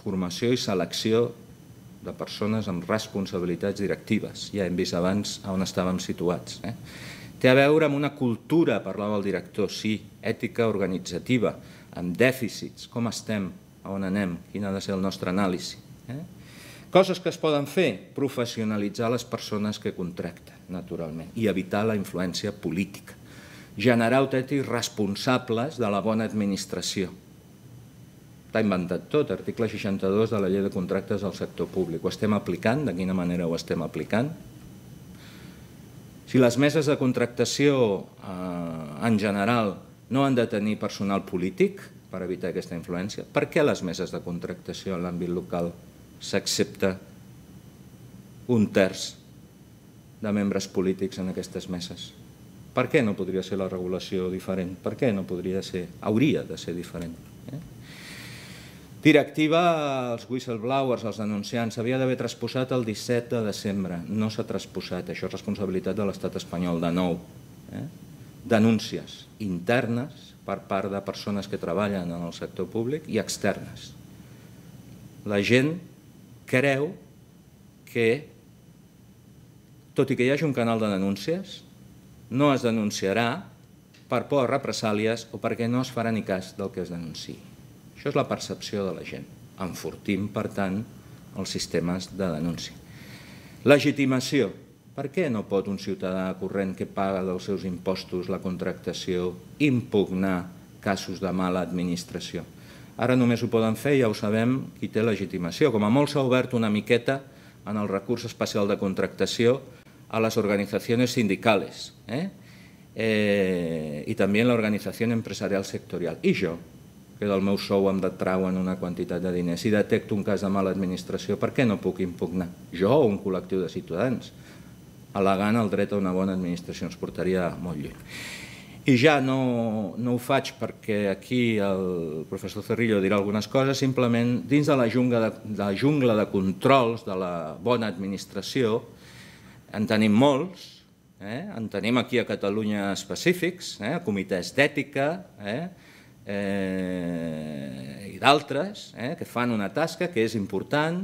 formació i selecció de persones amb responsabilitats directives. Ja hem vist abans on estàvem situats. Té a veure amb una cultura, parlava el director, sí, ètica organitzativa, amb dèficits, com estem, on anem, quina ha de ser el nostre anàlisi. Coses que es poden fer, professionalitzar les persones que contracten, naturalment, i evitar la influència política. Generar autèntics responsables de la bona administració. Està inventat tot, article seixanta-dos de la llei de contractes del sector públic. Ho estem aplicant? De quina manera ho estem aplicant? Si les meses de contractació en general no han de tenir personal polític per evitar aquesta influència, per què les meses de contractació en l'àmbit local s'accepta un terç de membres polítics en aquestes meses? Per què no podria ser la regulació diferent? Per què no podria ser? Hauria de ser diferent. Directiva als whistleblowers, als denunciants, s'havia d'haver transposat el disset de desembre. No s'ha transposat, això és responsabilitat de l'estat espanyol, de nou. Denúncies internes per part de persones que treballen en el sector públic i externes. La gent creu que, tot i que hi hagi un canal de denúncies, no es denunciarà per por a represàlies o perquè no es farà ni cas del que es denunciï. Això és la percepció de la gent. Enfortim, per tant, els sistemes de denúncia. Legitimació. Per què no pot un ciutadà corrent que paga dels seus impostos la contractació impugnar casos de mala administració? Ara només ho poden fer, ja ho sabem, qui té legitimació. Com a molt s'ha obert una miqueta en el recurs especial de contractació a les organitzacions sindicals i també en l'organització empresarial sectorial. I jo, que del meu sou em detrauen una quantitat de diners, si detecto un cas de mala administració, per què no puc impugnar? Jo o un col·lectiu de ciutadans, al·legant el dret a una bona administració, ens portaria molt lluny. I ja no ho faig perquè aquí el professor Cerrillo dirà algunes coses, simplement dins de la jungla de controls de la bona administració en tenim molts, en tenim aquí a Catalunya específics, comitès d'ètica i d'altres que fan una tasca que és important,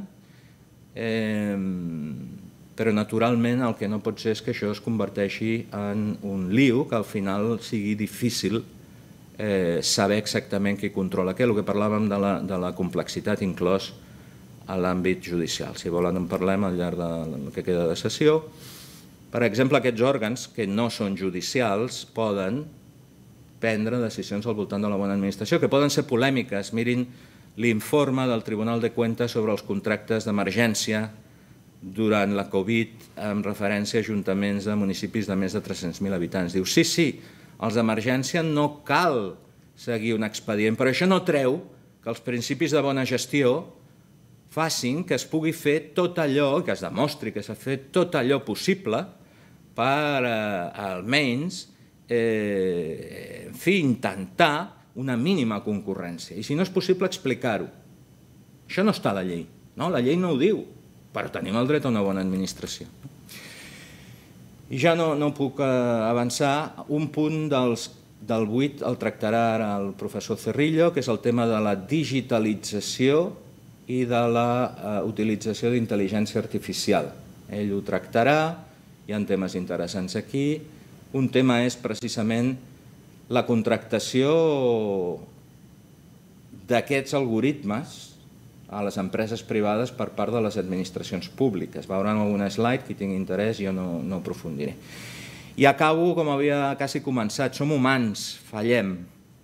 però naturalment el que no pot ser és que això es converteixi en un lío que al final sigui difícil saber exactament qui controla què, el que parlàvem de la complexitat inclòs a l'àmbit judicial. Si volen en parlem al llarg del que queda de sessió. Per exemple, aquests òrgans que no són judicials poden prendre decisions al voltant de la bona administració, que poden ser polèmiques. Mirin l'informe del Tribunal de Cuentas sobre els contractes d'emergència durant la Covid en referència a ajuntaments de municipis de més de tres-cents mil habitants. Diu, sí, sí, els d'emergència no cal seguir un expedient, però això no treu que els principis de bona gestió facin que es pugui fer tot allò, que es demostri que s'ha fet tot allò possible per almenys en fi, intentar una mínima concurrència. I si no és possible, explicar-ho. Això no està a la llei. La llei no ho diu, però tenim el dret a una bona administració. I ja no puc avançar. Un punt del vuit el tractarà ara el professor Cerrillo, que és el tema de la digitalització i de la utilització d'intel·ligència artificial. Ell ho tractarà, hi ha temes interessants aquí. Un tema és precisament la contractació d'aquests algoritmes a les empreses privades per part de les administracions públiques. Veuran alguna slide, qui tingui interès, jo no aprofundiré. I acabo com havia quasi començat. Som humans, fallem.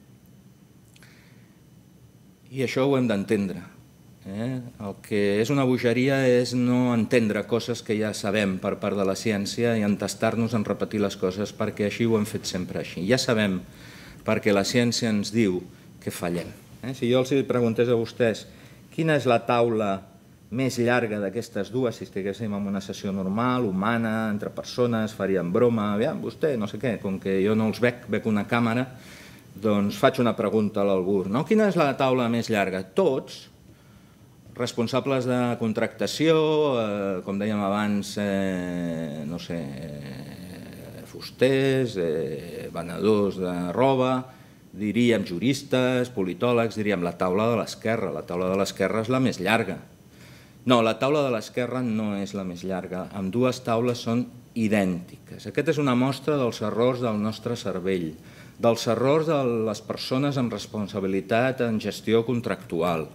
I això ho hem d'entendre. El que és una bogeria és no entendre coses que ja sabem per part de la ciència i entestar-nos en repetir les coses perquè així ho hem fet sempre així. Ja sabem perquè la ciència ens diu que fallem. Si jo els preguntés a vostès quina és la taula més llarga d'aquestes dues, si estiguéssim en una sessió normal, humana, entre persones, faríem broma, aviam, vostè, no sé què, com que jo no els veig, veig una càmera, doncs faig una pregunta a l'algú. Quina és la taula més llarga? Tots, responsables de contractació, com dèiem abans, no sé, fusters, venedors de roba, diríem juristes, politòlegs, diríem la taula de l'esquerra. La taula de l'esquerra és la més llarga. No, la taula de l'esquerra no és la més llarga. Ambdues taules són idèntiques. Aquesta és una mostra dels errors del nostre cervell, dels errors de les persones amb responsabilitat en gestió contractual.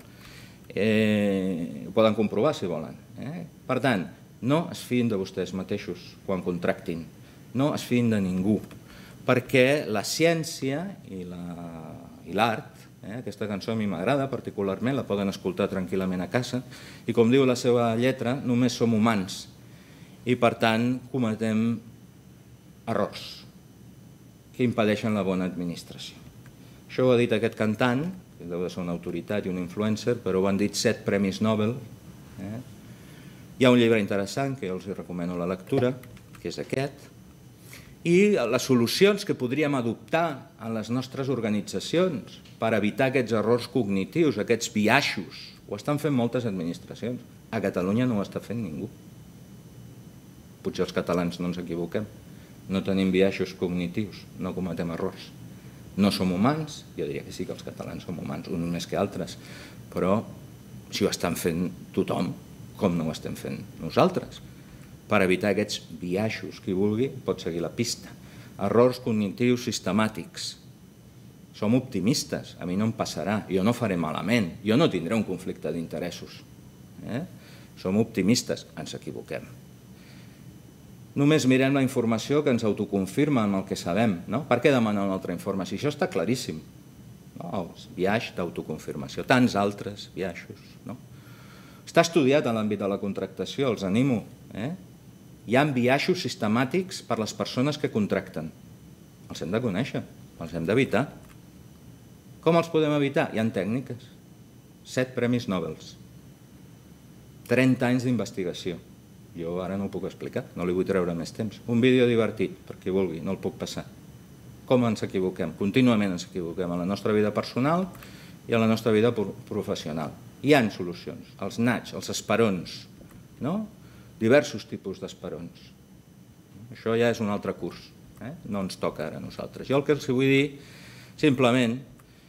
Ho poden comprovar si volen. Per tant, no es fiïn de vostès mateixos quan contractin. No es fiïn de ningú. Perquè la ciència i l'art, aquesta cançó a mi m'agrada particularment, la poden escoltar tranquil·lament a casa, i com diu la seva lletra, només som humans i per tant cometem errors que impedeixen la bona administració. Això ho ha dit aquest cantant, que deu de ser una autoritat i un influencer, però ho han dit set premis Nobel. Hi ha un llibre interessant que jo els recomano la lectura, que és aquest, i les solucions que podríem adoptar en les nostres organitzacions per evitar aquests errors cognitius, aquests biaixos. Ho estan fent moltes administracions. A Catalunya no ho està fent ningú. Potser els catalans no ens equivoquem. No tenim biaixos cognitius, no cometem errors. No som humans, jo diria que sí que els catalans som humans, uns més que altres, però si ho estan fent tothom, com no ho estem fent nosaltres? Per evitar aquests biaixos, qui vulgui pot seguir la pista. Errors cognitius sistemàtics. Som optimistes, a mi no em passarà, jo no faré malament, jo no tindré un conflicte d'interessos. Som optimistes, ens equivoquem. Només mirem la informació que ens autoconfirma amb el que sabem. Per què demanar un altre informe? Si això està claríssim. Biaix d'autoconfirmació, tants altres biaixos. Està estudiat en l'àmbit de la contractació, els animo. Hi ha biaixos sistemàtics per les persones que contracten. Els hem de conèixer, els hem d'evitar. Com els podem evitar? Hi ha tècniques. Set premis Nobel. trenta anys d'investigació. Jo ara no ho puc explicar, no li vull treure més temps. Un vídeo divertit, per qui vulgui, no el puc passar. Com ens equivoquem? Contínuament ens equivoquem a la nostra vida personal i a la nostra vida professional. Hi ha solucions, els nats, els esperons, diversos tipus d'esperons. Això ja és un altre curs, no ens toca ara a nosaltres. Jo el que els vull dir, simplement,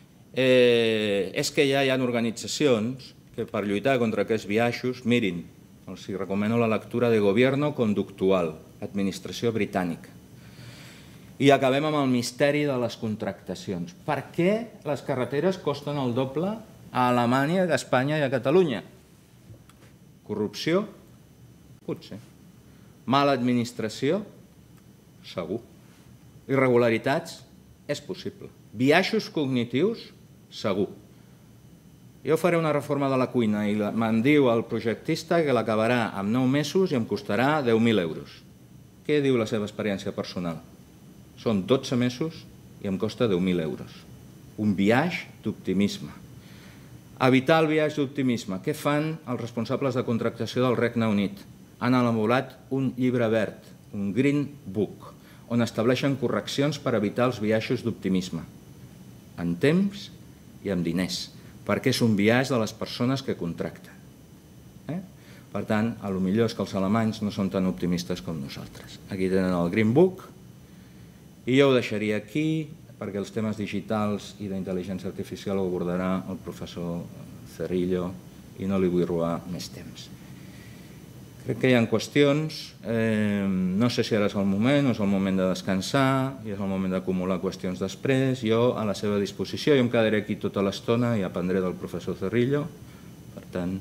és que ja hi ha organitzacions que per lluitar contra aquests biaixos, mirin, els recomano la lectura de Gobierno Conductual, administració britànica. I acabem amb el misteri de les contractacions. Per què les carreteres costen el doble a Alemanya, a Espanya i a Catalunya? Corrupció? Potser. Mala administració? Segur. Irregularitats? És possible. Biaixos cognitius? Segur. Jo faré una reforma de la cuina i me'n diu el projectista que l'acabarà en nou mesos i em costarà deu mil euros. Què diu la seva experiència personal? Són dotze mesos i em costa deu mil euros. Un biaix d'optimisme. Evitar el biaix d'optimisme. Què fan els responsables de contractació del Regne Unit? Han elaborat un llibre verd, un Green Book, on estableixen correccions per evitar els biaixos d'optimisme. En temps i en diners, perquè és un biaix de les persones que contracten. Per tant, potser és que els alemanys no són tan optimistes com nosaltres. Aquí tenen el Green Book i jo ho deixaria aquí perquè els temes digitals i d'intel·ligència artificial ho abordarà el professor Cerrillo i no li vull robar més temps. Crec que hi ha qüestions, no sé si ara és el moment o és el moment de descansar i és el moment d'acumular qüestions després. Jo a la seva disposició, jo em quedaré aquí tota l'estona i aprendré del professor Cerrillo, per tant,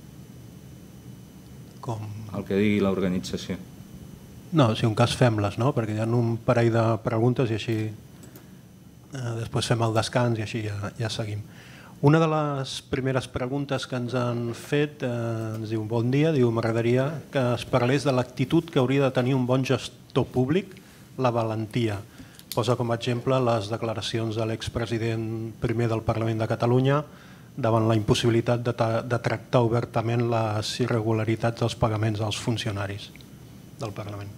el que digui l'organització. No, si un cas fem-les, no? Perquè hi ha un parell de preguntes i així després fem el descans i així ja seguim. Una de les primeres preguntes que ens han fet ens diu: bon dia, diu, m'agradaria que es parlés de l'actitud que hauria de tenir un bon gestor públic, la valentia. Posa com a exemple les declaracions de l'expresident primer del Parlament de Catalunya davant la impossibilitat de tractar obertament les irregularitats dels pagaments als funcionaris del Parlament.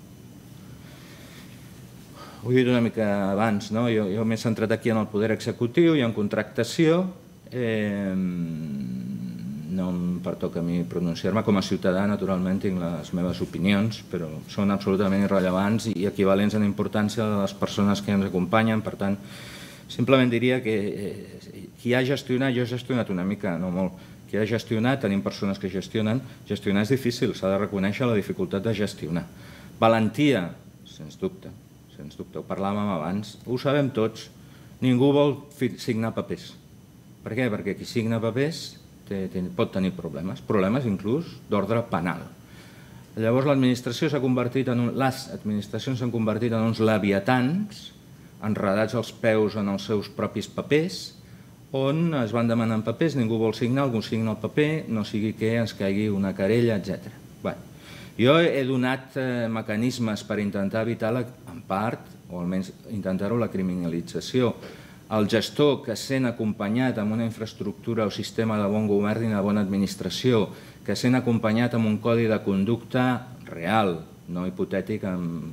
Ho he dit una mica abans, no? Jo m'he centrat aquí en el poder executiu i en contractació. No em pertoca a mi pronunciar-me. Com a ciutadà, naturalment, tinc les meves opinions, però són absolutament irrellevants i equivalents en importància de les persones que ens acompanyen. Per tant, Simplement diria que qui ha gestionat, jo he gestionat una mica, no molt, qui ha gestionat, tenim persones que gestionen, gestionar és difícil, s'ha de reconèixer la dificultat de gestionar. Valentia, sens dubte, sens dubte, ho parlàvem abans, ho sabem tots, ningú vol signar papers. Per què? Perquè qui signa papers pot tenir problemes, problemes inclús d'ordre penal. Llavors l'administració s'ha convertit en les administracions s'han convertit en uns leviatans enredats als peus en els seus propis papers, on es van demanant papers, ningú vol signar, algú signa el paper, no sigui que ens caigui una querella, etcètera. Jo he donat mecanismes per intentar evitar, en part, o almenys intentar-ho, la criminalització. El gestor que sent acompanyat amb una infraestructura o sistema de bon govern i de bona administració, que sent acompanyat amb un codi de conducta real, no hipotètic,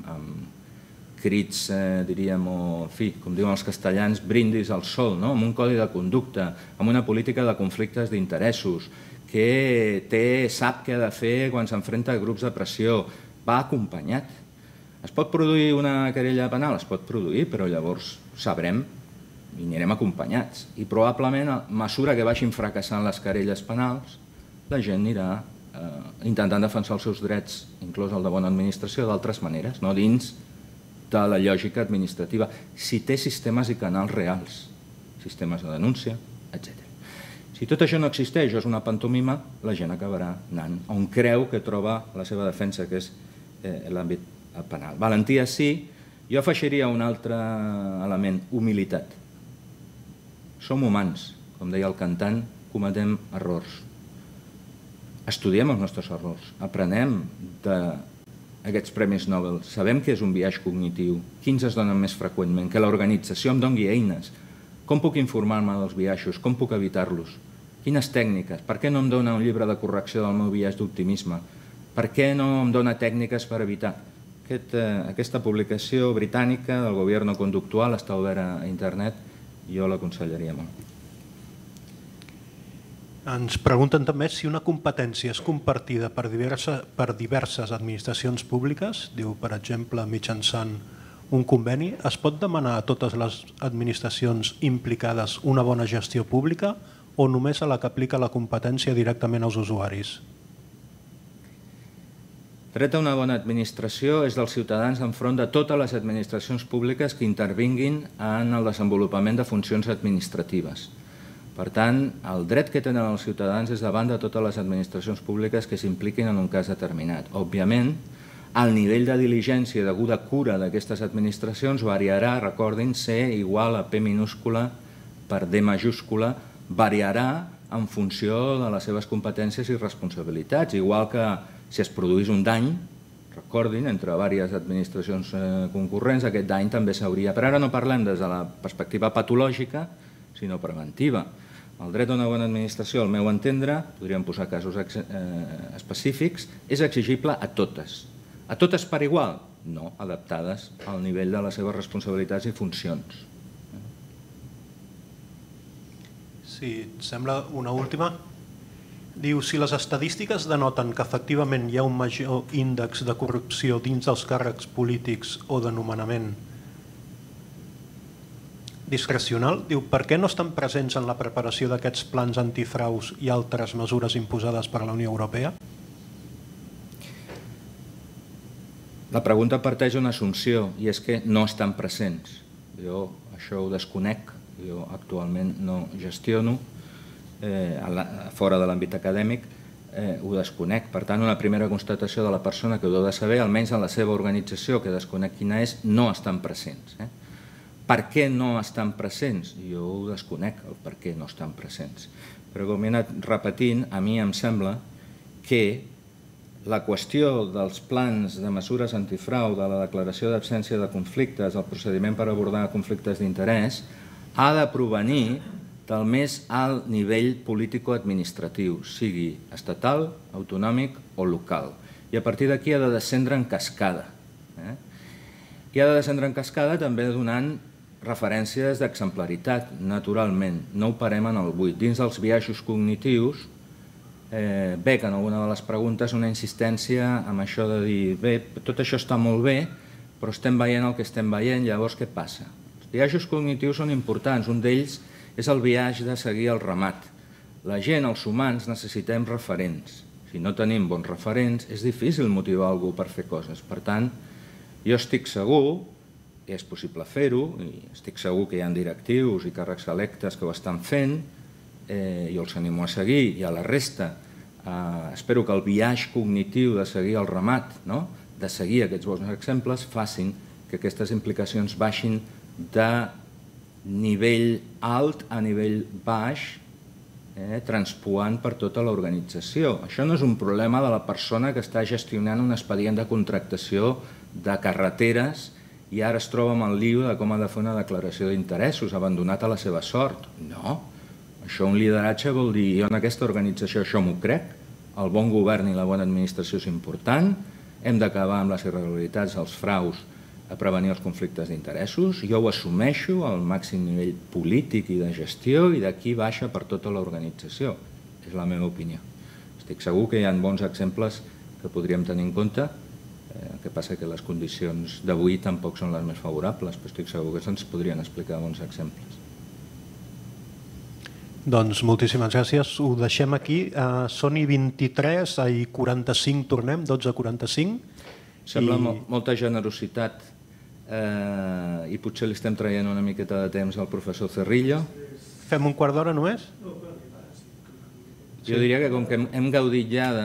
amb crits, diríem, o, en fi, com diuen els castellans, brindis al sol, amb un codi de conducta, amb una política de conflictes d'interessos, que té, sap què ha de fer quan s'enfrenta a grups de pressió, va acompanyat. Es pot produir una querella penal? Es pot produir, però llavors sabrem i anirem acompanyats. I probablement, a mesura que vagin fracassant les querelles penals, la gent anirà intentant defensar els seus drets, inclús el de bona administració, d'altres maneres, no dins de la lògica administrativa, si té sistemes i canals reals, sistemes de denúncia, etcètera. Si tot això no existeix o és una pantomima, la gent acabarà anant on creu que troba la seva defensa, que és l'àmbit penal. Valentia sí, jo afegiria un altre element, humilitat. Som humans, com deia el cantant, cometem errors. Estudiem els nostres errors, aprenem d'aquests premis Nobel, sabem què és un biaix cognitiu, quins es donen més freqüentment, que l'organització em doni eines, com puc informar-me dels biaixos, com puc evitar-los, quines tècniques, per què no em dona un llibre de correcció del meu biaix d'optimisme, per què no em dona tècniques per evitar. Aquesta publicació britànica del Gobierno Conductual està oberta a internet, jo l'aconsellaria molt. Ens pregunten també si una competència és compartida per diverses administracions públiques, diu, per exemple, mitjançant un conveni, es pot demanar a totes les administracions implicades una bona gestió pública o només a la que aplica la competència directament als usuaris? Dret a una bona administració és dels ciutadans enfront de totes les administracions públiques que intervinguin en el desenvolupament de funcions administratives. Per tant, el dret que tenen els ciutadans és davant de totes les administracions públiques que s'impliquin en un cas determinat. Òbviament, el nivell de diligència i deguda cura d'aquestes administracions variarà, recordin, C igual a P minúscula per D majúscula, variarà en funció de les seves competències i responsabilitats, igual que si es produís un dany, recordin, entre diverses administracions concurrents, aquest dany també s'hauria... Però ara no parlem des de la perspectiva patològica, sinó preventiva. El dret a una bona administració, al meu entendre, podríem posar casos específics, és exigible a totes. A totes per igual? No, adaptades al nivell de les seves responsabilitats i funcions. Sí, et sembla una última? Diu, si les estadístiques denoten que efectivament hi ha un major índex de corrupció dins dels càrrecs polítics o de nomenament discrecional, diu, per què no estan presents en la preparació d'aquests plans antifraus i altres mesures imposades per la Unió Europea? La pregunta parteix d'una assumpció, i és que no estan presents. Jo això ho desconec, jo actualment no gestiono, fora de l'àmbit acadèmic, ho desconec. Per tant, una primera constatació de la persona que ho deu de saber, almenys en la seva organització, que desconec quina és, no estan presents. Per què no estan presents? Jo ho desconec, el per què no estan presents. Però com he anat repetint, a mi em sembla que la qüestió dels plans de mesures antifrau, de la declaració d'absència de conflictes, el procediment per abordar conflictes d'interès, ha de provenir del més alt nivell político-administratiu, sigui estatal, autonòmic o local. I a partir d'aquí ha de descendre en cascada. I ha de descendre en cascada també donant referències d'exemplaritat, naturalment. No ho parem en el buit. Dins dels biaixos cognitius, bé que en alguna de les preguntes una insistència amb això de dir bé, tot això està molt bé, però estem veient el que estem veient, llavors què passa? Biaixos cognitius són importants. Un d'ells és el biaix de seguir el ramat. La gent, els humans, necessitem referents. Si no tenim bons referents, és difícil motivar algú per fer coses. Per tant, jo estic segur que és possible fer-ho, i estic segur que hi ha directius i càrrecs electes que ho estan fent, eh, jo els animo a seguir, i a la resta eh, espero que el biaix cognitiu de seguir el ramat, no? de seguir aquests bons exemples, facin que aquestes implicacions baixin de nivell alt a nivell baix, eh, transpuant per tota l'organització. Això no és un problema de la persona que està gestionant un expedient de contractació de carreteres i ara es troba amb el lío de com ha de fer una declaració d'interessos, abandonat a la seva sort. No, això un lideratge vol dir, jo en aquesta organització això m'ho crec, el bon govern i la bona administració és important, hem d'acabar amb les irregularitats, els fraus, a prevenir els conflictes d'interessos, jo ho assumeixo al màxim nivell polític i de gestió i d'aquí baixa per tota l'organització. És la meva opinió. Estic segur que hi ha bons exemples que podríem tenir en compte, el que passa que les condicions d'avui tampoc són les més favorables, però estic segur que se'ns podrien explicar bons exemples. Doncs moltíssimes gràcies. Ho deixem aquí. Són i vint-i-tres, i quaranta-cinc tornem, dotze a quaranta-cinc. Sembla molta generositat i potser li estem traient una miqueta de temps al professor Cerrillo. Fem un quart d'hora només? Jo diria que com que hem gaudit ja de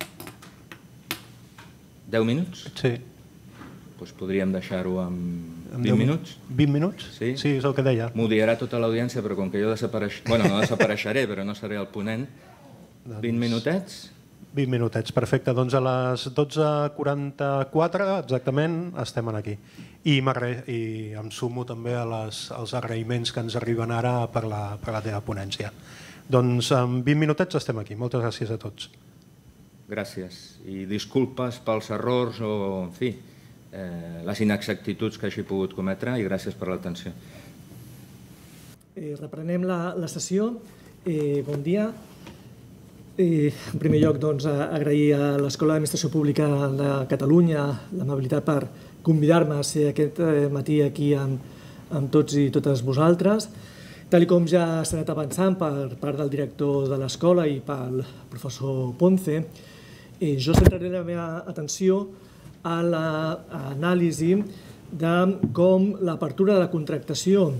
deu minuts, doncs podríem deixar-ho amb vint minuts. vint minuts? Sí, és el que deia. M'ho dirà tota l'audiència, però com que jo desapareixeré, bueno, no desapareixeré, però no seré el ponent, vint minutets? vint minutets, perfecte. Doncs a les dotze quaranta-quatre exactament estem aquí. I em sumo també als agraïments que ens arriben ara per la teva ponència. Doncs en vint minutets estem aquí. Moltes gràcies a tots. Gràcies. I disculpes pels errors o, en fi, les inexactituds que hagi pogut cometre i gràcies per l'atenció. Reprenem la sessió. Bon dia. En primer lloc, agrair a l'Escola d'Administració Pública de Catalunya l'amabilitat per convidar-me a ser aquest matí aquí amb tots i totes vosaltres. Tal com ja s'ha anat avançant per part del director de l'escola i pel professor Ponce, jo centraré la meva atenció a l'anàlisi de com l'apertura de la contractació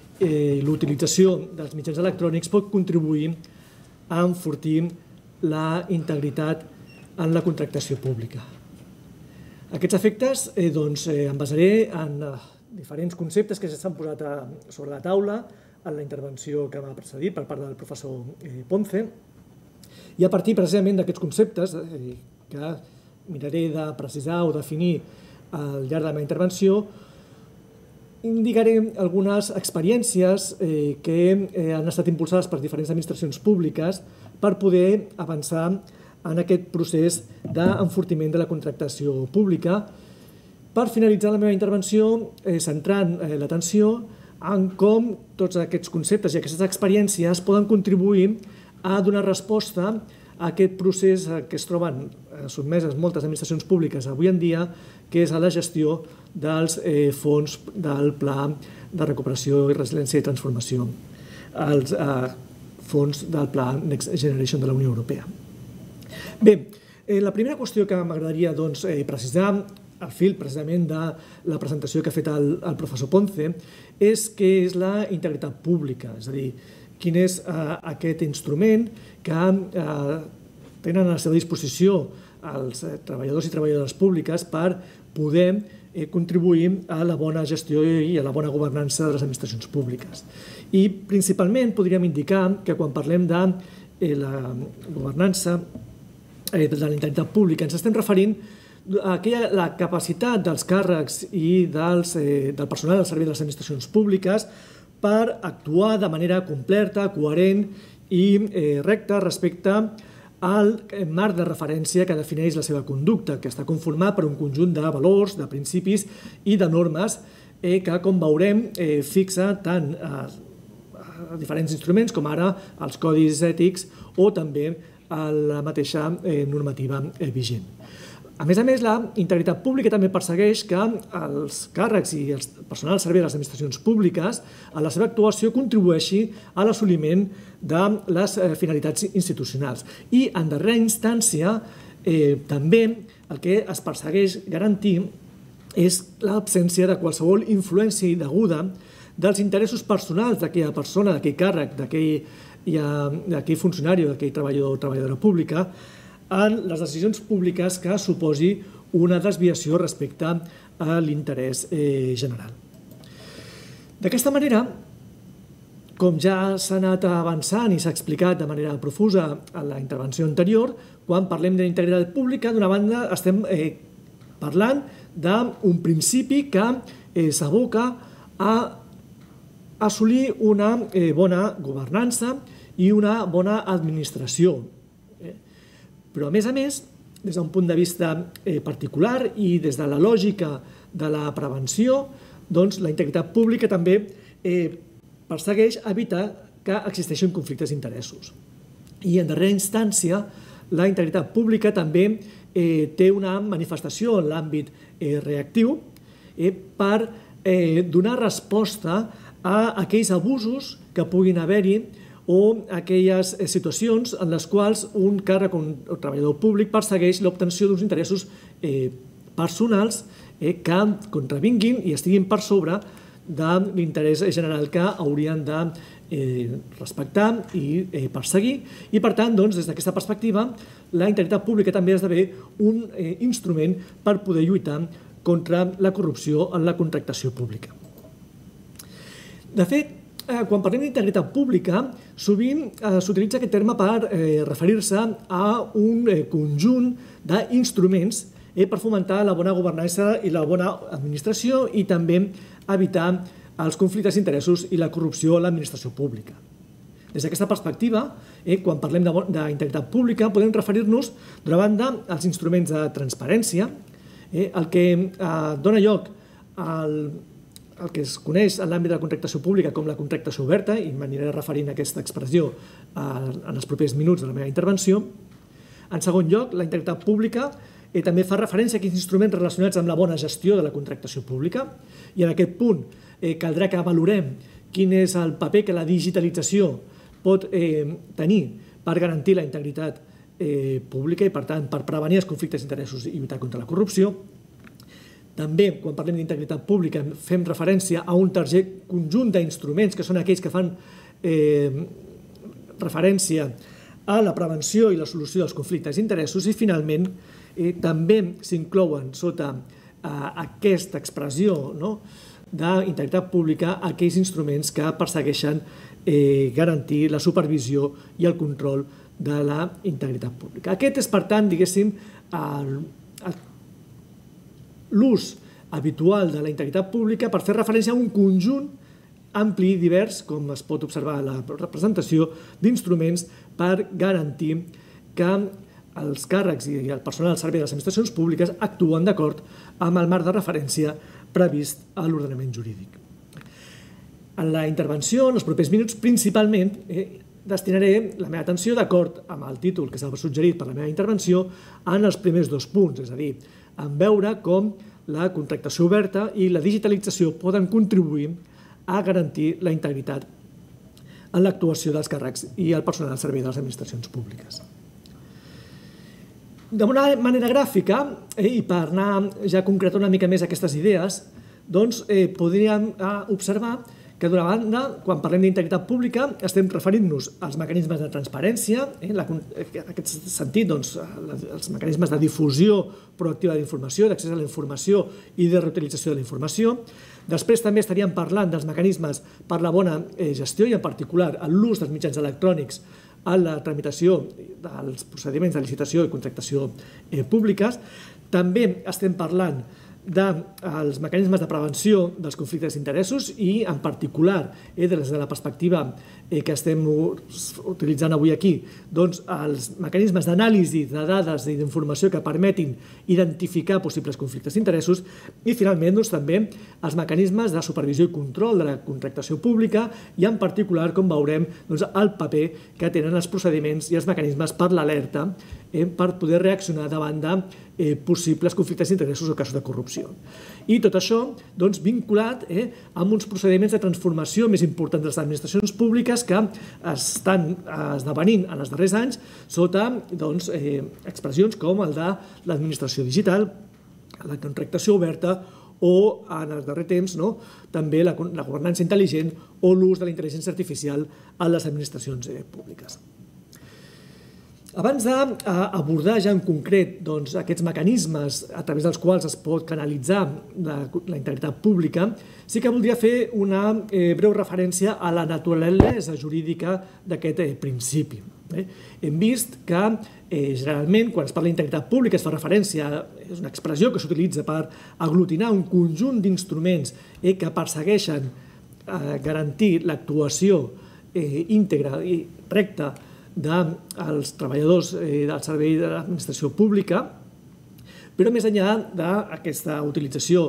i l'utilització dels mitjans electrònics pot contribuir a enfortir la integritat en la contractació pública. Aquests efectes em basaré en diferents conceptes que s'han posat sobre la taula en la intervenció que m'ha precedit per part del professor Ponce i a partir precisament d'aquests conceptes que miraré de precisar o definir al llarg de la meva intervenció indicaré algunes experiències que han estat impulsades per diferents administracions públiques per poder avançar en aquest procés d'enfortiment de la contractació pública. Per finalitzar la meva intervenció, centrant l'atenció en com tots aquests conceptes i aquestes experiències poden contribuir a donar resposta a aquest procés que es troben sotmeses moltes administracions públiques avui en dia, que és a la gestió dels fons del Pla de Recuperació i Resiliència i Transformació, els fons del Pla Next Generation de la Unió Europea. Bé, la primera qüestió que m'agradaria precisar, al fil precisament de la presentació que ha fet el professor Ponce, és què és la integritat pública, és a dir, quin és aquest instrument que tenen a la seva disposició els treballadors i treballadores públiques per poder contribuir a la bona gestió i a la bona governança de les administracions públiques. I principalment podríem indicar que quan parlem de la governança de la integritat pública ens estem referint a la capacitat dels càrrecs i del personal al servei de les administracions públiques per actuar de manera completa, coherent i recta respecte al marc de referència que defineix la seva conducta, que està conformat per un conjunt de valors, de principis i de normes que, com veurem, fixa tant diferents instruments com ara els codis ètics o també la mateixa normativa vigent. A més a més, la integritat pública també persegueix que els càrrecs i el personal al servei de les administracions públiques a la seva actuació contribueixi a l'assoliment de les finalitats institucionals. I, en darrera instància, també el que es persegueix garantir és l'absència de qualsevol influència indeguda dels interessos personals d'aquella persona, d'aquell càrrec, d'aquell funcionari o d'aquell treballador o treballadora pública en les decisions públiques que suposi una desviació respecte a l'interès general. D'aquesta manera, com ja s'ha anat avançant i s'ha explicat de manera profusa en la intervenció anterior, quan parlem d'integritat pública, d'una banda estem parlant d'un principi que s'aboca a assolir una bona governança i una bona administració. Però, a més a més, des d'un punt de vista particular i des de la lògica de la prevenció, doncs la integritat pública també persegueix evitar que existeixin conflictes d'interessos. I, en darrera instància, la integritat pública també té una manifestació en l'àmbit reactiu per donar resposta a aquells abusos que puguin haver-hi o aquelles situacions en les quals un càrrec o un treballador públic persegueix l'obtenció d'uns interessos personals que contravinguin i estiguin per sobre de l'interès general que haurien de respectar i perseguir. I, per tant, des d'aquesta perspectiva, la integritat pública també esdevé un instrument per poder lluitar contra la corrupció en la contractació pública. De fet, quan parlem d'integritat pública, sovint s'utilitza aquest terme per referir-se a un conjunt d'instruments per fomentar la bona governança i la bona administració i també evitar els conflictes d'interessos i la corrupció a l'administració pública. Des d'aquesta perspectiva, quan parlem d'integritat pública, podem referir-nos, d'una banda, als instruments de transparència, el que dona lloc al el que es coneix en l'àmbit de la contractació pública com la contractació oberta, i m'aniré referint a aquesta expressió en els propers minuts de la meva intervenció. En segon lloc, la integritat pública també fa referència a quins instruments relacionats amb la bona gestió de la contractació pública, i en aquest punt caldrà que valorem quin és el paper que la digitalització pot tenir per garantir la integritat pública i, per tant, per prevenir els conflictes d'interessos i lluitar contra la corrupció. També, quan parlem d'integritat pública, fem referència a un tercer conjunt d'instruments que són aquells que fan referència a la prevenció i la solució dels conflictes d'interessos i, finalment, també s'inclouen sota aquesta expressió d'integritat pública aquells instruments que persegueixen garantir la supervisió i el control de la integritat pública. Aquest és, per tant, diguéssim, l'ús habitual de la integritat pública per fer referència a un conjunt ampli i divers, com es pot observar a la representació, d'instruments per garantir que els càrrecs i el personal al servei de les administracions públiques actuen d'acord amb el marc de referència previst a l'ordenament jurídic. En la intervenció, en els propers minuts, principalment destinaré la meva atenció, d'acord amb el títol que s'ha suggerit per la meva intervenció, en els primers dos punts, és a dir, en veure com la contractació oberta i la digitalització poden contribuir a garantir la integritat en l'actuació dels càrrecs i el personal al servei de les administracions públiques. D'una manera gràfica, i per anar ja a concretar una mica més aquestes idees, doncs podríem observar que, d'una banda, quan parlem d'integritat pública, estem referint-nos als mecanismes de transparència, en aquest sentit, els mecanismes de difusió proactiva de la informació, d'accés a la informació i de reutilització de la informació. Després també estaríem parlant dels mecanismes per la bona gestió i, en particular, l'ús dels mitjans electrònics en la tramitació dels procediments de licitació i contractació públiques. També estem parlant dels mecanismes de prevenció dels conflictes d'interessos i, en particular, des de la perspectiva que estem utilitzant avui aquí, doncs els mecanismes d'anàlisi de dades i d'informació que permetin identificar possibles conflictes d'interessos i, finalment, també els mecanismes de supervisió i control de la contractació pública i, en particular, com veurem, el paper que tenen els procediments i els mecanismes per l'alerta per poder reaccionar davant de possibles conflictes d'interessos o casos de corrupció. I tot això vinculat amb uns procediments de transformació més importants de les administracions públiques que estan esdevenint en els darrers anys sota expressions com el de l'administració digital, la contractació oberta o, en el darrer temps, també la governança intel·ligent o l'ús de la intel·ligència artificial a les administracions públiques. Abans d'abordar ja en concret aquests mecanismes a través dels quals es pot canalitzar la integritat pública, sí que voldria fer una breu referència a la naturalesa jurídica d'aquest principi. Hem vist que generalment quan es parla d'integritat pública es fa referència, és una expressió que s'utilitza per aglutinar un conjunt d'instruments que persegueixen garantir l'actuació íntegra i recta dels treballadors del servei de l'administració pública, però més enllà d'aquesta utilització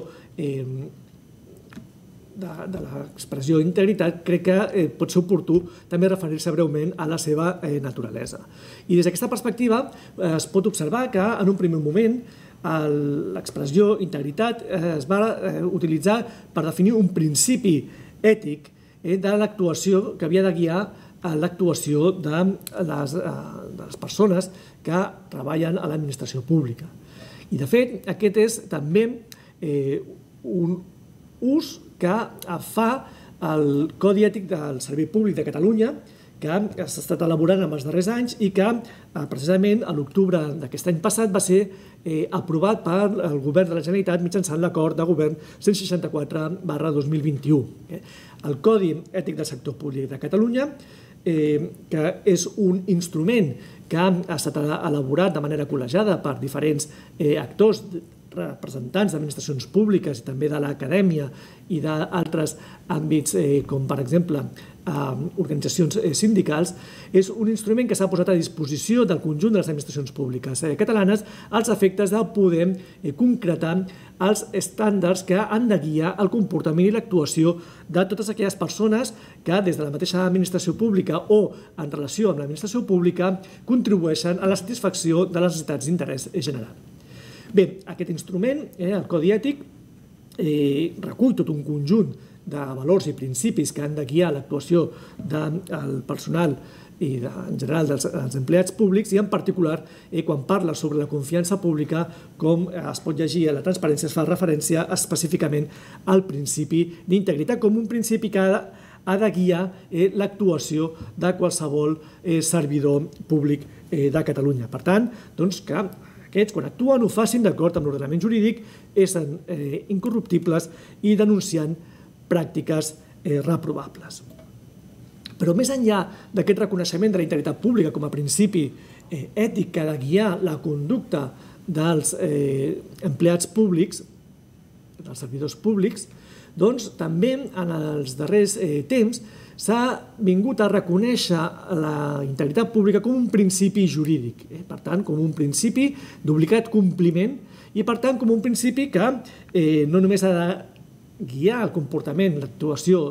de l'expressió integritat, crec que pot ser oportú també referir-se breument a la seva naturalesa. I des d'aquesta perspectiva es pot observar que en un primer moment l'expressió integritat es va utilitzar per definir un principi ètic de l'actuació que havia de guiar l'actuació de les persones que treballen a l'administració pública. I, de fet, aquest és també un ús que fa el Codi Ètic del Servei Públic de Catalunya, que s'ha estat elaborant en els darrers anys i que, precisament, a l'octubre d'aquest any passat va ser aprovat pel Govern de la Generalitat mitjançant l'acord de govern cent seixanta-quatre barra dos mil vint-i-u. El Codi Ètic del Sector Públic de Catalunya, que és un instrument que ha estat elaborat de manera col·legiada per diferents actors, representants d'administracions públiques i també de l'acadèmia i d'altres àmbits com, per exemple, organitzacions sindicals, és un instrument que s'ha posat a disposició del conjunt de les administracions públiques catalanes als efectes de poder concretar els estàndards que han de guiar el comportament i l'actuació de totes aquelles persones que des de la mateixa administració pública o en relació amb l'administració pública contribueixen a la satisfacció de les necessitats d'interès general. Bé, aquest instrument, el Codi Ètic, recull tot un conjunt de valors i principis que han de guiar l'actuació del personal i en general dels empleats públics i en particular quan parla sobre la confiança pública, com es pot llegir a la transparència, es fa referència específicament al principi d'integritat com un principi que ha de guiar l'actuació de qualsevol servidor públic de Catalunya. Per tant, doncs que aquests, quan actuen, ho facin d'acord amb l'ordenament jurídic, essent incorruptibles i denunciant pràctiques reprovables. Però més enllà d'aquest reconeixement de la integritat pública com a principi ètic que ha de guiar la conducta dels empleats públics, dels servidors públics, doncs també en els darrers temps s'ha vingut a reconèixer la integritat pública com un principi jurídic, per tant, com un principi d'obligat compliment i, per tant, com un principi que no només ha de guiar el comportament, l'actuació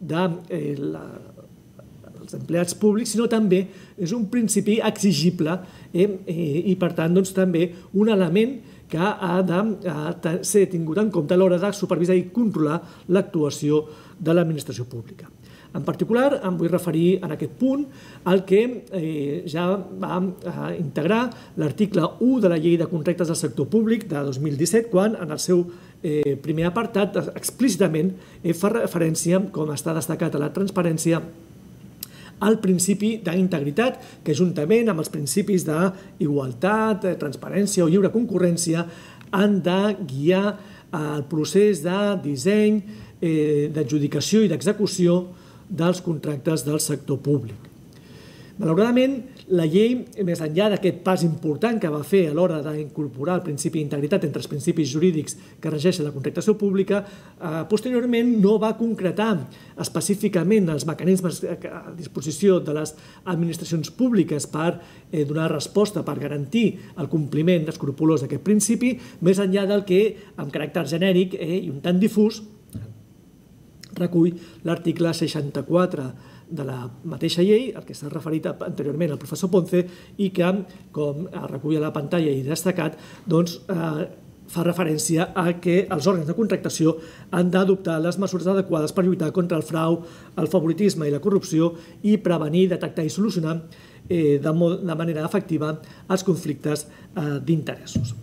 dels empleats públics, sinó també és un principi exigible i, per tant, també un element que ha de ser tingut en compte a l'hora de supervisar i controlar l'actuació de l'administració pública. En particular, em vull referir en aquest punt al que ja va integrar l'article u de la Llei de Contractes del Sector Públic de dos mil disset, quan en el seu primer apartat explícitament fa referència, com està destacat a la transparència, al principi d'integritat, que juntament amb els principis d'igualtat, transparència o lliure concurrència han de guiar el procés de disseny, d'adjudicació i d'execució dels contractes del sector públic. Malauradament, la llei, més enllà d'aquest pas important que va fer a l'hora d'incorporar el principi d'integritat entre els principis jurídics que regeixen la contractació pública, posteriorment no va concretar específicament els mecanismes a disposició de les administracions públiques per donar resposta, per garantir el compliment escrupolós d'aquest principi, més enllà del que, amb caràcter genèric i un tant difús, recull l'article seixanta-quatre de la mateixa llei, el que s'ha referit anteriorment al professor Ponce, i que, com recull a la pantalla i destacat, doncs, eh, fa referència a que els òrgans de contractació han d'adoptar les mesures adequades per lluitar contra el frau, el favoritisme i la corrupció i prevenir, detectar i solucionar eh, de, de manera efectiva els conflictes eh, d'interessos.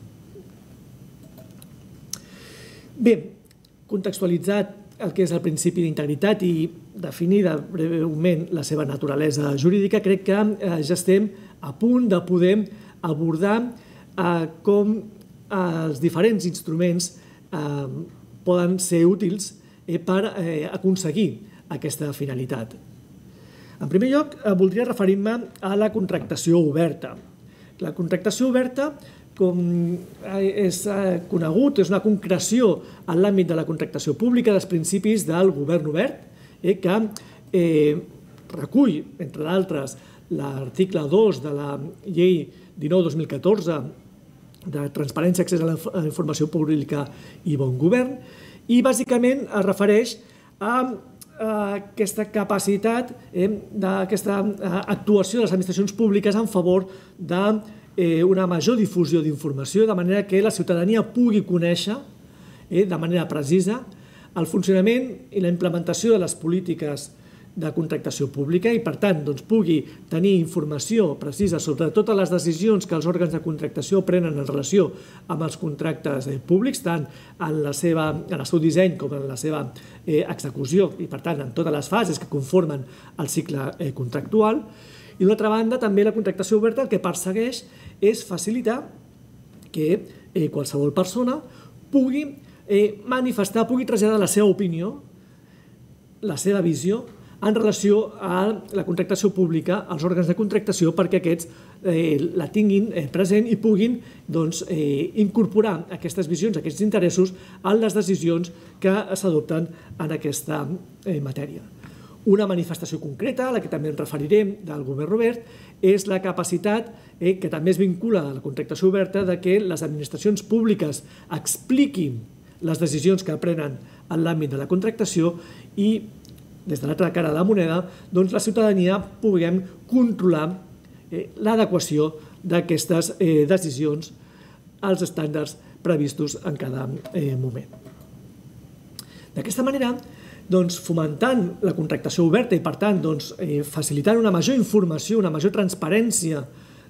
Bé, contextualitzat el que és el principi d'integritat i definida breument la seva naturalesa jurídica, crec que eh, ja estem a punt de poder abordar eh, com els diferents instruments eh, poden ser útils eh, per eh, aconseguir aquesta finalitat. En primer lloc, eh, voldria referir-me a la contractació oberta. La contractació oberta, com és conegut, és una concreció en l'àmbit de la contractació pública dels principis del govern obert, eh, que eh, recull, entre d'altres, l'article dos de la llei dinou dos mil catorze de transparència, accés a la informació pública i bon govern, i bàsicament es refereix a aquesta capacitat, d'aquesta actuació de les administracions públiques en favor d'una major difusió d'informació, de manera que la ciutadania pugui conèixer de manera precisa el funcionament i la implementació de les polítiques de contractació pública i, per tant, pugui tenir informació precisa sobre totes les decisions que els òrgans de contractació prenen en relació amb els contractes públics, tant en el seu disseny com en la seva execució i, per tant, en totes les fases que conformen el cicle contractual. I, d'altra banda, també la contractació oberta el que persegueix és facilitar que qualsevol persona pugui manifestar, pugui traslladar la seva opinió, la seva visió, en relació a la contractació pública, als òrgans de contractació, perquè aquests la tinguin present i puguin incorporar aquestes visions, aquests interessos, en les decisions que s'adopten en aquesta matèria. Una manifestació concreta, a la que també ens referirem, del govern obert, és la capacitat, que també es vincula a la contractació oberta, que les administracions públiques expliquin les decisions que prenen en l'àmbit de la contractació i des de l'altra cara de la moneda, doncs la ciutadania puguem controlar l'adequació d'aquestes decisions als estàndards previstos en cada moment. D'aquesta manera, fomentant la contractació oberta i, per tant, facilitant una major informació, una major transparència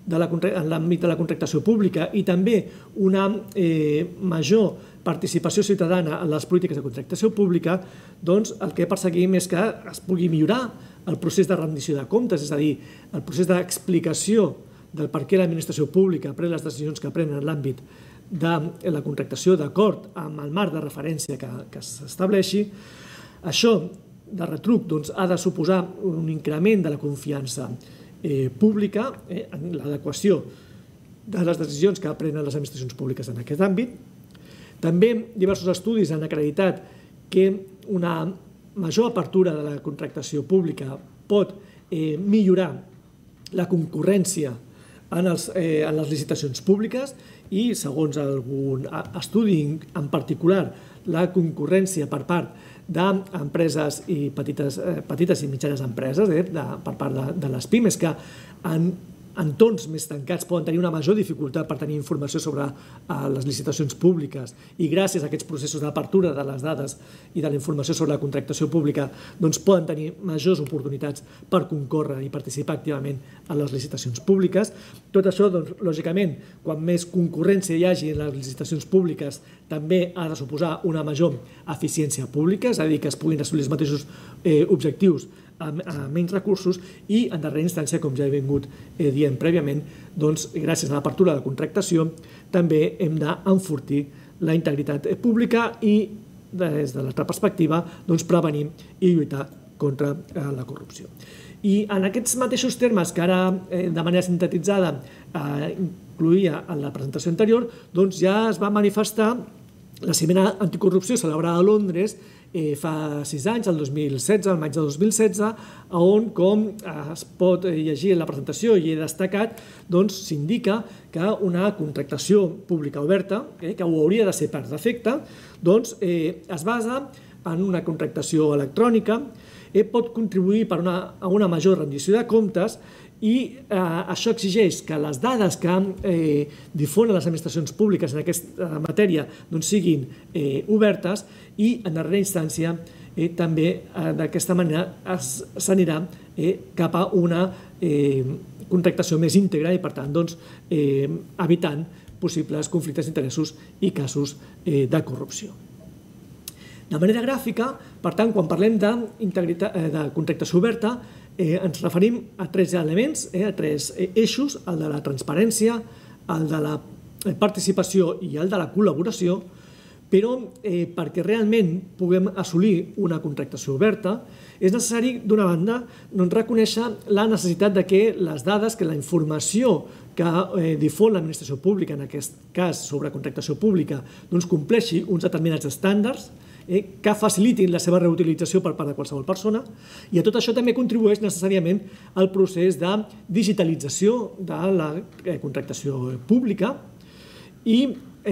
en l'àmbit de la contractació pública i també una major participació ciutadana en les polítiques de contractació pública, doncs el que perseguim és que es pugui millorar el procés de rendició de comptes, és a dir, el procés d'explicació del per què l'administració pública pren les decisions que pren en l'àmbit de la contractació d'acord amb el marc de referència que s'estableixi. Això, de retruc, ha de suposar un increment de la confiança pública en l'adequació de les decisions que prenen les administracions públiques en aquest àmbit. També diversos estudis han acreditat que una major apertura de la contractació pública pot millorar la concurrència en les licitacions públiques i, segons algun estudi en particular, la concurrència per part d'empreses i petites i mitjanes empreses, per part de les pimes, que en entorns més tancats poden tenir una major dificultat per tenir informació sobre les licitacions públiques i gràcies a aquests processos d'apertura de les dades i de la informació sobre la contractació pública poden tenir majors oportunitats per concórrer i participar activament en les licitacions públiques. Tot això, lògicament, quan més concurrència hi hagi en les licitacions públiques, també ha de suposar una major eficiència pública, és a dir, que es puguin assolir els mateixos objectius amb menys recursos i, en darrera instància, com ja he vingut dient prèviament, gràcies a l'apertura de la contractació, també hem d'enfortir la integritat pública i, des de l'altra perspectiva, prevenir i lluitar contra la corrupció. I en aquests mateixos termes que ara, de manera sintetitzada, incloïa en la presentació anterior, ja es va manifestar la cimera anticorrupció celebrada a Londres fa sis anys, el dos mil setze, el maig de dos mil setze, on, com es pot llegir en la presentació i he destacat, s'indica que una contractació pública oberta, que ho hauria de ser per defecte, es basa en una contractació electrònica pot contribuir a una major rendició de comptes i això exigeix que les dades que difonen les administracions públiques en aquesta matèria siguin obertes i, en darrera instància, també d'aquesta manera s'anirà cap a una contractació més íntegra i, per tant, evitant possibles conflictes d'interessos i casos de corrupció. De manera gràfica, per tant, quan parlem de contractació oberta, ens referim a tres elements, a tres eixos, el de la transparència, el de la participació i el de la col·laboració, però perquè realment puguem assolir una contractació oberta és necessari, d'una banda, reconèixer la necessitat que les dades, que la informació que difon l'administració pública, en aquest cas sobre contractació pública, compleixi uns determinats estàndards que facilitin la seva reutilització per part de qualsevol persona, i a tot això també contribueix necessàriament al procés de digitalització de la contractació pública i,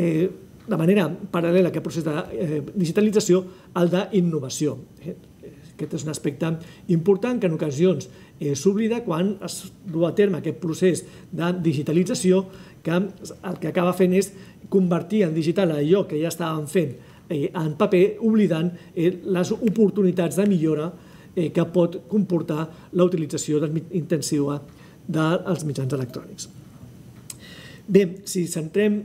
de manera paral·lela a aquest procés de digitalització, el d'innovació. Aquest és un aspecte important que en ocasions s'oblida quan es du a terme aquest procés de digitalització, que el que acaba fent és convertir en digital allò que ja estàvem fent en paper, oblidant les oportunitats de millora que pot comportar la utilització intensiva dels mitjans electrònics. Bé, si centrem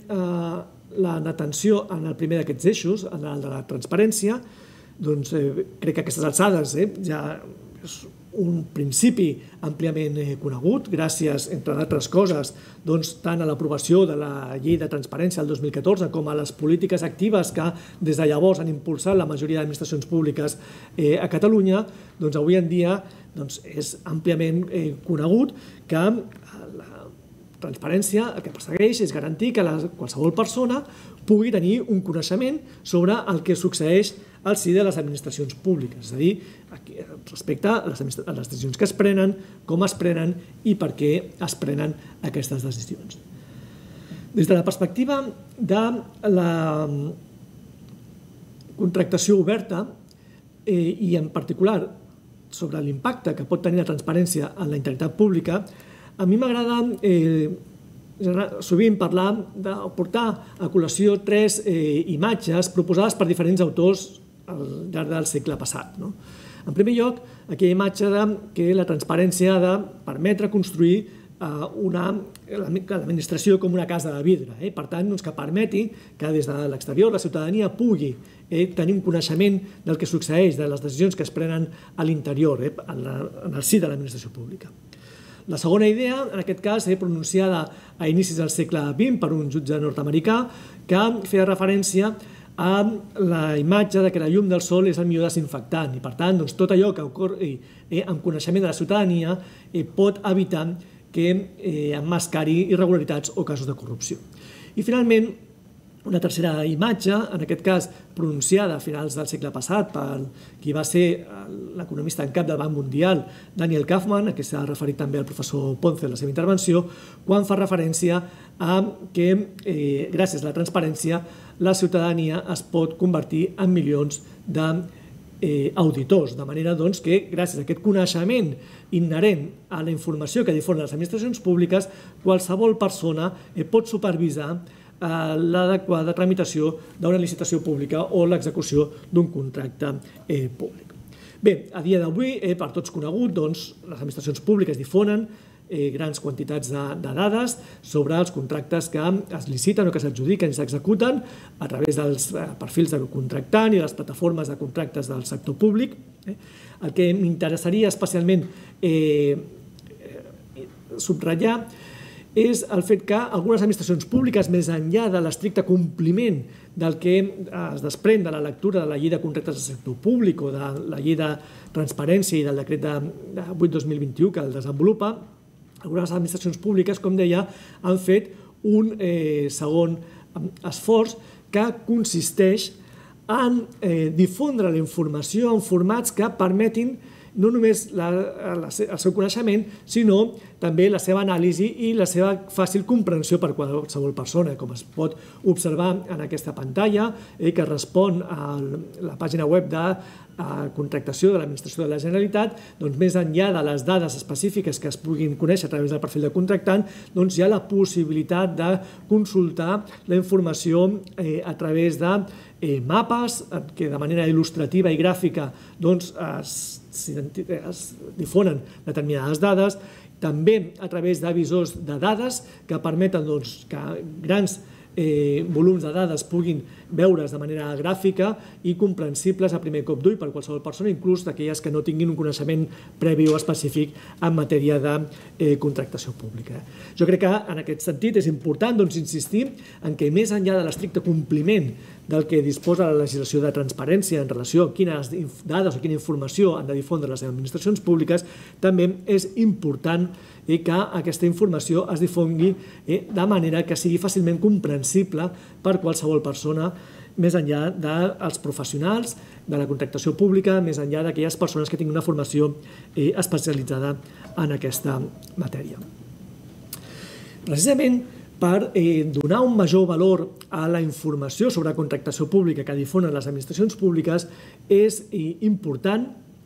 l'atenció en el primer d'aquests eixos, en el de la transparència, doncs crec que a aquestes alçades ja és un principi àmpliament conegut, gràcies, entre altres coses, tant a l'aprovació de la llei de transparència el dos mil catorze com a les polítiques actives que des de llavors han impulsat la majoria d'administracions públiques a Catalunya, doncs avui en dia és àmpliament conegut que la transparència el que persegueix és garantir que qualsevol persona pugui tenir un coneixement sobre el que succeeix al si de les administracions públiques, és a dir, respecte a les decisions que es prenen, com es prenen i per què es prenen aquestes decisions. Des de la perspectiva de la contractació oberta i, en particular, sobre l'impacte que pot tenir la transparència en la integritat pública, a mi m'agrada sovint parlar de portar a col·lació tres imatges proposades per diferents autors al llarg del segle passat. En primer lloc, aquella imatge que la transparència ha de permetre construir l'administració com una casa de vidre. Per tant, que permeti que des de l'exterior la ciutadania pugui tenir un coneixement del que succeeix, de les decisions que es prenen a l'interior, en el si de l'administració pública. La segona idea, en aquest cas, pronunciada a inicis del segle vint per un jutge nord-americà, que feia referència a la imatge que la llum del sol és el millor desinfectant i, per tant, tot allò que ocorri amb coneixement de la ciutadania pot evitar que emmascari irregularitats o casos de corrupció. I, finalment, una tercera imatge, en aquest cas pronunciada a finals del segle passat per qui va ser l'economista en cap del Banc Mundial, Daniel Kahneman, a qui s'ha referit també el professor Ponce en la seva intervenció, quan fa referència a que, gràcies a la transparència, la ciutadania es pot convertir en milions d'auditors, de manera que, gràcies a aquest coneixement inherent a la informació que difonen les administracions públiques, qualsevol persona pot supervisar l'adequada tramitació d'una licitació pública o l'execució d'un contracte públic. Bé, a dia d'avui, per tots conegut, les administracions públiques difonen grans quantitats de dades sobre els contractes que es liciten o que s'adjudiquen i s'executen a través dels perfils de contractant i les plataformes de contractes del sector públic. El que m'interessaria especialment subratllar és el fet que algunes administracions públiques, més enllà de l'estricte compliment del que es desprèn de la lectura de la llei de contractes del sector públic o de la llei de transparència i del decret vuit dos mil vint-i-u que el desenvolupa, algunes administracions públiques, com deia, han fet un segon esforç que consisteix en difondre la informació en formats que permetin no només el seu coneixement, sinó també la seva anàlisi i la seva fàcil comprensió per qualsevol persona, com es pot observar en aquesta pantalla, que respon a la pàgina web de contractació de l'Administració de la Generalitat. Doncs més enllà de les dades específiques que es puguin conèixer a través del perfil de contractant, doncs hi ha la possibilitat de consultar la informació a través de mapes que de manera il·lustrativa i gràfica es difonen determinades dades, també a través de visors de dades que permeten que grans volums de dades puguin veure's de manera gràfica i comprensibles a primer cop d'ull per qualsevol persona, inclús d'aquelles que no tinguin un coneixement previ o específic en matèria de contractació pública. Jo crec que en aquest sentit és important insistir en que més enllà de l'estricte compliment del que disposa la legislació de transparència en relació a quines dades o quina informació han de difondre les administracions públiques, també és important que aquesta informació es difongui de manera que sigui fàcilment comprensible per qualsevol persona, més enllà dels professionals de la contractació pública, més enllà d'aquelles persones que tinguin una formació especialitzada en aquesta matèria. Precisament per donar un major valor a la informació sobre contractació pública que difonen les administracions públiques, és important,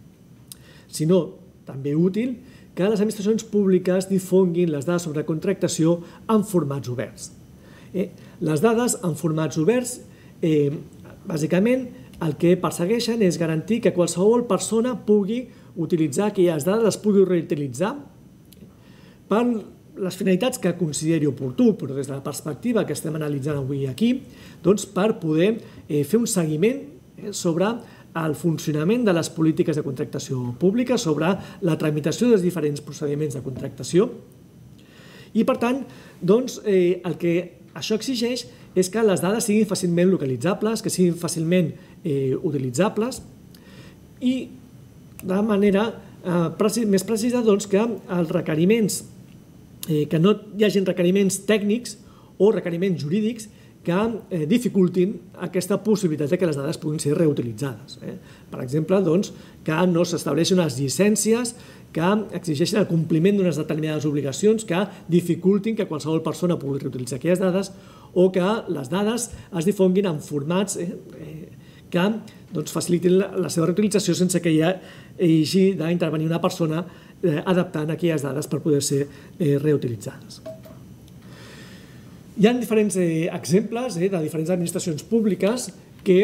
si no també útil, que les administracions públiques difonguin les dades sobre contractació en formats oberts. Les dades en formats oberts, bàsicament, el que persegueixen és garantir que qualsevol persona pugui utilitzar aquelles dades, les pugui reutilitzar per les finalitats que consideri oportú, però des de la perspectiva que estem analitzant avui aquí, per poder fer un seguiment sobre el funcionament de les polítiques de contractació pública, sobre la tramitació dels diferents procediments de contractació. I, per tant, el que això exigeix és que les dades siguin fàcilment localitzables, que siguin fàcilment utilitzables i de manera més precisa que els requeriments, que no hi hagin requeriments tècnics o requeriments jurídics que dificultin aquesta possibilitat que les dades puguin ser reutilitzades. Per exemple, que no s'estableixin unes llicències que exigeixen el compliment d'unes determinades obligacions que dificultin que qualsevol persona pugui reutilitzar aquelles dades o que les dades es difonguin en formats que facilitin la seva reutilització sense que hi hagi d'intervenir una persona adaptant aquelles dades per poder ser reutilitzades. Hi ha diferents exemples de diferents administracions públiques que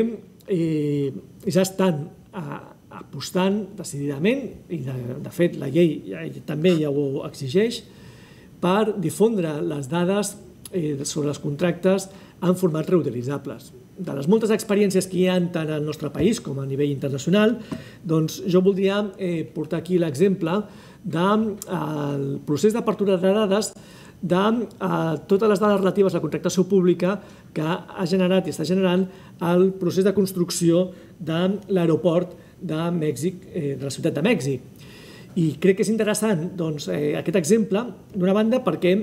ja estan apostant decididament, i de fet la llei també ja ho exigeix, per difondre les dades sobre els contractes en formats reutilitzables. De les moltes experiències que hi ha tant al nostre país com a nivell internacional, jo voldria portar aquí l'exemple del procés d'apertura de dades de totes les dades relatives a la contractació pública que ha generat i està generant el procés de construcció de l'aeroport de Mèxic, de la ciutat de Mèxic. I crec que és interessant aquest exemple, d'una banda perquè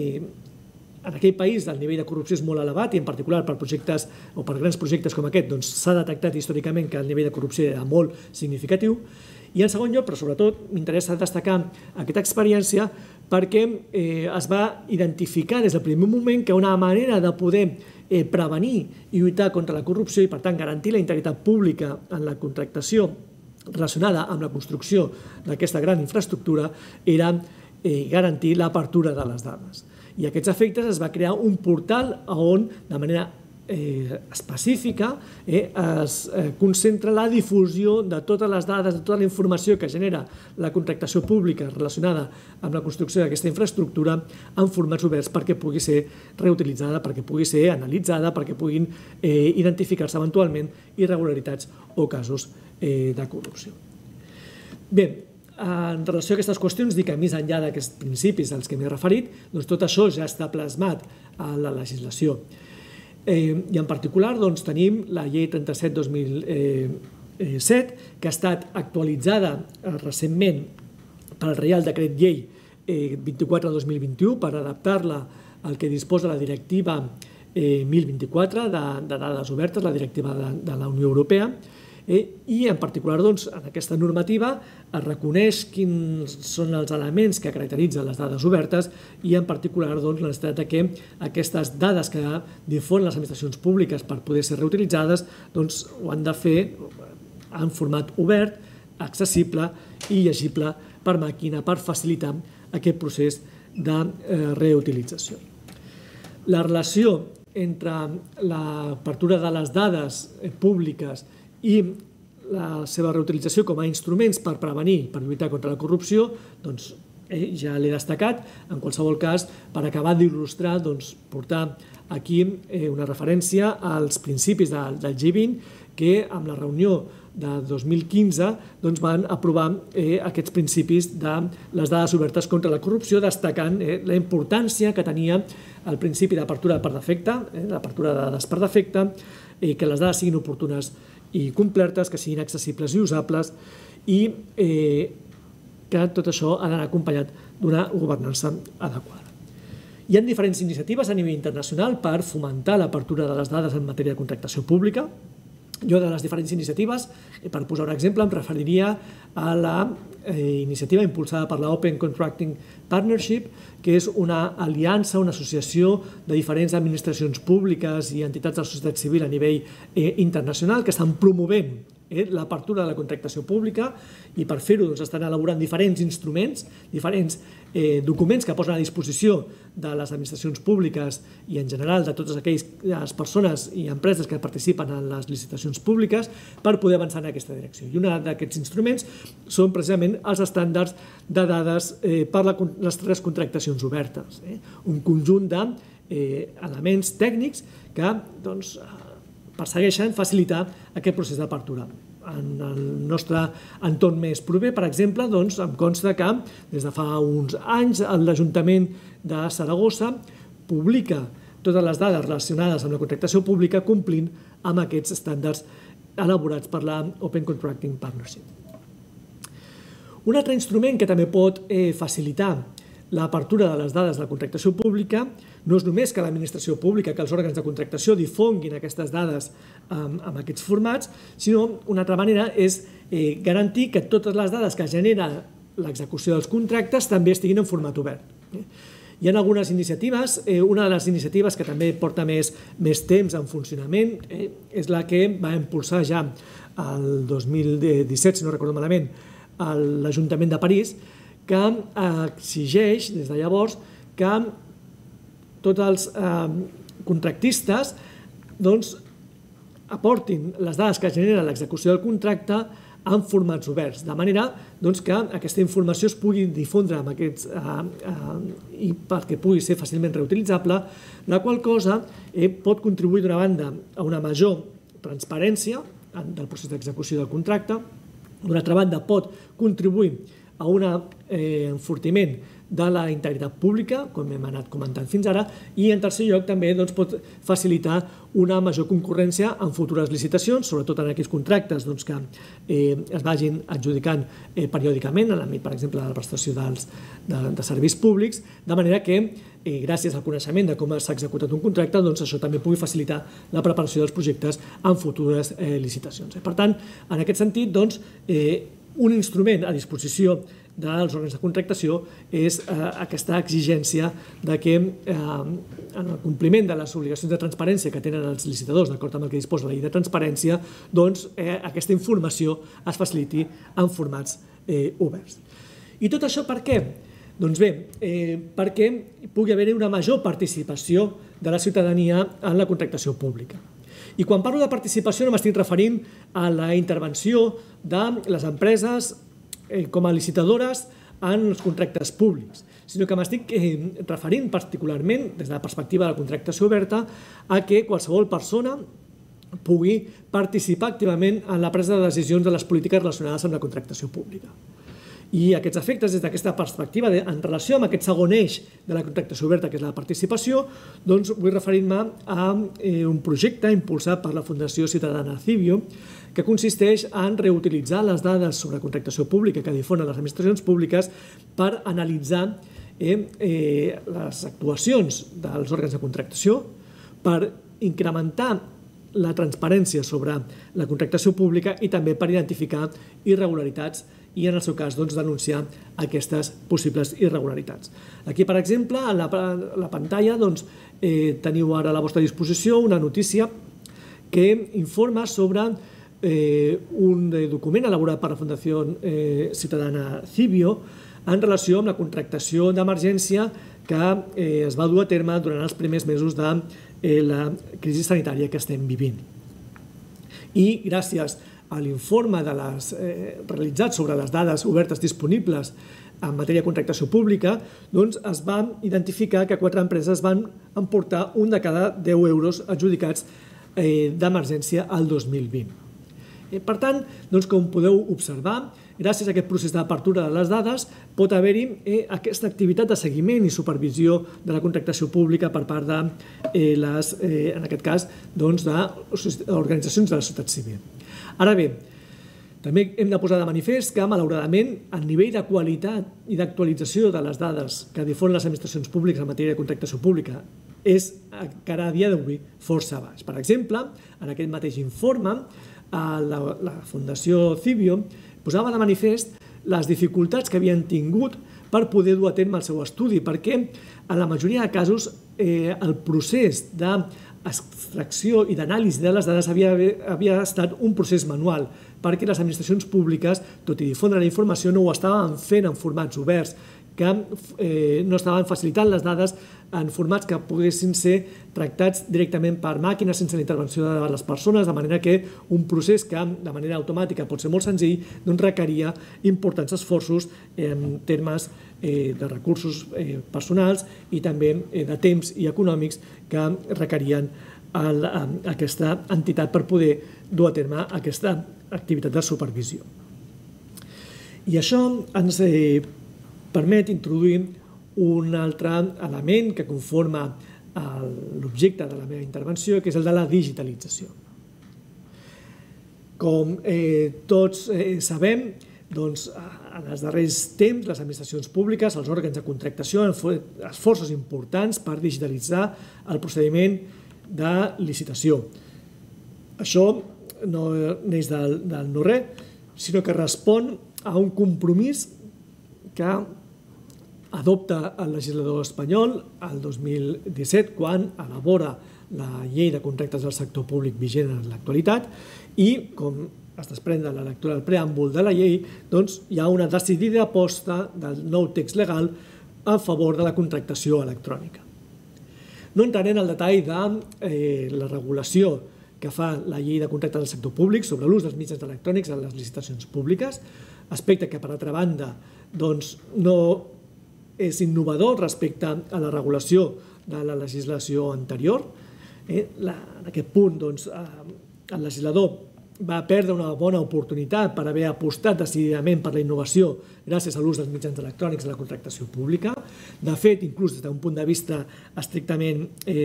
en aquell país el nivell de corrupció és molt elevat i en particular per projectes o per grans projectes com aquest s'ha detectat històricament que el nivell de corrupció era molt significatiu. I en segon lloc, però sobretot, m'interessa destacar aquesta experiència perquè es va identificar des del primer moment que una manera de poder prevenir i lluitar contra la corrupció i, per tant, garantir la integritat pública en la contractació relacionada amb la construcció d'aquesta gran infraestructura era garantir l'apertura de les dades. I a aquests efectes es va crear un portal on, de manera específica, es concentra la difusió de totes les dades, de tota la informació que genera la contractació pública relacionada amb la construcció d'aquesta infraestructura en formats oberts perquè pugui ser reutilitzada, perquè pugui ser analitzada, perquè puguin identificar-se eventualment irregularitats o casos de corrupció. Bé, en relació a aquestes qüestions, dic que més enllà d'aquests principis als que m'he referit, tot això ja està plasmat a la legislació. I en particular tenim la llei trenta-set dos mil set, que ha estat actualitzada recentment pel Reial Decret Llei vint-i-quatre dos mil vint-i-u per adaptar-la al que disposa la directiva mil vint-i-quatre de dades obertes, la directiva de la Unió Europea, i en particular en aquesta normativa es reconeix quins són els elements que caracteritzen les dades obertes i en particular la necessitat que aquestes dades que difonen les administracions públiques per poder ser reutilitzades ho han de fer en format obert, accessible i llegible per màquina per facilitar aquest procés de reutilització. La relació entre l'apertura de les dades públiques i la seva reutilització com a instruments per prevenir, per lluitar contra la corrupció, doncs ja l'he destacat. En qualsevol cas, per acabar d'il·lustrar, portar aquí una referència als principis del G vint, que amb la reunió de dos mil quinze van aprovar aquests principis de les dades obertes contra la corrupció, destacant la importància que tenia el principi d'apertura per defecte, l'apertura de dades per defecte, que les dades siguin oportunes i completes, que siguin accessibles i usables i que tot això ha d'anar acompanyat d'una governança adequada. Hi ha diferents iniciatives a nivell internacional per fomentar l'apertura de les dades en matèria de contractació pública. Jo de les diferents iniciatives, per posar un exemple, em referiria a la iniciativa impulsada per la Open Contracting Partnership, que és una aliança, una associació de diferents administracions públiques i entitats de la societat civil a nivell internacional que estan promovent l'apertura de la contractació pública i per fer-ho estan elaborant diferents instruments, diferents documents que posen a disposició de les administracions públiques i en general de totes aquelles persones i empreses que participen en les licitacions públiques per poder avançar en aquesta direcció. I un d'aquests instruments són precisament els estàndards de dades per a les tres contractacions obertes, un conjunt d'elements tècnics que persegueixen facilitar aquest procés d'apertura. En el nostre entorn més proper, per exemple, em consta que des de fa uns anys l'Ajuntament de Saragossa publica totes les dades relacionades amb la contractació pública complint amb aquests estàndards elaborats per la Open Contracting Partnership. Un altre instrument que també pot facilitar l'apertura de les dades de la contractació pública no és només que l'administració pública, que els òrgans de contractació difonguin aquestes dades en aquests formats, sinó una altra manera és garantir que totes les dades que genera l'execució dels contractes també estiguin en format obert. Hi ha algunes iniciatives, una de les iniciatives que també porta més temps en funcionament és la que va impulsar ja el dos mil disset, si no recordo malament, l'Ajuntament de París, que exigeix des de llavors que tots els contractistes aportin les dades que genera l'execució del contracte en formats oberts, de manera que aquesta informació es pugui difondre i perquè pugui ser fàcilment reutilitzable, la qual cosa pot contribuir d'una banda a una major transparència del procés d'execució del contracte, d'una altra banda pot contribuir a un enfortiment de la integritat pública, com hem anat comentant fins ara, i en tercer lloc també pot facilitar una major concurrència en futures licitacions, sobretot en aquells contractes que es vagin adjudicant periòdicament, en l'àmbit, per exemple, de la prestació de serveis públics, de manera que, gràcies al coneixement de com s'ha executat un contracte, això també pugui facilitar la preparació dels projectes en futures licitacions. Per tant, en aquest sentit, un instrument a disposició dels òrgans de contractació és aquesta exigència que en el compliment de les obligacions de transparència que tenen els licitadors, d'acord amb el que disposa la llei de transparència, aquesta informació es faciliti en formats oberts. I tot això per què? Doncs bé, perquè pugui haver-hi una major participació de la ciutadania en la contractació pública. I quan parlo de participació no m'estic referint a la intervenció de les empreses com a licitadores en els contractes públics, sinó que m'estic referint particularment, des de la perspectiva de la contractació oberta, a que qualsevol persona pugui participar activament en la presa de decisions de les polítiques relacionades amb la contractació pública. I aquests efectes, des d'aquesta perspectiva, en relació amb aquest segon eix de la contractació oberta, que és la participació, doncs vull referir-me a un projecte impulsat per la Fundació Ciutadana Civio, que consisteix en reutilitzar les dades sobre contractació pública que difonen les administracions públiques per analitzar les actuacions dels òrgans de contractació, per incrementar la transparència sobre la contractació pública i també per identificar irregularitats i, en el seu cas, denunciar aquestes possibles irregularitats. Aquí, per exemple, a la pantalla teniu ara a la vostra disposició una notícia que informa sobre un document elaborat per la Fundació Ciutadana Civio en relació amb la contractació d'emergència que es va dur a terme durant els primers mesos de la crisi sanitària que estem vivint. I gràcies a l'informe realitzat sobre les dades obertes disponibles en matèria de contractació pública, es va identificar que quatre empreses van emportar un de cada deu euros adjudicats d'emergència al dos mil vint. Per tant, com podeu observar, gràcies a aquest procés d'apertura de les dades, pot haver-hi aquesta activitat de seguiment i supervisió de la contractació pública per part de les, en aquest cas, d'organitzacions de la societat civil. Ara bé, també hem de posar de manifest que, malauradament, el nivell de qualitat i d'actualització de les dades que difonen les administracions públiques en matèria de contractació pública és, encara a dia d'avui, força baix. Per exemple, en aquest mateix informe, la Fundació Civio posava de manifest les dificultats que havien tingut per poder dur a terme el seu estudi, perquè en la majoria de casos el procés d'extracció i d'anàlisi de les dades havia estat un procés manual, perquè les administracions públiques, tot i difondre la informació, no ho estaven fent en formats oberts, que no estaven facilitant les dades en formats que poguessin ser tractats directament per màquines sense la intervenció de les persones, de manera que un procés que de manera automàtica pot ser molt senzill requeria importants esforços en termes de recursos personals i també de temps i econòmics que requerien aquesta entitat per poder dur a terme aquesta activitat de supervisió. I això ens permet introduir un altre element que conforma l'objecte de la meva intervenció, que és el de la digitalització. Com tots sabem, en els darrers temps les administracions públiques, els òrgans de contractació han fet esforços importants per digitalitzar el procediment de licitació. Això no neix del no-res, sinó que respon a un compromís que adopta el legislador espanyol el dos mil disset, quan elabora la llei de contractes del sector públic vigent en l'actualitat i, com es desprèn de la lectura del preàmbul de la llei, hi ha una decidida aposta del nou text legal a favor de la contractació electrònica. No entraré en el detall de la regulació que fa la llei de contractes del sector públic sobre l'ús dels mitjans electrònics en les licitacions públiques, aspecte que, per altra banda, no és innovador respecte a la regulació de la legislació anterior. En aquest punt, el legislador va perdre una bona oportunitat per haver apostat decididament per la innovació gràcies a l'ús dels mitjans electrònics en la contractació pública. De fet, inclús des d'un punt de vista estrictament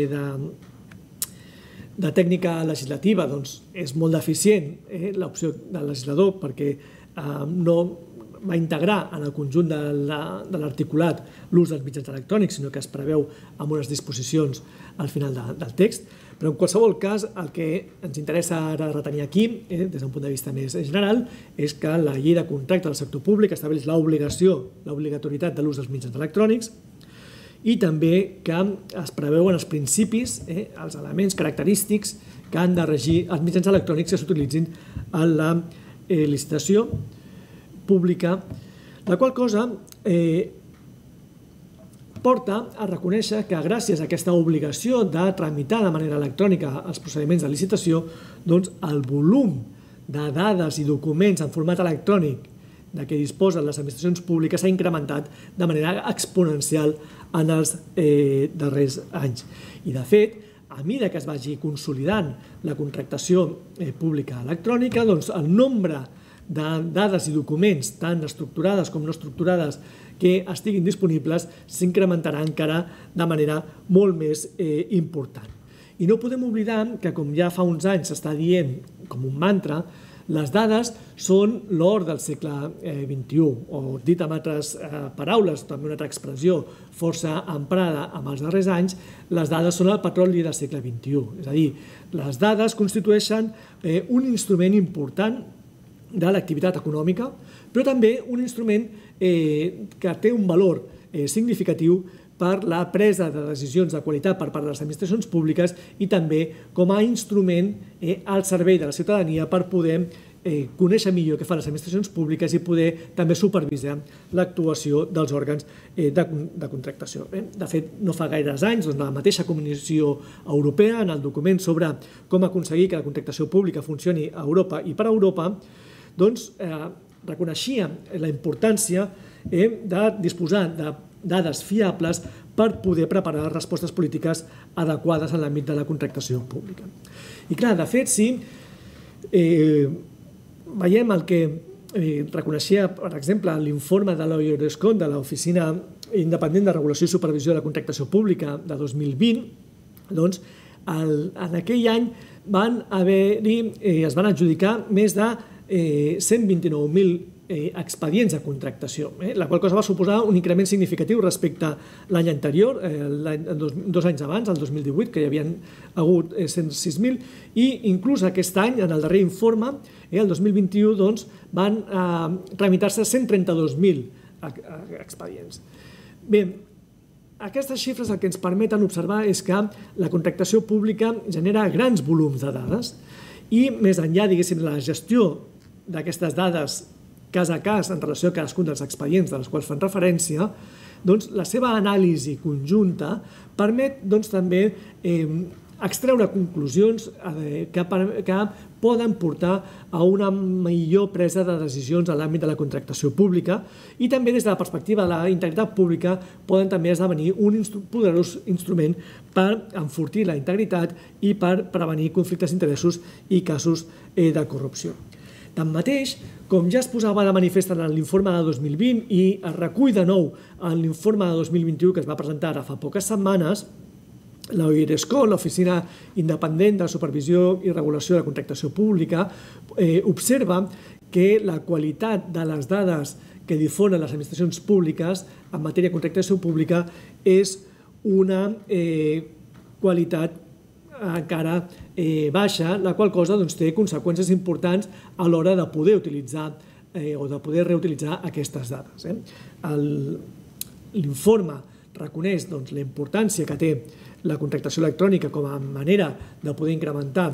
de tècnica legislativa, és molt deficient l'opció del legislador perquè no va integrar en el conjunt de l'articulat l'ús dels mitjans electrònics, sinó que es preveu amb unes disposicions al final del text. Però en qualsevol cas, el que ens interessa ara retenir aquí, des d'un punt de vista més general, és que la llei de contracte del sector públic estableix l'obligació, l'obligatorietat de l'ús dels mitjans electrònics i també que es preveuen els principis, els elements característics que han de regir els mitjans electrònics que s'utilitzin en la licitació pública, la qual cosa porta a reconèixer que gràcies a aquesta obligació de tramitar de manera electrònica els procediments de licitació, doncs el volum de dades i documents en format electrònic de què disposen les administracions públiques s'ha incrementat de manera exponencial en els darrers anys. I, de fet, a mesura que es vagi consolidant la contractació pública electrònica, doncs el nombre de dades i documents, tant estructurades com no estructurades, que estiguin disponibles, s'incrementarà encara de manera molt més important. I no podem oblidar que, com ja fa uns anys s'està dient com un mantra, Les dades són l'or del segle vint-i-u, o dit amb altres paraules, també una altra expressió força emprada en els darrers anys, les dades són el petroli del segle vint-i-u. És a dir, les dades constitueixen un instrument important de l'activitat econòmica, però també un instrument que té un valor significatiu per la presa de decisions de qualitat per part de les administracions públiques i també com a instrument al servei de la ciutadania per poder conèixer millor què fan les administracions públiques i poder també supervisar l'actuació dels òrgans de contractació. De fet, no fa gaires anys, la mateixa Comissió Europea, en el document sobre com aconseguir que la contractació pública funcioni a Europa i per a Europa, doncs reconeixia la importància de disposar de dades fiables per poder preparar respostes polítiques adequades en l'àmbit de la contractació pública. I clar, de fet, si veiem el que reconeixia, per exemple, l'informe de l'Euroscom, de l'Oficina Independent de Regulació i Supervisió de la Contractació Pública de dos mil vint, doncs en aquell any van haver-hi, es van adjudicar més de cent vint-i-nou mil expedients de contractació, la qual cosa va suposar un increment significatiu respecte a l'any anterior, dos anys abans, el dos mil divuit, que hi havia hagut cent sis mil, i inclús aquest any, en el darrer informe, el dos mil vint-i-u, van tramitar-se cent trenta-dos mil expedients. Bé, aquestes xifres el que ens permeten observar és que la contractació pública genera grans volums de dades i, més enllà, diguéssim, la gestió d'aquestes dades cas a cas en relació a cadascun dels expedients dels quals fan referència, doncs la seva anàlisi conjunta permet també extreure conclusions que poden portar a una millor presa de decisions en l'àmbit de la contractació pública i també des de la perspectiva de la integritat pública poden també esdevenir un poderós instrument per enfortir la integritat i per prevenir conflictes d'interessos i casos de corrupció. Tanmateix, com ja es posava de manifest en l'informe de dos mil vint i es recull de nou en l'informe de dos mil vint-i-u que es va presentar ara fa poques setmanes, l'Euroscom, l'Oficina Independent de Supervisió i Regulació de la Contractació Pública, observa que la qualitat de les dades que difonen les administracions públiques en matèria de contractació pública és una qualitat encara baixa, la qual cosa té conseqüències importants a l'hora de poder utilitzar o de poder reutilitzar aquestes dades. L'informe reconeix la importància que té la contractació electrònica com a manera de poder incrementar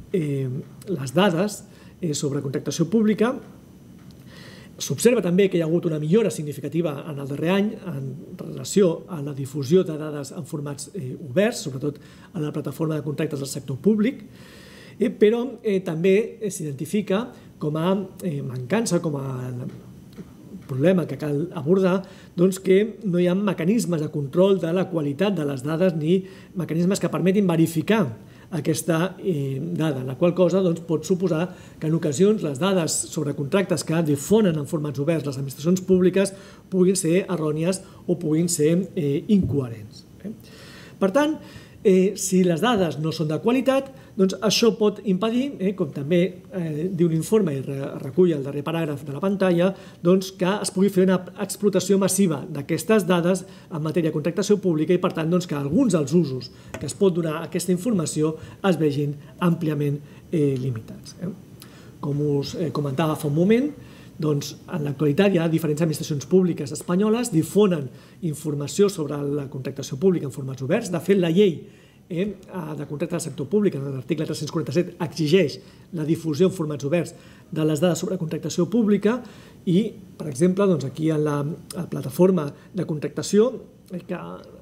les dades sobre contractació pública. S'observa també que hi ha hagut una millora significativa en el darrer any en relació a la difusió de dades en formats oberts, sobretot en la plataforma de contractes del sector públic, però també s'identifica com a mancança, com a problema que cal abordar, que no hi ha mecanismes de control de la qualitat de les dades ni mecanismes que permetin verificar aquesta dada, la qual cosa pot suposar que en ocasions les dades sobre contractes que difonen en formats oberts les administracions públiques puguin ser errònies o puguin ser incoherents. Per tant, si les dades no són de qualitat, doncs això pot impedir, com també diu l'informe i recull el darrer paràgraf de la pantalla, que es pugui fer una explotació massiva d'aquestes dades en matèria de contractació pública i, per tant, que alguns dels usos que es pot donar a aquesta informació es vegin àmpliament limitats. Com us comentava fa un moment, en l'actualitat hi ha diferents administracions públiques espanyoles que difonen informació sobre la contractació pública en formats oberts. De fet, la llei de contracte del sector públic, en l'article tres-cents quaranta-set, exigeix la difusió en formats oberts de les dades sobre contractació pública i, per exemple, aquí en la plataforma de contractació que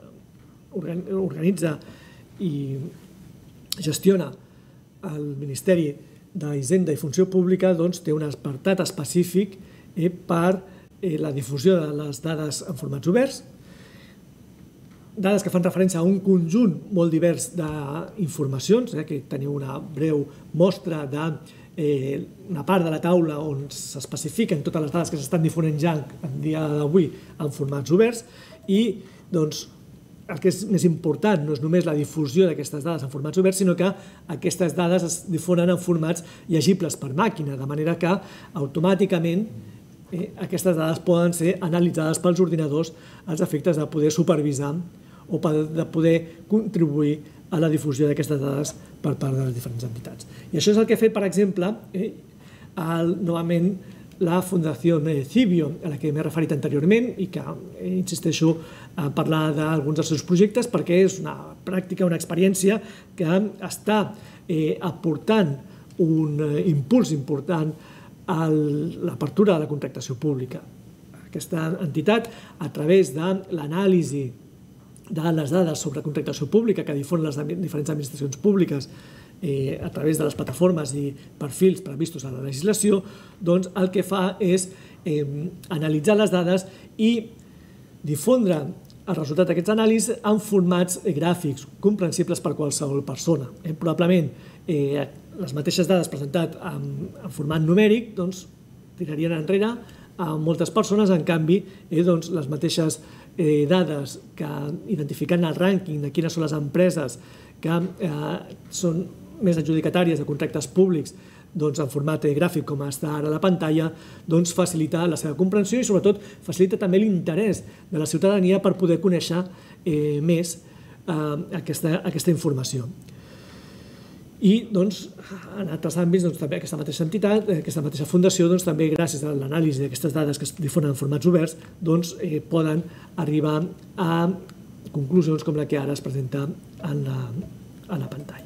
organitza i gestiona el Ministeri d'Hisenda i Funció Pública, té un apartat específic per la difusió de les dades en formats oberts, dades que fan referència a un conjunt molt divers d'informacions, que teniu una breu mostra d'una part de la taula on s'especifiquen totes les dades que s'estan difonent ja en dia d'avui en formats oberts i el que és més important no és només la difusió d'aquestes dades en formats oberts, sinó que aquestes dades es difonen en formats llegibles per màquina, de manera que automàticament eh, aquestes dades poden ser analitzades pels ordinadors als efectes de poder supervisar o de poder contribuir a la difusió d'aquestes dades per part de les diferents entitats. I això és el que ha fet, per exemple, eh, el, novament, la Fundació Cibio, a la que m'he referit anteriorment i que eh, insisteixo a parlar d'alguns dels seus projectes perquè és una pràctica, una experiència que està eh, aportant un eh, impuls important a l'apertura de la contractació pública. Aquesta entitat, a través de l'anàlisi de les dades sobre contractació pública que difonen les diferents administracions públiques eh, a través de les plataformes i perfils previstos a la legislació, doncs el que fa és eh, analitzar les dades i difondre el resultat d'aquests anàlisis en formats gràfics comprensibles per qualsevol persona. Eh, probablement eh, les mateixes dades presentades en, en format numèric doncs, tirarien enrere a moltes persones, en canvi, eh, doncs, les mateixes eh, dades que identifiquen el rànquing de quines són les empreses que eh, són més adjudicatàries de contractes públics doncs, en format gràfic com està ara a la pantalla, doncs, facilita la seva comprensió i sobretot facilita també l'interès de la ciutadania per poder conèixer eh, més eh, aquesta, aquesta informació. I doncs, en altres àmbits doncs, també aquesta mateixa entitat, aquesta mateixa fundació, doncs, també gràcies a l'anàlisi d'aquestes dades que es difonen en formats oberts, doncs, eh, poden arribar a conclusions com la que ara es presenta en la, en la pantalla.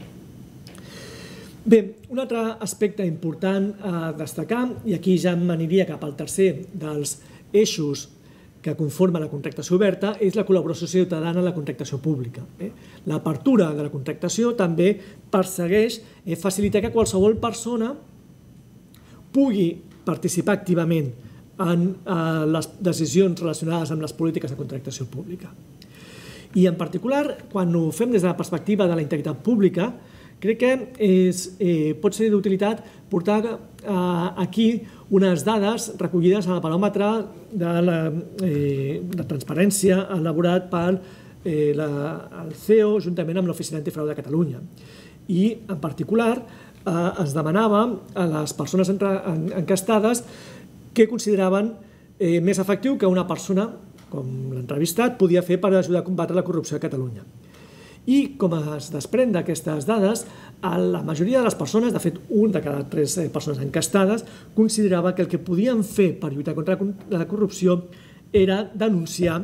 Bé, un altre aspecte important a destacar, i aquí ja m'aniria cap al tercer dels eixos que conforma la contractació oberta, és la col·laboració ciutadana en la contractació pública. L'apertura de la contractació també persegueix facilitar que qualsevol persona pugui participar activament en les decisions relacionades amb les polítiques de contractació pública. I en particular, quan ho fem des de la perspectiva de la integritat pública, crec que és, eh, pot ser d'utilitat portar eh, aquí unes dades recollides en el baròmetre de la eh, de transparència elaborat pel eh, la, el C E O juntament amb l'Oficina Antifrau de Catalunya. I, en particular, eh, es demanava a les persones entre, en, encastades què consideraven eh, més efectiu que una persona, com l'entrevistat, podia fer per ajudar a combatre la corrupció a Catalunya. I, com es desprèn d'aquestes dades, la majoria de les persones, de fet, un de cada tres persones encastades, considerava que el que podien fer per lluitar contra la corrupció era denunciar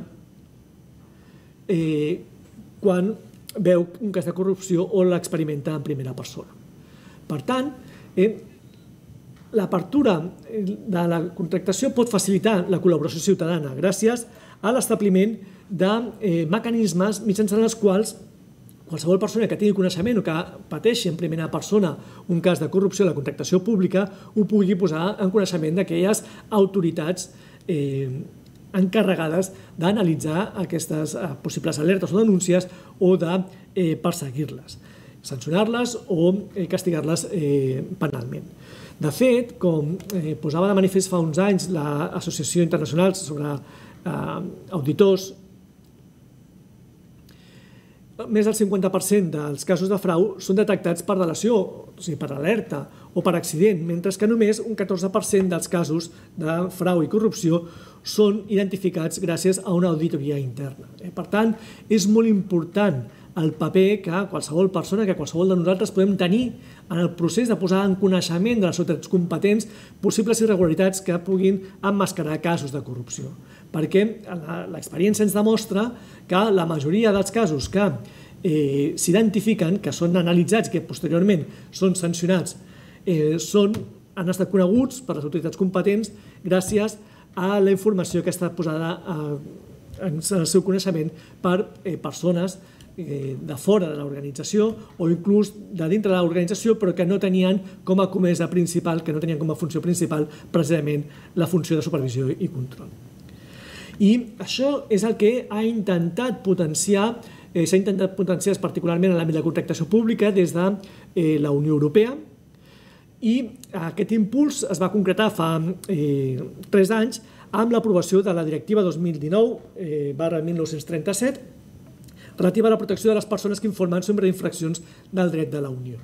eh, quan veu un cas de corrupció o l'experimenta en primera persona. Per tant, eh, l'apertura de la contractació pot facilitar la col·laboració ciutadana gràcies a l'establiment de eh, mecanismes mitjançant els quals qualsevol persona que tingui coneixement o que pateixi en primera persona un cas de corrupció a la contractació pública ho pugui posar en coneixement d'aquelles autoritats eh, encarregades d'analitzar aquestes eh, possibles alertes o denúncies o de eh, perseguir-les, sancionar-les o eh, castigar-les eh, penalment. De fet, com eh, posava de manifest fa uns anys l'Associació Internacional sobre eh, Auditors, més del cinquanta per cent dels casos de frau són detectats per delació, o sigui, per alerta o per accident, mentre que només un catorze per cent dels casos de frau i corrupció són identificats gràcies a una auditoria interna. Per tant, és molt important el paper que qualsevol persona, que qualsevol de nosaltres podem tenir en el procés de posar en coneixement de les autoritats competents possibles irregularitats que puguin emmascarar casos de corrupció. Perquè l'experiència ens demostra que la majoria dels casos que eh, s'identifiquen, que són analitzats i que posteriorment són sancionats, eh, són, han estat coneguts per les autoritats competents gràcies a la informació que ha estat posada eh, en el seu coneixement per eh, persones de fora de l'organització o inclús de dintre de l'organització però que no tenien com a comesa principal, que no tenien com a funció principal precisament la funció de supervisió i control. I això és el que ha intentat potenciar, eh, s'ha intentat potenciar particularment en l'àmbit de contractació pública des de eh, la Unió Europea i aquest impuls es va concretar fa eh, tres anys amb l'aprovació de la Directiva dos mil dinou barra mil nou-cents trenta-set relativa a la protecció de les persones que informen sobre infraccions del dret de la Unió.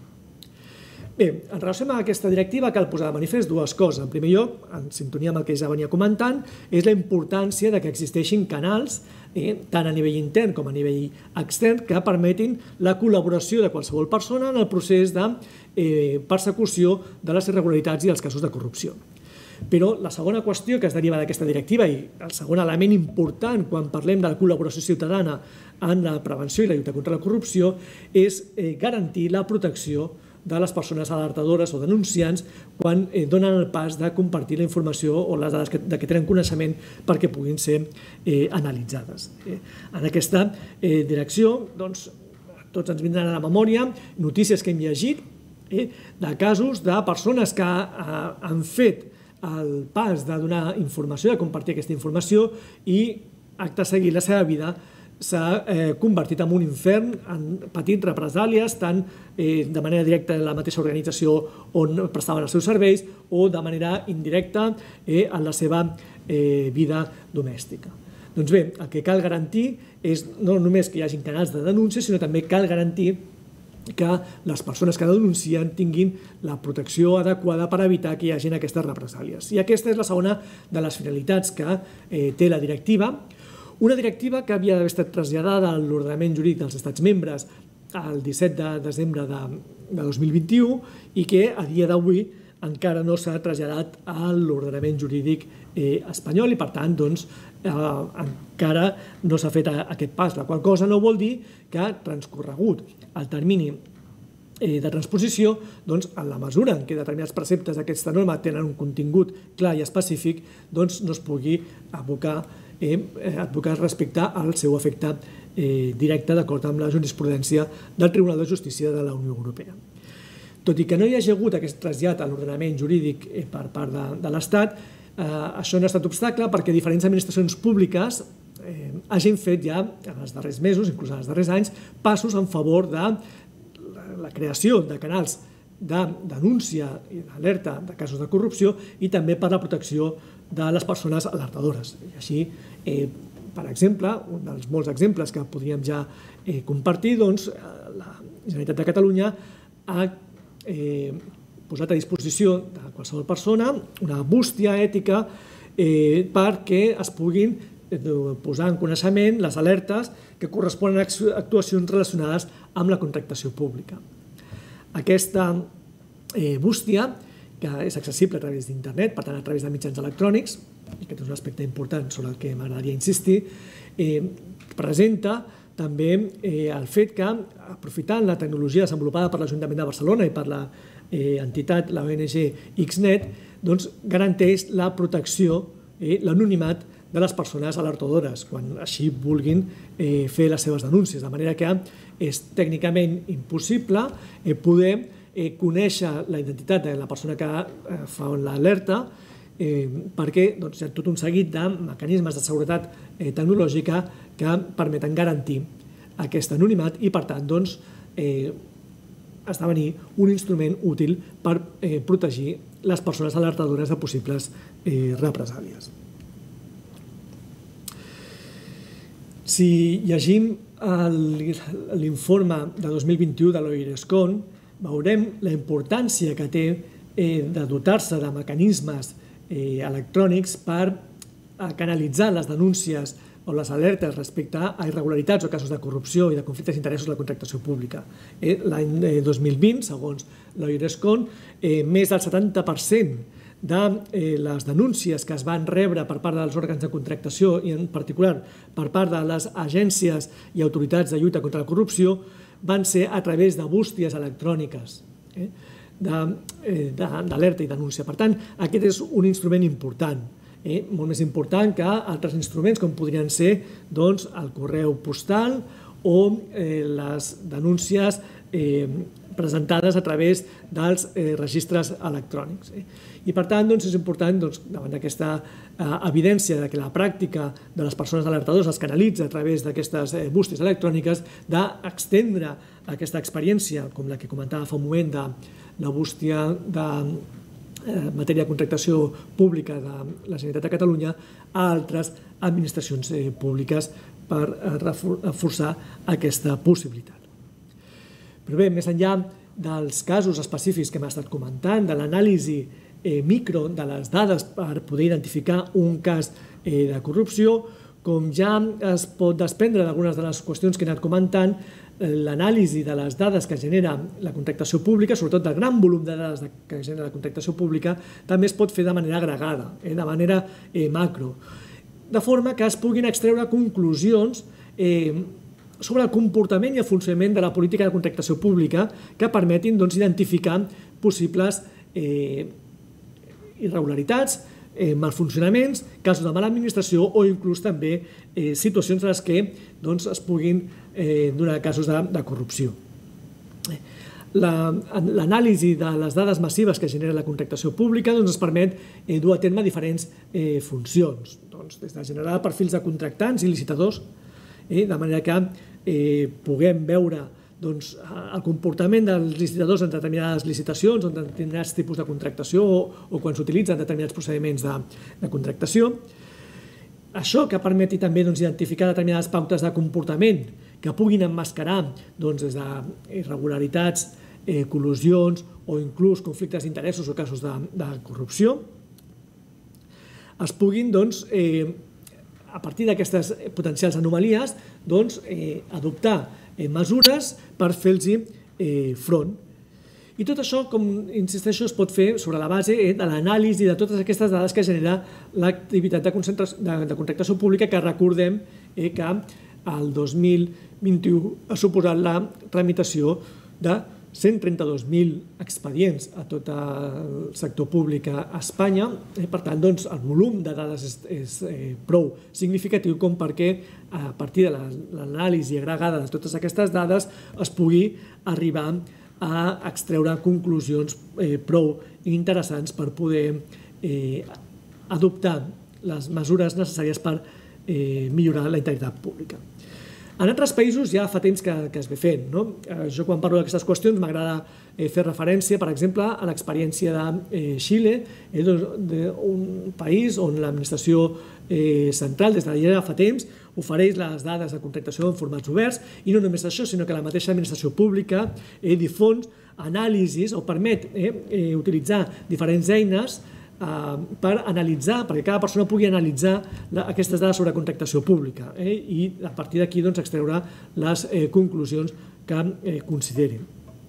Bé, en relació amb aquesta directiva cal posar de manifest dues coses. En primer lloc, en sintonia amb el que ja venia comentant, és la importància de que existeixin canals, eh, tant a nivell intern com a nivell extern, que permetin la col·laboració de qualsevol persona en el procés de eh, persecució de les irregularitats i els casos de corrupció. Però la segona qüestió que es deriva d'aquesta directiva i el segon element important quan parlem de la col·laboració ciutadana en la prevenció i la lluita contra la corrupció és eh, garantir la protecció de les persones alertadores o denunciants quan eh, donen el pas de compartir la informació o les dades que, de què tenen coneixement perquè puguin ser eh, analitzades. Eh, en aquesta eh, direcció, doncs, tots ens vindran a la memòria notícies que hem llegit eh, de casos de persones que eh, han fet el pas de donar informació, de compartir aquesta informació i acte seguit la seva vida s'ha eh, convertit en un infern, han patit represàlies tant eh, de manera directa en la mateixa organització on prestaven els seus serveis o de manera indirecta eh, en la seva eh, vida domèstica. Doncs bé, el que cal garantir és no només que hi hagi canals de denúncia, sinó també cal garantir que les persones que denuncien tinguin la protecció adequada per evitar que hi hagin aquestes represàlies. I aquesta és la segona de les finalitats que eh, té la directiva. Una directiva que havia d'haver estat traslladada a l'ordenament jurídic dels Estats membres el disset de desembre de, de dos mil vint-i-u i que a dia d'avui encara no s'ha traslladat a l'ordenament jurídic eh, espanyol i per tant doncs, eh, encara no s'ha fet aquest pas, la qual cosa no vol dir que transcorregut el termini eh, de transposició, doncs, en la mesura en què determinats preceptes d'aquesta norma tenen un contingut clar i específic, doncs no es pugui abocar Eh, advocar respecte al seu efecte eh, directe d'acord amb la jurisprudència del Tribunal de Justícia de la Unió Europea. Tot i que no hi hagi hagut aquest trasllat a l'ordenament jurídic eh, per part de, de l'Estat, eh, això no ha estat obstacle perquè diferents administracions públiques eh, hagin fet ja en els darrers mesos, inclús en els darrers anys, passos en favor de la, la creació de canals de denúncia i d'alerta de casos de corrupció i també per la protecció de les persones alertadores. I així, eh, per exemple, un dels molts exemples que podríem ja eh, compartir, doncs, la Generalitat de Catalunya ha eh, posat a disposició de qualsevol persona una bústia ètica eh, perquè es puguin posar en coneixement les alertes que corresponen a actuacions relacionades amb la contractació pública. Aquesta eh, bústia, que és accessible a través d'internet, per tant a través de mitjans electrònics, i aquest és un aspecte important sobre el que m'agradaria insistir, eh, presenta també eh, el fet que, aprofitant la tecnologia desenvolupada per l'Ajuntament de Barcelona i per l'entitat, eh, la O N G Xnet, doncs, garanteix la protecció, eh, l'anonimat de les persones alertadores, quan així vulguin eh, fer les seves denúncies, de manera que és tècnicament impossible eh, poder eh, conèixer la identitat de la persona que eh, fa l'alerta eh, perquè doncs, hi ha tot un seguit de mecanismes de seguretat eh, tecnològica que permeten garantir aquest anonimat i, per tant, doncs, eh, esdevenir un instrument útil per eh, protegir les persones alertadores de possibles eh, represàlies. Si llegim l'informe de dos mil vint-i-u de l'OIRESCON, veurem la importància que té de dotar-se de mecanismes electrònics per canalitzar les denúncies o les alertes respecte a irregularitats o casos de corrupció i de conflictes d'interessos de la contractació pública. L'any dos mil vint, segons l'OIRESCON, més del setanta per cent de les denúncies que es van rebre per part dels òrgans de contractació i en particular per part de les agències i autoritats de lluita contra la corrupció van ser a través de bústies electròniques d'alerta i denúncia. Per tant, aquest és un instrument important, molt més important que altres instruments com podrien ser el correu postal o les denúncies presentades a través dels registres electrònics. I, per tant, és important, davant d'aquesta evidència que la pràctica de les persones alertadores es canalitza a través d'aquestes bústies electròniques, d'estendre aquesta experiència, com la que comentava fa un moment de la bústia de matèria de contractació pública de la Generalitat de Catalunya, a altres administracions públiques per reforçar aquesta possibilitat. Però bé, més enllà dels casos específics que hem estat comentant, de l'anàlisi micro de les dades per poder identificar un cas de corrupció, com ja es pot desprendre d'algunes de les qüestions que he anat comentant, l'anàlisi de les dades que genera la contractació pública, sobretot del gran volum de dades que genera la contractació pública, també es pot fer de manera agregada, de manera macro, de forma que es puguin extreure conclusions sobre el comportament i el funcionament de la política de contractació pública que permetin identificar possibles irregularitats, malfuncionaments, casos de mala administració o inclús també situacions en les que es puguin donar casos de corrupció. L'anàlisi de les dades massives que genera la contractació pública ens permet dur a terme diferents funcions, des de generar perfils de contractants i licitadors, de manera que puguem veure el comportament dels licitadors en determinades licitacions o en determinats tipus de contractació o quan s'utilitzen determinats procediments de contractació. Això que permeti també identificar determinades pautes de comportament que puguin emmascarar des d'irregularitats, col·lusions o inclús conflictes d'interessos o casos de corrupció, es puguin, a partir d'aquestes potencials anomalies, adoptar mesures per fer-los front. I tot això, com insisteixo, es pot fer sobre la base de l'anàlisi de totes aquestes dades que genera l'activitat de contractació pública, que recordem que el dos mil vint-i-u ha suposat la tramitació de cent trenta-dos mil expedients a tot el sector públic a Espanya. Per tant, el volum de dades és prou significatiu com perquè a partir de l'anàlisi agregada de totes aquestes dades es pugui arribar a extreure conclusions prou interessants per poder adoptar les mesures necessàries per millorar la integritat pública. En altres països ja fa temps que es ve fent. Jo quan parlo d'aquestes qüestions m'agrada fer referència, per exemple, a l'experiència de Xile, un país on l'administració central des de ja fa temps ofereix les dades de contractació en formats oberts i no només això, sinó que la mateixa administració pública difon anàlisis o permet utilitzar diferents eines per analitzar, perquè cada persona pugui analitzar aquestes dades sobre contractació pública i a partir d'aquí extreure les conclusions que considerin.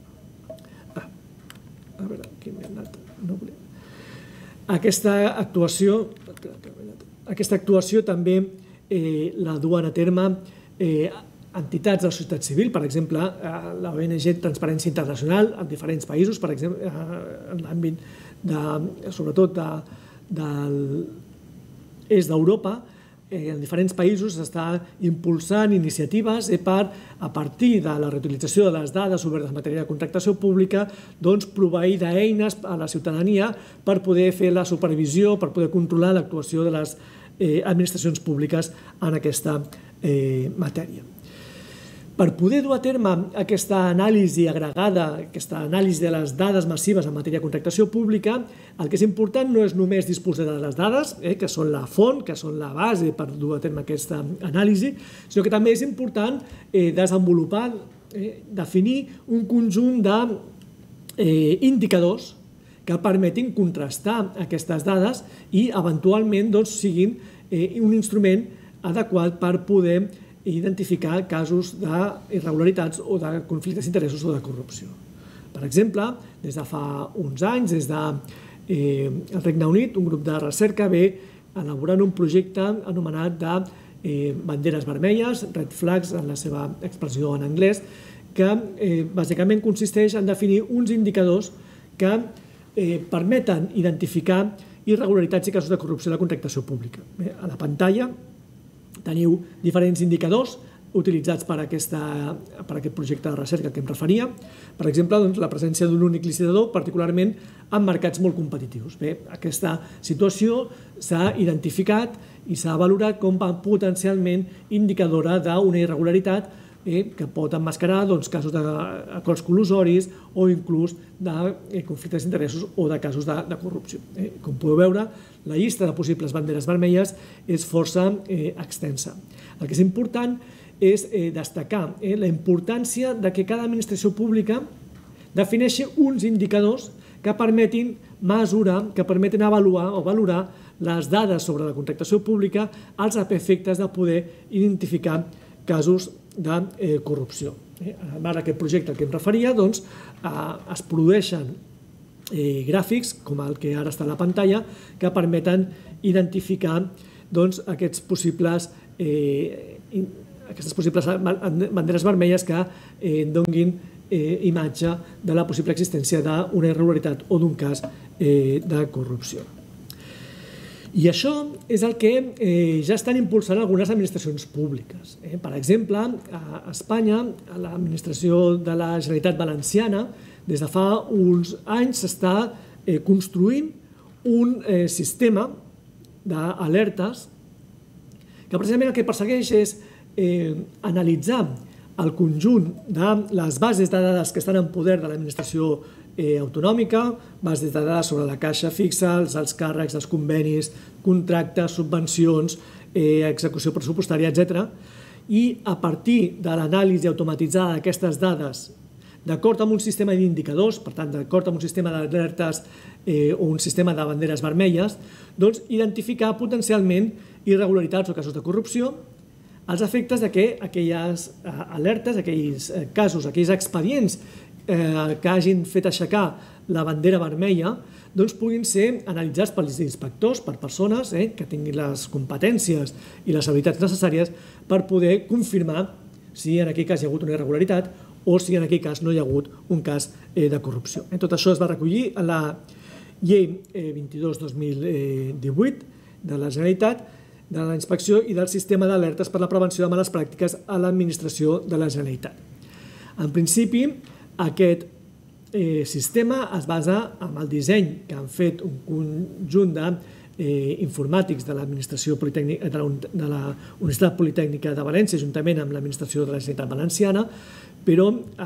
A veure, aquí m'he anat... Aquesta actuació aquesta actuació també la duen a terme entitats de la societat civil, per exemple, l'O N G Transparència Internacional en diferents països, per exemple, en l'àmbit sobretot de l'est d'Europa, en diferents països s'està impulsant iniciatives per, a partir de la reutilització de les dades obertes en matèria de contractació pública, proveir d'eines a la ciutadania per poder fer la supervisió, per poder controlar l'actuació de les administracions públiques en aquesta matèria. Per poder dur a terme aquesta anàlisi agregada, aquesta anàlisi de les dades massives en matèria de contractació pública, el que és important no és només disposar de les dades, que són la font, que són la base per dur a terme aquesta anàlisi, sinó que també és important desenvolupar, definir un conjunt d'indicadors que permetin contrastar aquestes dades i eventualment siguin un instrument adequat per poder identificar casos d'irregularitats o de conflictes d'interessos o de corrupció. Per exemple, des de fa uns anys, des del Regne Unit, un grup de recerca ve elaborant un projecte anomenat de banderes vermelles, red flags en la seva expressió en anglès, que bàsicament consisteix en definir uns indicadors que permeten identificar irregularitats i casos de corrupció de la contractació pública. A la pantalla teniu diferents indicadors utilitzats per aquest projecte de recerca que em referia. Per exemple, la presència d'un únic licitador, particularment en mercats molt competitius. Aquesta situació s'ha identificat i s'ha valorat com a potencialment indicadora d'una irregularitat que pot emmascarar casos d'acords col·lusoris o inclús de conflictes d'interessos o de casos de corrupció. Com podeu veure, la llista de possibles banderes vermelles és força extensa. El que és important és destacar la importància que cada administració pública defineixi uns indicadors que permetin mesurar, que permetin avaluar o valorar les dades sobre la contractació pública als efectes de poder identificar casos de corrupció. Ara aquest projecte al que em referia, doncs, es produeixen gràfics, com el que ara està a la pantalla, que permeten identificar aquests possibles aquestes possibles banderes vermelles que donguin imatge de la possible existència d'una irregularitat o d'un cas de corrupció. I això és el que ja estan impulsant algunes administracions públiques. Per exemple, a Espanya, l'administració de la Generalitat Valenciana, des de fa uns anys s'està construint un sistema d'alertes que precisament el que persegueix és analitzar el conjunt de les bases de dades que estan en poder de l'administració autonòmica, bases de dades sobre la caixa fixa, els alts càrrecs, els convenis, contractes, subvencions, execució pressupostària, etcètera. I a partir de l'anàlisi automatitzada d'aquestes dades, d'acord amb un sistema d'indicadors, per tant, d'acord amb un sistema d'alertes o un sistema de banderes vermelles, doncs identificar potencialment irregularitats o casos de corrupció als efectes que aquelles alertes, aquells casos, aquells expedients que hagin fet aixecar la bandera vermella puguin ser analitzats pels inspectors, per persones que tinguin les competències i les habilitats necessàries per poder confirmar si en aquell cas hi ha hagut una irregularitat o si en aquell cas no hi ha hagut un cas de corrupció. Tot això es va recollir a la llei vint-i-dos dos mil divuit de la Generalitat, de la inspecció i del sistema d'alertes per la prevenció de males pràctiques a l'administració de la Generalitat. En principi, aquest sistema es basa en el disseny que han fet un conjunt d'informàtics de l'administració politècnica de la Universitat Politècnica de València, juntament amb l'administració de la Generalitat Valenciana, però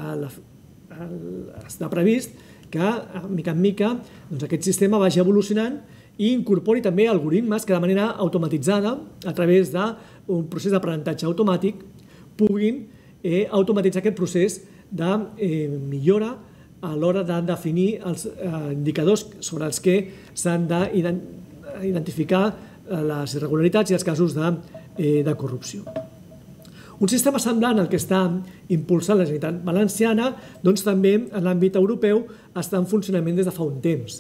està previst que, mica en mica, aquest sistema vagi evolucionant i incorpori també algoritmes que de manera automatitzada, a través d'un procés d'aprenentatge automàtic, puguin automatitzar aquest procés de millora a l'hora de definir els indicadors sobre els que s'han d'identificar les irregularitats i els casos de corrupció. Un sistema semblant al que està impulsant la Generalitat Valenciana, doncs també en l'àmbit europeu està en funcionament des de fa un temps.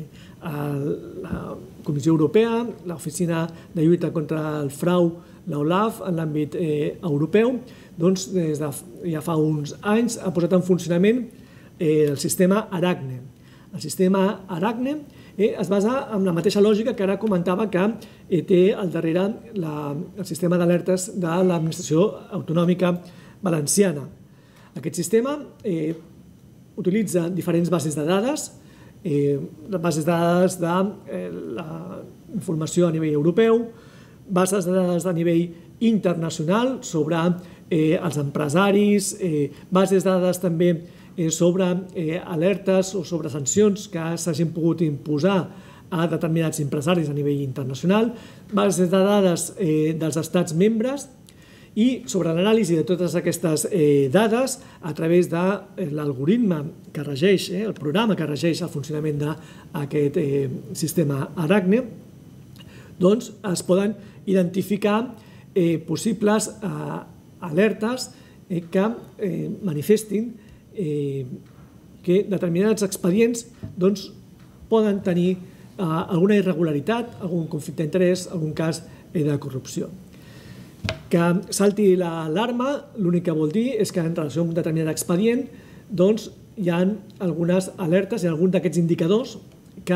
La Comissió Europea, l'Oficina de Lluita contra el Frau, l'OLAF, en l'àmbit europeu, doncs des de ja fa uns anys ha posat en funcionament el sistema ARACNE. El sistema ARACNE es basa en la mateixa lògica que ara comentava que té al darrere el sistema d'alertes de l'administració autonòmica valenciana. Aquest sistema utilitza diferents bases de dades, bases de dades de la informació a nivell europeu, bases de dades a nivell internacional sobre els empresaris, bases de dades també sobre alertes o sobre sancions que s'hagin pogut imposar a determinats empresaris a nivell internacional, bases de dades dels estats membres i sobre l'anàlisi de totes aquestes dades a través de l'algoritme que regeix, el programa que regeix el funcionament d'aquest sistema ARACNE, doncs es poden identificar possibles alertes que manifestin que determinats expedients poden tenir alguna irregularitat, algun conflicte d'interès, algun cas de corrupció. Que salti l'alarma, l'únic que vol dir és que en relació amb un determinat expedient doncs hi ha algunes alertes i algun d'aquests indicadors que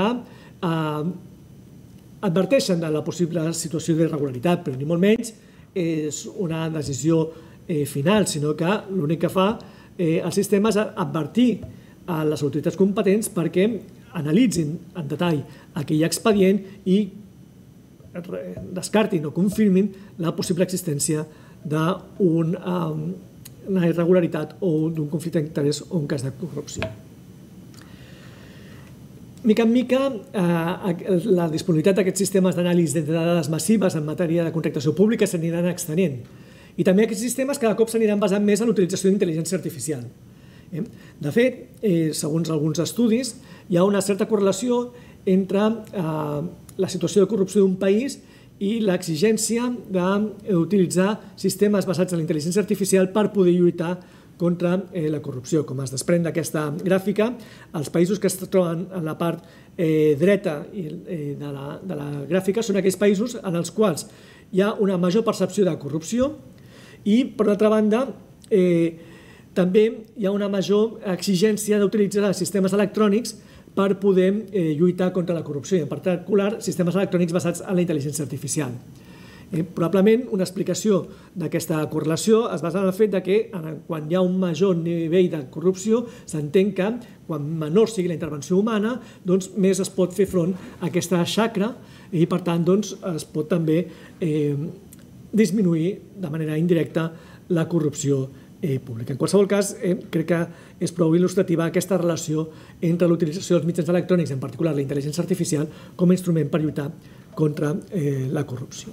adverteixen de la possible situació d'irregularitat, però ni molt menys és una decisió final, sinó que l'únic que fa el sistema és advertir a les autoritats competents perquè analitzin en detall aquell expedient i descartin o confirmin la possible existència d'un una irregularitat o d'un conflicte d'interès o un cas de corrupció. Mica en mica, la disponibilitat d'aquests sistemes d'anàlisi de dades massives en matèria de contractació pública s'aniran extenent. I també aquests sistemes cada cop s'aniran basant més en l'utilització d'intel·ligència artificial. De fet, segons alguns estudis, hi ha una certa correlació entre la situació de corrupció d'un país i l'exigència d'utilitzar sistemes basats en la intel·ligència artificial per poder lluitar contra la corrupció. Com es desprèn d'aquesta gràfica, els països que es troben en la part dreta de la gràfica són aquells països en els quals hi ha una major percepció de corrupció i, per l'altra banda, també hi ha una major exigència d'utilitzar sistemes electrònics per poder lluitar contra la corrupció, i en particular sistemes electrònics basats en la intel·ligència artificial. Probablement una explicació d'aquesta correlació es basa en el fet que quan hi ha un major nivell de corrupció s'entén que quan menor sigui la intervenció humana més es pot fer front a aquesta xacra i per tant es pot també disminuir de manera indirecta la corrupció pública. En qualsevol cas, crec que és prou il·lustrativa aquesta relació entre l'utilització dels mitjans electrònics, en particular la intel·ligència artificial, com a instrument per lluitar contra la corrupció.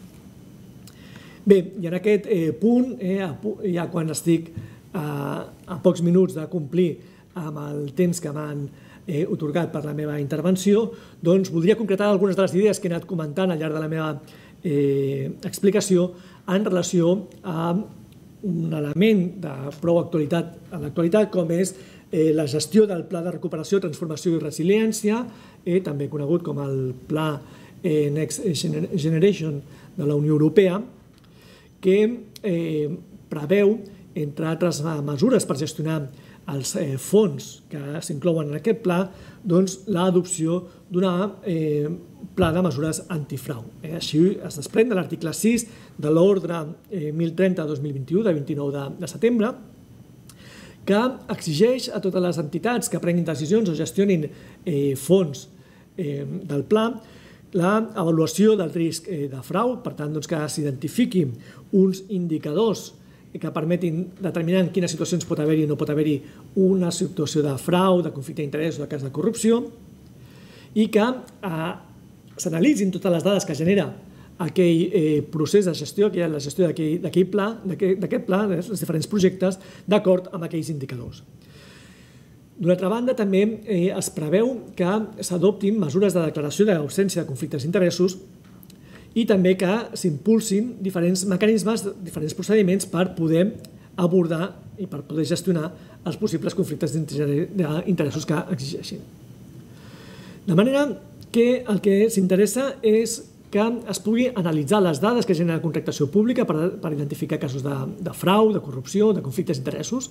Bé, i en aquest punt, ja quan estic a pocs minuts de complir amb el temps que m'han atorgat per la meva intervenció, doncs voldria concretar algunes de les idees que he anat comentant al llarg de la meva explicació en relació amb un element de prou actualitat en l'actualitat, com és la gestió del Pla de Recuperació, Transformació i Resiliència, també conegut com el Pla Next Generation de la Unió Europea, que preveu, entre altres mesures per gestionar els fons que s'inclouen en aquest pla, l'adopció d'un pla de mesures antifrau. Així es desprèn de l'article sis de l'ordre mil trenta dos mil vint-i-u, de vint-i-nou de setembre, que exigeix a totes les entitats que prenguin decisions o gestionin fons del pla l'avaluació del risc de frau, per tant, que s'identifiquin uns indicadors que permetin determinar en quines situacions pot haver-hi o no pot haver-hi una situació de frau, de conflicte d'interès o de cas de corrupció, i que s'analitzin totes les dades que genera aquell procés de gestió, la gestió d'aquell pla, d'aquest pla, dels diferents projectes, d'acord amb aquells indicadors. D'una altra banda, també es preveu que s'adoptin mesures de declaració d'ausència de conflictes d'interessos i també que s'impulsin diferents mecanismes, diferents procediments per poder abordar i per poder gestionar els possibles conflictes d'interessos que exigeixin. De manera que el que s'interessa és que es pugui analitzar les dades que genera la contractació pública per identificar casos de frau, de corrupció, de conflictes d'interessos,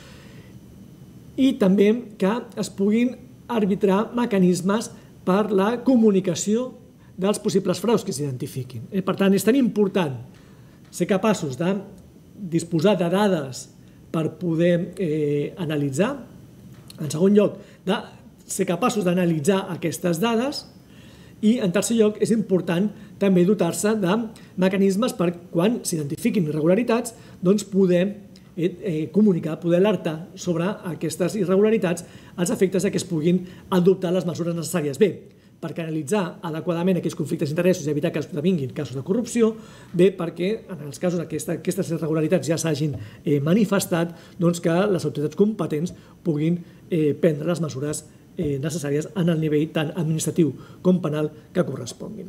i també que es puguin arbitrar mecanismes per la comunicació dels possibles fraus que s'identifiquin. Per tant, és tan important ser capaços de disposar de dades per poder analitzar, en segon lloc, de ser capaços d'analitzar aquestes dades i, en tercer lloc, és important també dotar-se de mecanismes per, quan s'identifiquin irregularitats, doncs poder comunicar, poder alertar sobre aquestes irregularitats als efectes que es puguin adoptar les mesures necessàries. Bé, perquè analitzar adequadament aquells conflictes d'interessos i evitar que esdevinguin casos de corrupció, bé, perquè en els casos que aquestes irregularitats ja s'hagin manifestat, doncs que les autoritats competents puguin prendre les mesures necessàries en el nivell tant administratiu com penal que corresponguin.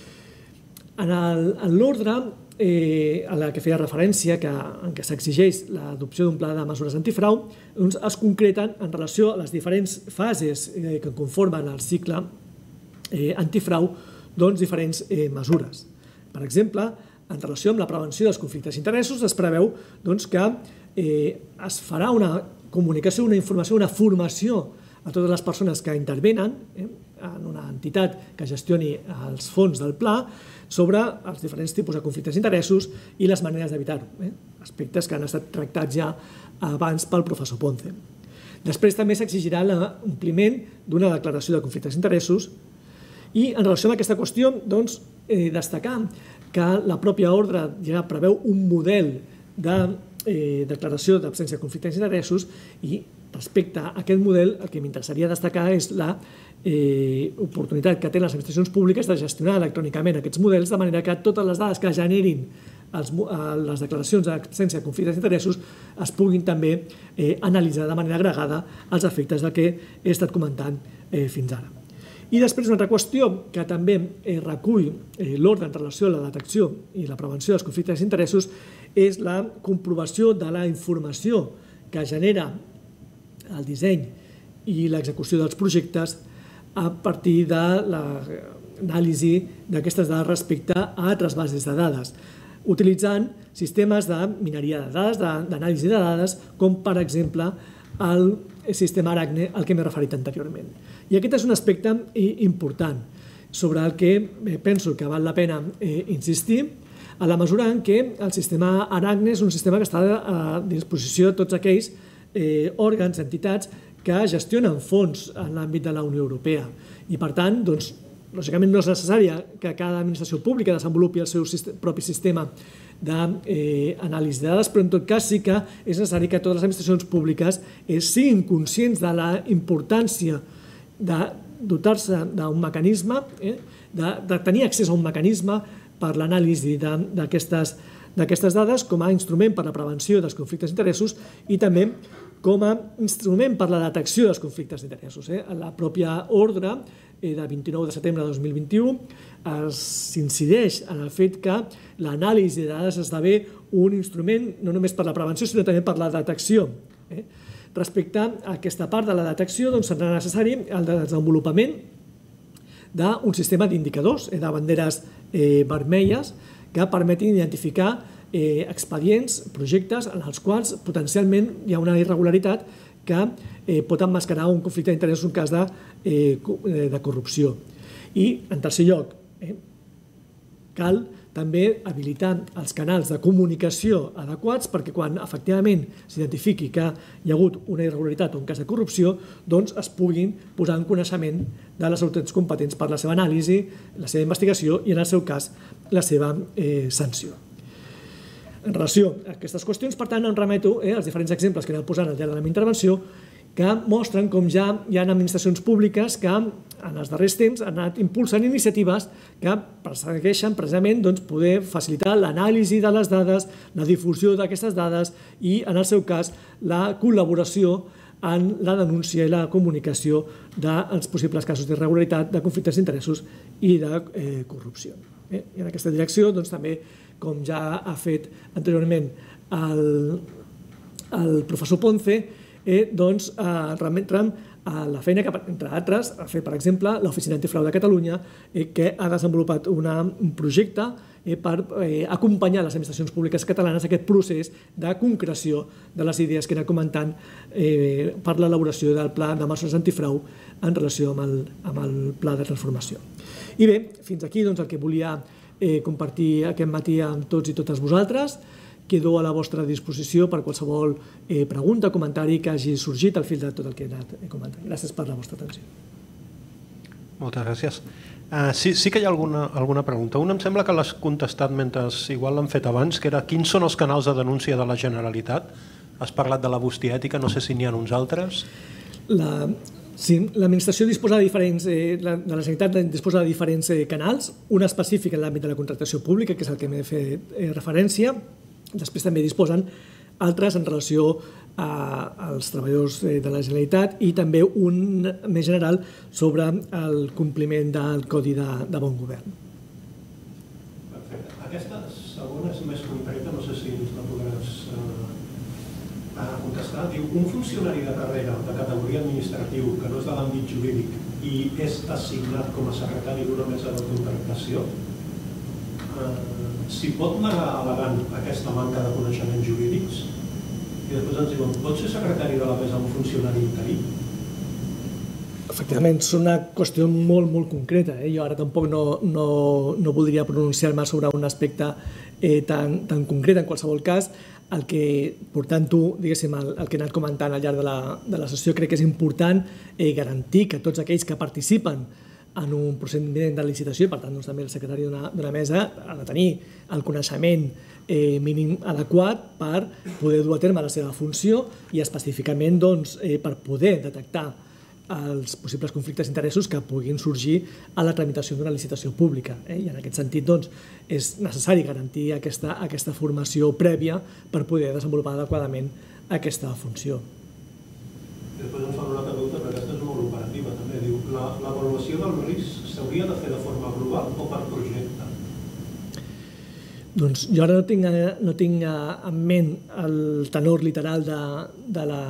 En l'ordre a la que feia referència, en què s'exigeix l'adopció d'un pla de mesures antifrau, es concreten en relació a les diferents fases que conformen el cicle antifrau diferents mesures. Per exemple, en relació amb la prevenció dels conflictes d'interessos, es preveu que es farà una comunicació, una informació, una formació a totes les persones que intervenen en una entitat que gestioni els fons del pla sobre els diferents tipus de conflictes d'interessos i les maneres d'evitar-ho, aspectes que han estat tractats ja abans pel professor Ponce. Després també s'exigirà l'ompliment d'una declaració de conflictes d'interessos i en relació amb aquesta qüestió destacar que la pròpia ordre ja preveu un model de declaració d'absència de conflictes d'interessos i respecte a aquest model el que m'interessaria destacar és la oportunitat que tenen les administracions públiques de gestionar electrònicament aquests models de manera que totes les dades que generin les declaracions d'absència de conflictes d'interessos es puguin també analitzar de manera agregada als efectes del que he estat comentant fins ara. I després una altra qüestió que també recull l'ordre en relació a la detecció i la prevenció dels conflictes d'interessos és la comprovació de la informació que genera el disseny i l'execució dels projectes a partir de l'anàlisi d'aquestes dades respecte a altres bases de dades, utilitzant sistemes de mineria de dades, d'anàlisi de dades, com per exemple el sistema Aracne al que m'he referit anteriorment. I aquest és un aspecte important sobre el que penso que val la pena insistir a la mesura en què el sistema Aracne és un sistema que està a disposició de tots aquells òrgans, entitats que gestionen fons en l'àmbit de la Unió Europea. I per tant, doncs, lògicament no és necessari que cada administració pública desenvolupi el seu propi sistema d'anàlisi de dades, però en tot cas sí que és necessari que totes les administracions públiques siguin conscients de la importància de dotar-se d'un mecanisme, de tenir accés a un mecanisme per l'anàlisi d'aquestes dades com a instrument per a la prevenció dels conflictes d'interessos i també com a instrument per a la detecció dels conflictes d'interessos. La pròpia ordre de vint-i-nou de setembre de dos mil vint-i-u s'incideix en el fet que l'anàlisi de dades esdevé un instrument no només per a la prevenció sinó també per a la detecció. Respecte a aquesta part de la detecció serà necessari el desenvolupament d'un sistema d'indicadors, de banderes vermelles que permetin identificar expedients, projectes en els quals potencialment hi ha una irregularitat que pot emmascarar un conflicte d'interessos en cas de corrupció. I, en tercer lloc, cal també habilitar els canals de comunicació adequats perquè quan efectivament s'identifiqui que hi ha hagut una irregularitat o un cas de corrupció, doncs es puguin posar en coneixement de les autoritats competents per la seva anàlisi, la seva investigació i, en el seu cas, la seva sanció. En relació a aquestes qüestions, per tant, em remeto als diferents exemples que he anat posant al llarg de la meva intervenció que mostren com ja hi ha administracions públiques que en els darrers temps han anat impulsant iniciatives que persegueixen precisament poder facilitar l'anàlisi de les dades, la difusió d'aquestes dades i, en el seu cas, la col·laboració en la denúncia i la comunicació dels possibles casos d'irregularitat, de conflictes d'interessos i de corrupció. I en aquesta direcció, també, com ja ha fet anteriorment el professor Ponce, doncs remetre'm a la feina que, entre altres, ha fet, per exemple, l'Oficina Antifrau de Catalunya, que ha desenvolupat un projecte per acompanyar les administracions públiques catalanes en aquest procés de concreció de les idees que he anat comentant per l'elaboració del Pla de Mesures Antifrau en relació amb el Pla de Transformació. I bé, fins aquí el que volia compartir aquest matí amb tots i totes vosaltres. Quedo a la vostra disposició per qualsevol pregunta o comentari que hagi sorgit al fil de tot el que he anat comentant. Gràcies per la vostra atenció. Moltes gràcies. Sí que hi ha alguna pregunta. Una em sembla que l'has contestat mentre igual l'han fet abans, que era quins són els canals de denúncia de la Generalitat? Has parlat de la bústia ètica, no sé si n'hi ha uns altres. Sí, l'administració disposa de diferents, de la Generalitat disposa de diferents canals, un específic en l'àmbit de la contractació pública, que és el que m'he fet referència. Després també disposen altres en relació als treballadors de la Generalitat i també un més general sobre el compliment del Codi de Bon Govern. Perfecte. Aquesta segona és més concreta, no sé si ens la podràs contestar. Diu, un funcionari de carrera de categoria administratiu que no és de l'àmbit jurídic i és assignat com a secretari d'una mesa de contractació, s'hi pot negar al·legant aquesta manca de coneixements jurídics? I després ens diuen, pot ser secretari de la mesa un funcionari interí? Efectivament, és una qüestió molt, molt concreta. Jo ara tampoc no voldria pronunciar-me sobre un aspecte tan concret. En qualsevol cas, el que, portant tu, diguéssim, el que he anat comentant al llarg de la sessió, crec que és important garantir que tots aquells que participen en un procediment de licitació, per tant, també el secretari d'una mesa ha de tenir el coneixement mínim adequat per poder dur a terme la seva funció i específicament per poder detectar els possibles conflictes d'interessos que puguin sorgir a la tramitació d'una licitació pública. I en aquest sentit és necessari garantir aquesta formació prèvia per poder desenvolupar adequadament aquesta funció. Després em fa una altra pregunta, perquè aquesta és molt operativa també. Diu, l'avaluació del risc s'hauria de fer de forma global o per projecte? Doncs jo ara no tinc en ment el tenor literal de la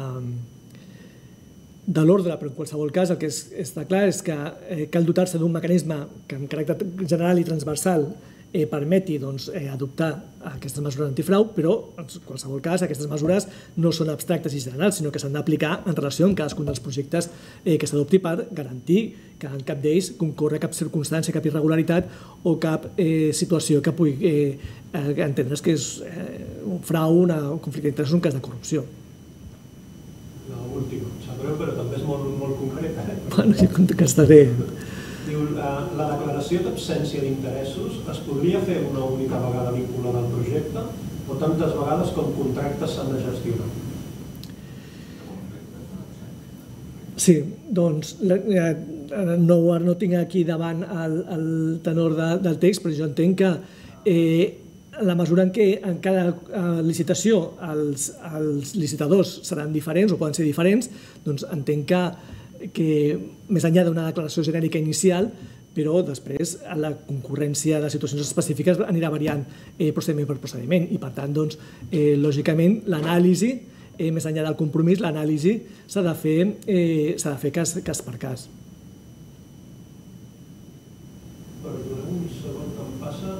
de l'ordre, però en qualsevol cas el que està clar és que cal dotar-se d'un mecanisme que amb caràcter general i transversal permeti adoptar aquestes mesures antifrau, però en qualsevol cas aquestes mesures no són abstractes i generals, sinó que s'han d'aplicar en relació amb cadascun dels projectes que s'adopti per garantir que en cap d'ells concorre cap circumstància, cap irregularitat o cap situació que pugui entendre's que és un frau, un conflicte d'interessos, un cas de corrupció. L'última, em sap greu, però també és molt concreta. Bueno, jo contestaré. Diu, la declaració d'absència d'interessos es podria fer una única vegada vinculada al projecte o tantes vegades com contractes s'han de gestionar? Sí, doncs no tinc aquí davant el tenor del text, però jo entenc que la mesura en què en cada licitació els licitadors seran diferents o poden ser diferents, doncs entenc que més enllà d'una declaració genèrica inicial, però després la concurrència de situacions específiques anirà variant procediment per procediment i per tant, doncs, lògicament, l'anàlisi, més enllà del compromís, l'anàlisi s'ha de fer cas per cas. Perdoneu un segon que em passa.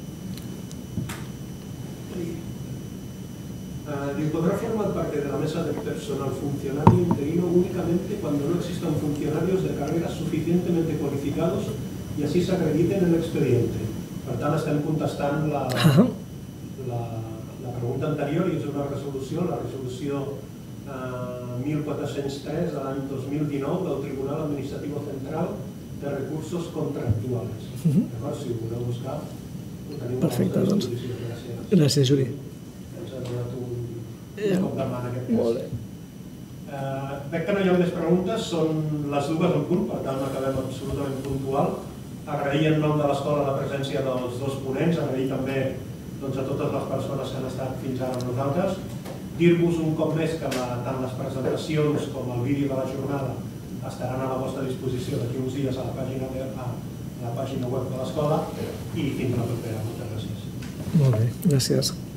Diu, podrá formar parte de la mesa de personal funcionario interino únicamente cuando no existan funcionarios de carrera suficientemente cualificados y así se acrediten en el expediente. Per tant, estem contestant la pregunta anterior i és una resolució, la resolució mil quatre-cents tres de l'any dos mil dinou del Tribunal Administrativo Central de Recursos Contractuales. D'acord? Si ho voleu buscar, ho tenim a la nostra disposició. Gràcies. Gràcies, Juli. Ens ha donat un cop de mà en aquest cas. Veig que no hi ha més preguntes, són les dues en punt, per tant acabem absolutament puntual. Agrair en nom de l'escola la presència dels dos ponents, agrair també a totes les persones que han estat fins ara amb nosaltres. Dir-vos un cop més que tant les presentacions com el vídeo de la jornada estaran a la vostra disposició d'aquí uns dies a la pàgina web de l'escola i fins a la propera. Moltes gràcies. Molt bé, gràcies.